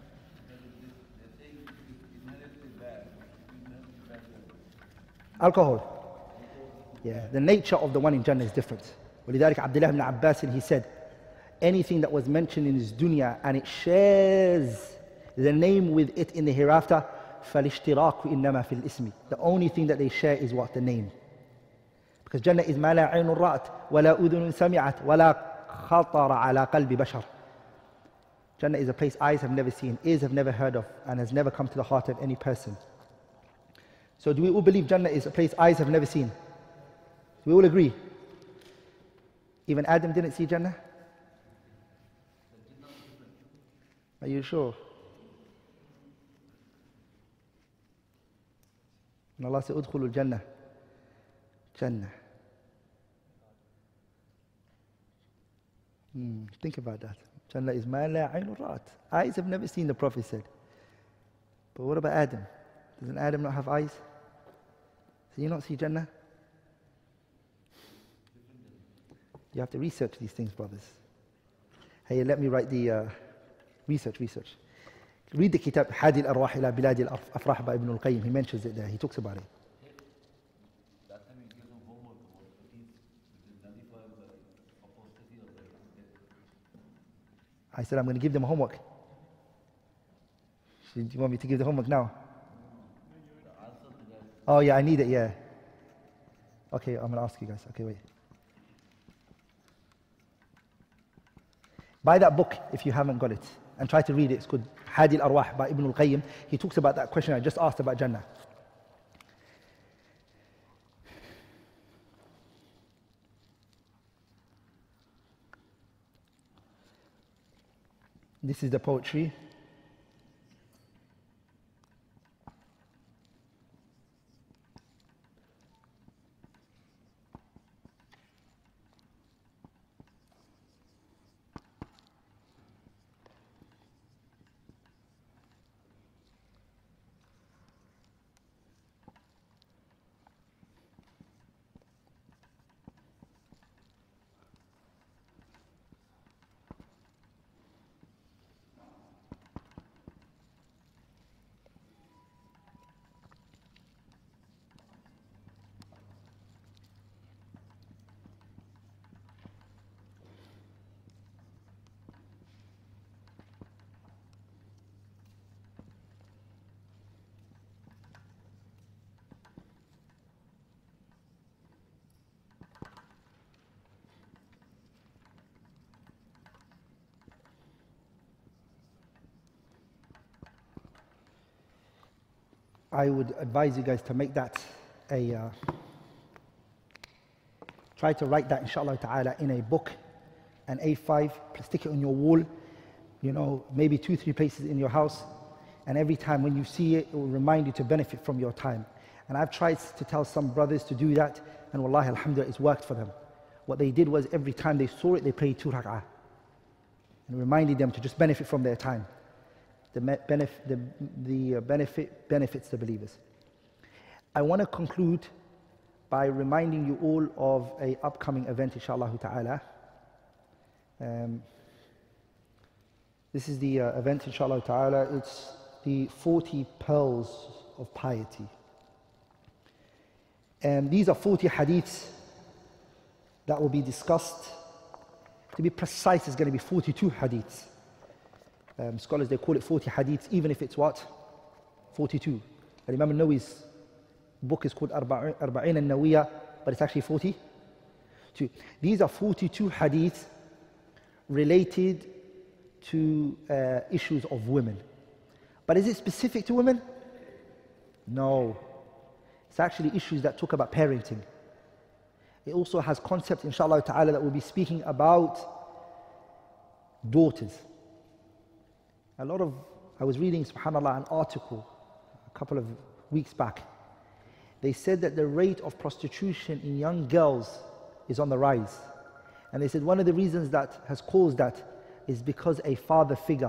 Alcohol. Yeah, the nature of the one in Jannah is different. ولذلك Abdullah ibn Abbas, he said, anything that was mentioned in this dunya and it shares the name with it in the hereafter, فَالِاشْتِرَاكُ إِنَّمَا فِي الْإِسْمِ. The only thing that they share is what? The name. Because Jannah is مَا لَا عَيْنٌ رَأَتْ وَلَا أُذُنٌ سَمِعَتْ وَلَا خَطَرَ عَلَى قَلْبِ بَشَرٍ. Jannah is a place eyes have never seen, ears have never heard of, and has never come to the heart of any person. So do we all believe Jannah is a place eyes have never seen? Do we all agree? Even Adam didn't see Jannah? Are you sure? And Allah said, Udkhulul Jannah. Jannah. Hmm, think about that. Jannah is ma la aynun ra'at. Eyes have never seen, the Prophet said. But what about Adam? Doesn't Adam not have eyes? So you not see Jannah? You have to research these things, brothers. Hey, let me write the uh, research, research. Read the kitab, Hadi al-Arwah ila Bilad al-Afrah by Ibn al-Qayyim. He mentions it there. He talks about it. That time you give them homework about Hadith, which is nullified by apostasy or the I said I'm going to give them homework. Do you want me to give the homework now? Oh yeah, I need it, yeah. Okay, I'm going to ask you guys. Okay, wait. Buy that book if you haven't got it and try to read it. It's called Hadi al-Arwah by Ibn al-Qayyim. He talks about that question I just asked about Jannah. This is the poetry. I would advise you guys to make that a, uh, try to write that inshallah ta'ala in a book, an A five, stick it on your wall, you know, maybe two, three places in your house. And every time when you see it, it will remind you to benefit from your time. And I've tried to tell some brothers to do that, and wallahi, alhamdulillah, it's worked for them. What they did was every time they saw it, they prayed two rak'ah. And reminded them to just benefit from their time. The, benef the, the benefit benefits the believers. I want to conclude by reminding you all of an upcoming event, inshaAllah ta'ala. Um, this is the uh, event, inshaAllah ta'ala. It's the forty pearls of piety. And these are forty hadiths that will be discussed. To be precise, it's going to be forty-two hadiths. Um, scholars, they call it forty hadiths, even if it's what? forty-two. And Imam al-Nawawi's book is called Arba'in al-Nawiyah, but it's actually forty-two. These are forty-two hadiths related to uh, issues of women. But is it specific to women? No. It's actually issues that talk about parenting. It also has concepts, inshallah ta'ala, that we'll be speaking about daughters. A lot of, I was reading, subhanAllah, an article a couple of weeks back. They said that the rate of prostitution in young girls is on the rise. And they said one of the reasons that has caused that is because a father figure.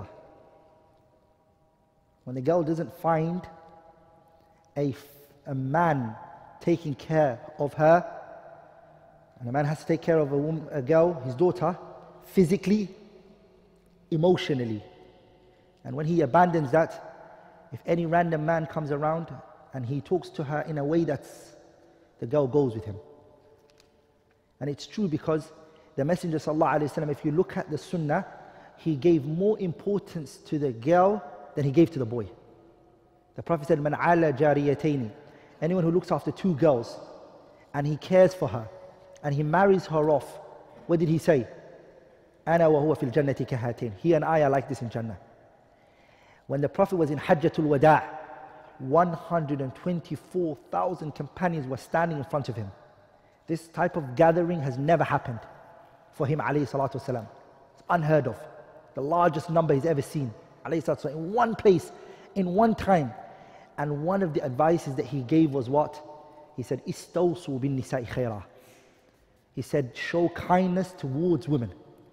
When the girl doesn't find a, a man taking care of her, and a man has to take care of a, woman, a girl, his daughter, physically, emotionally. And when he abandons that, if any random man comes around and he talks to her in a way that's, the girl goes with him. And it's true because the Messenger sallallahu alaihi wasallam, if you look at the sunnah, he gave more importance to the girl than he gave to the boy. The Prophet said, "Man ala jariyataini," anyone who looks after two girls and he cares for her and he marries her off, what did he say? Ana wa huwa fil jannati kahatain. He and I are like this in Jannah. When the Prophet was in Hajjatul Wada', one hundred twenty-four thousand companions were standing in front of him. This type of gathering has never happened for him, alayhi salatu wasalam. It's unheard of. The largest number he's ever seen, alayhi salatu wasalam, in one place, in one time. And one of the advices that he gave was what? He said, "Istawsu bin nisa'i khaira." He said, show kindness towards women.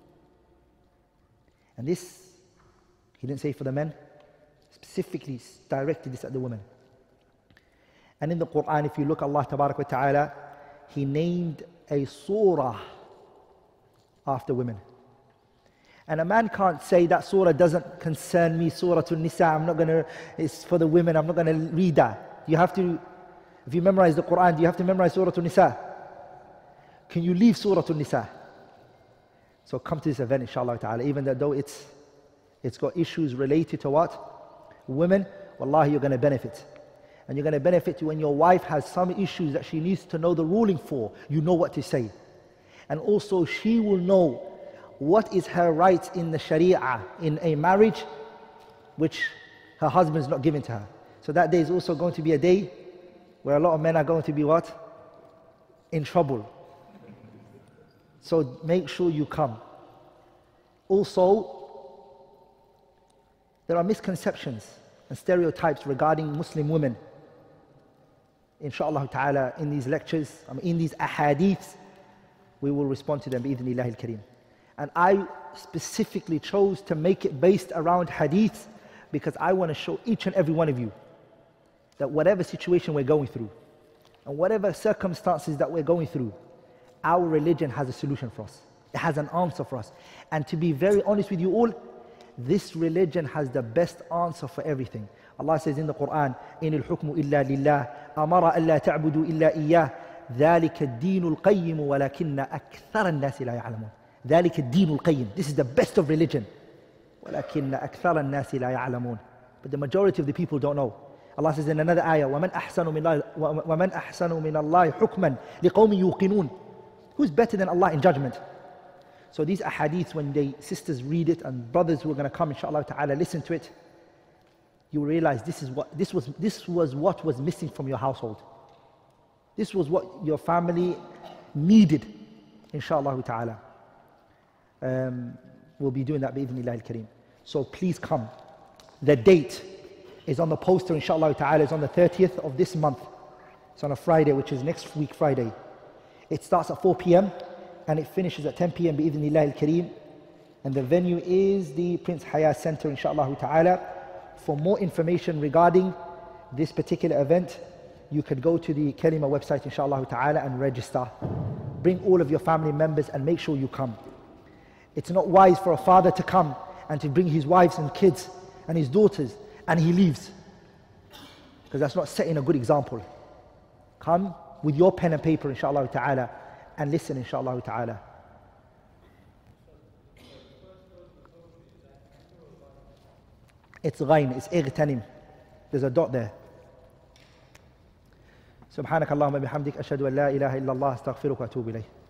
And this, he didn't say for the men, specifically directed this at the women. And in the Quran, if you look, Allah tabarak wa ta'ala, He named a surah after women. And a man can't say that surah doesn't concern me, Surah An-Nisa, I'm not going to, it's for the women, I'm not going to read that. You have to, if you memorize the Quran, do you have to memorize Surah An-Nisa? Can you leave Surah An-Nisa? So come to this event, inshallah ta'ala, even though it's, it's got issues related to what? Women, wallahi, you're going to benefit. And you're going to benefit when your wife has some issues that she needs to know the ruling for. You know what to say. And also she will know what is her right in the Sharia, in a marriage, which her husband is not giving to her. So that day is also going to be a day where a lot of men are going to be what? In trouble. So make sure you come. Also, there are misconceptions and stereotypes regarding Muslim women. Inshallah ta'ala, in these lectures, I mean, in these ahadiths, we will respond to them bi'idhnillahi al-kareem. And I specifically chose to make it based around hadiths because I want to show each and every one of you that whatever situation we're going through and whatever circumstances that we're going through, our religion has a solution for us. It has an answer for us. And to be very honest with you all, this religion has the best answer for everything. Allah says in the Quran, إِنِ الْحُكْمُ إِلَّا لِلَّهِ أَمَرَ أَلَّا تَعْبُدُوا إِلَّا إِيَّهِ ذَلِكَ الدِّينُ الْقَيِّمُ وَلَكِنَّ أَكْثَرَ النَّاسِ لَا يَعْلَمُونَ. ذَلِكَ الدِّينُ الْقَيِّمُ. This is the best of religion. وَلَكِنَّ أَكْثَرَ النَّاسِ لَا يَعْلَمُونَ. But the majority of the people don't know. Allah says in another ayah, وَمَنْ أَحْسَنُ مِنَ اللَّهِ وَمَنْ أَحْسَنُ مِنَ اللَّهِ حُكْمًا لِقَوْمٍ يُوقِنُونَ. Who's better than Allah in judgment? So these ahadiths, when they sisters read it and brothers who are going to come, inshallah ta'ala, listen to it, you will realize this is what this was this was what was missing from your household. This was what your family needed, inshallah ta'ala. Um, we'll be doing that bi'idhnillahi al-kareem. So please come. The date, is on the poster, inshallah ta'ala. It's on the thirtieth of this month. It's on a Friday, which is next week Friday. It starts at four p m and it finishes at ten p m bi-idhnillah al-kareem. And the venue is the Prince Hayat Center, inshallah ta'ala. For more information regarding this particular event, you could go to the Kalima website, inshallah ta'ala, and register. Bring all of your family members and make sure you come. It's not wise for a father to come and to bring his wives and kids and his daughters and he leaves, because that's not setting a good example. Come with your pen and paper, inshallah ta'ala, and listen, inshallah ta'ala. It's ghain, it's igtanim. There's a dot there. سبحانك اللهم بحمدك أشهد أن لا إله إلا الله أستغفرك وأتوب إليه.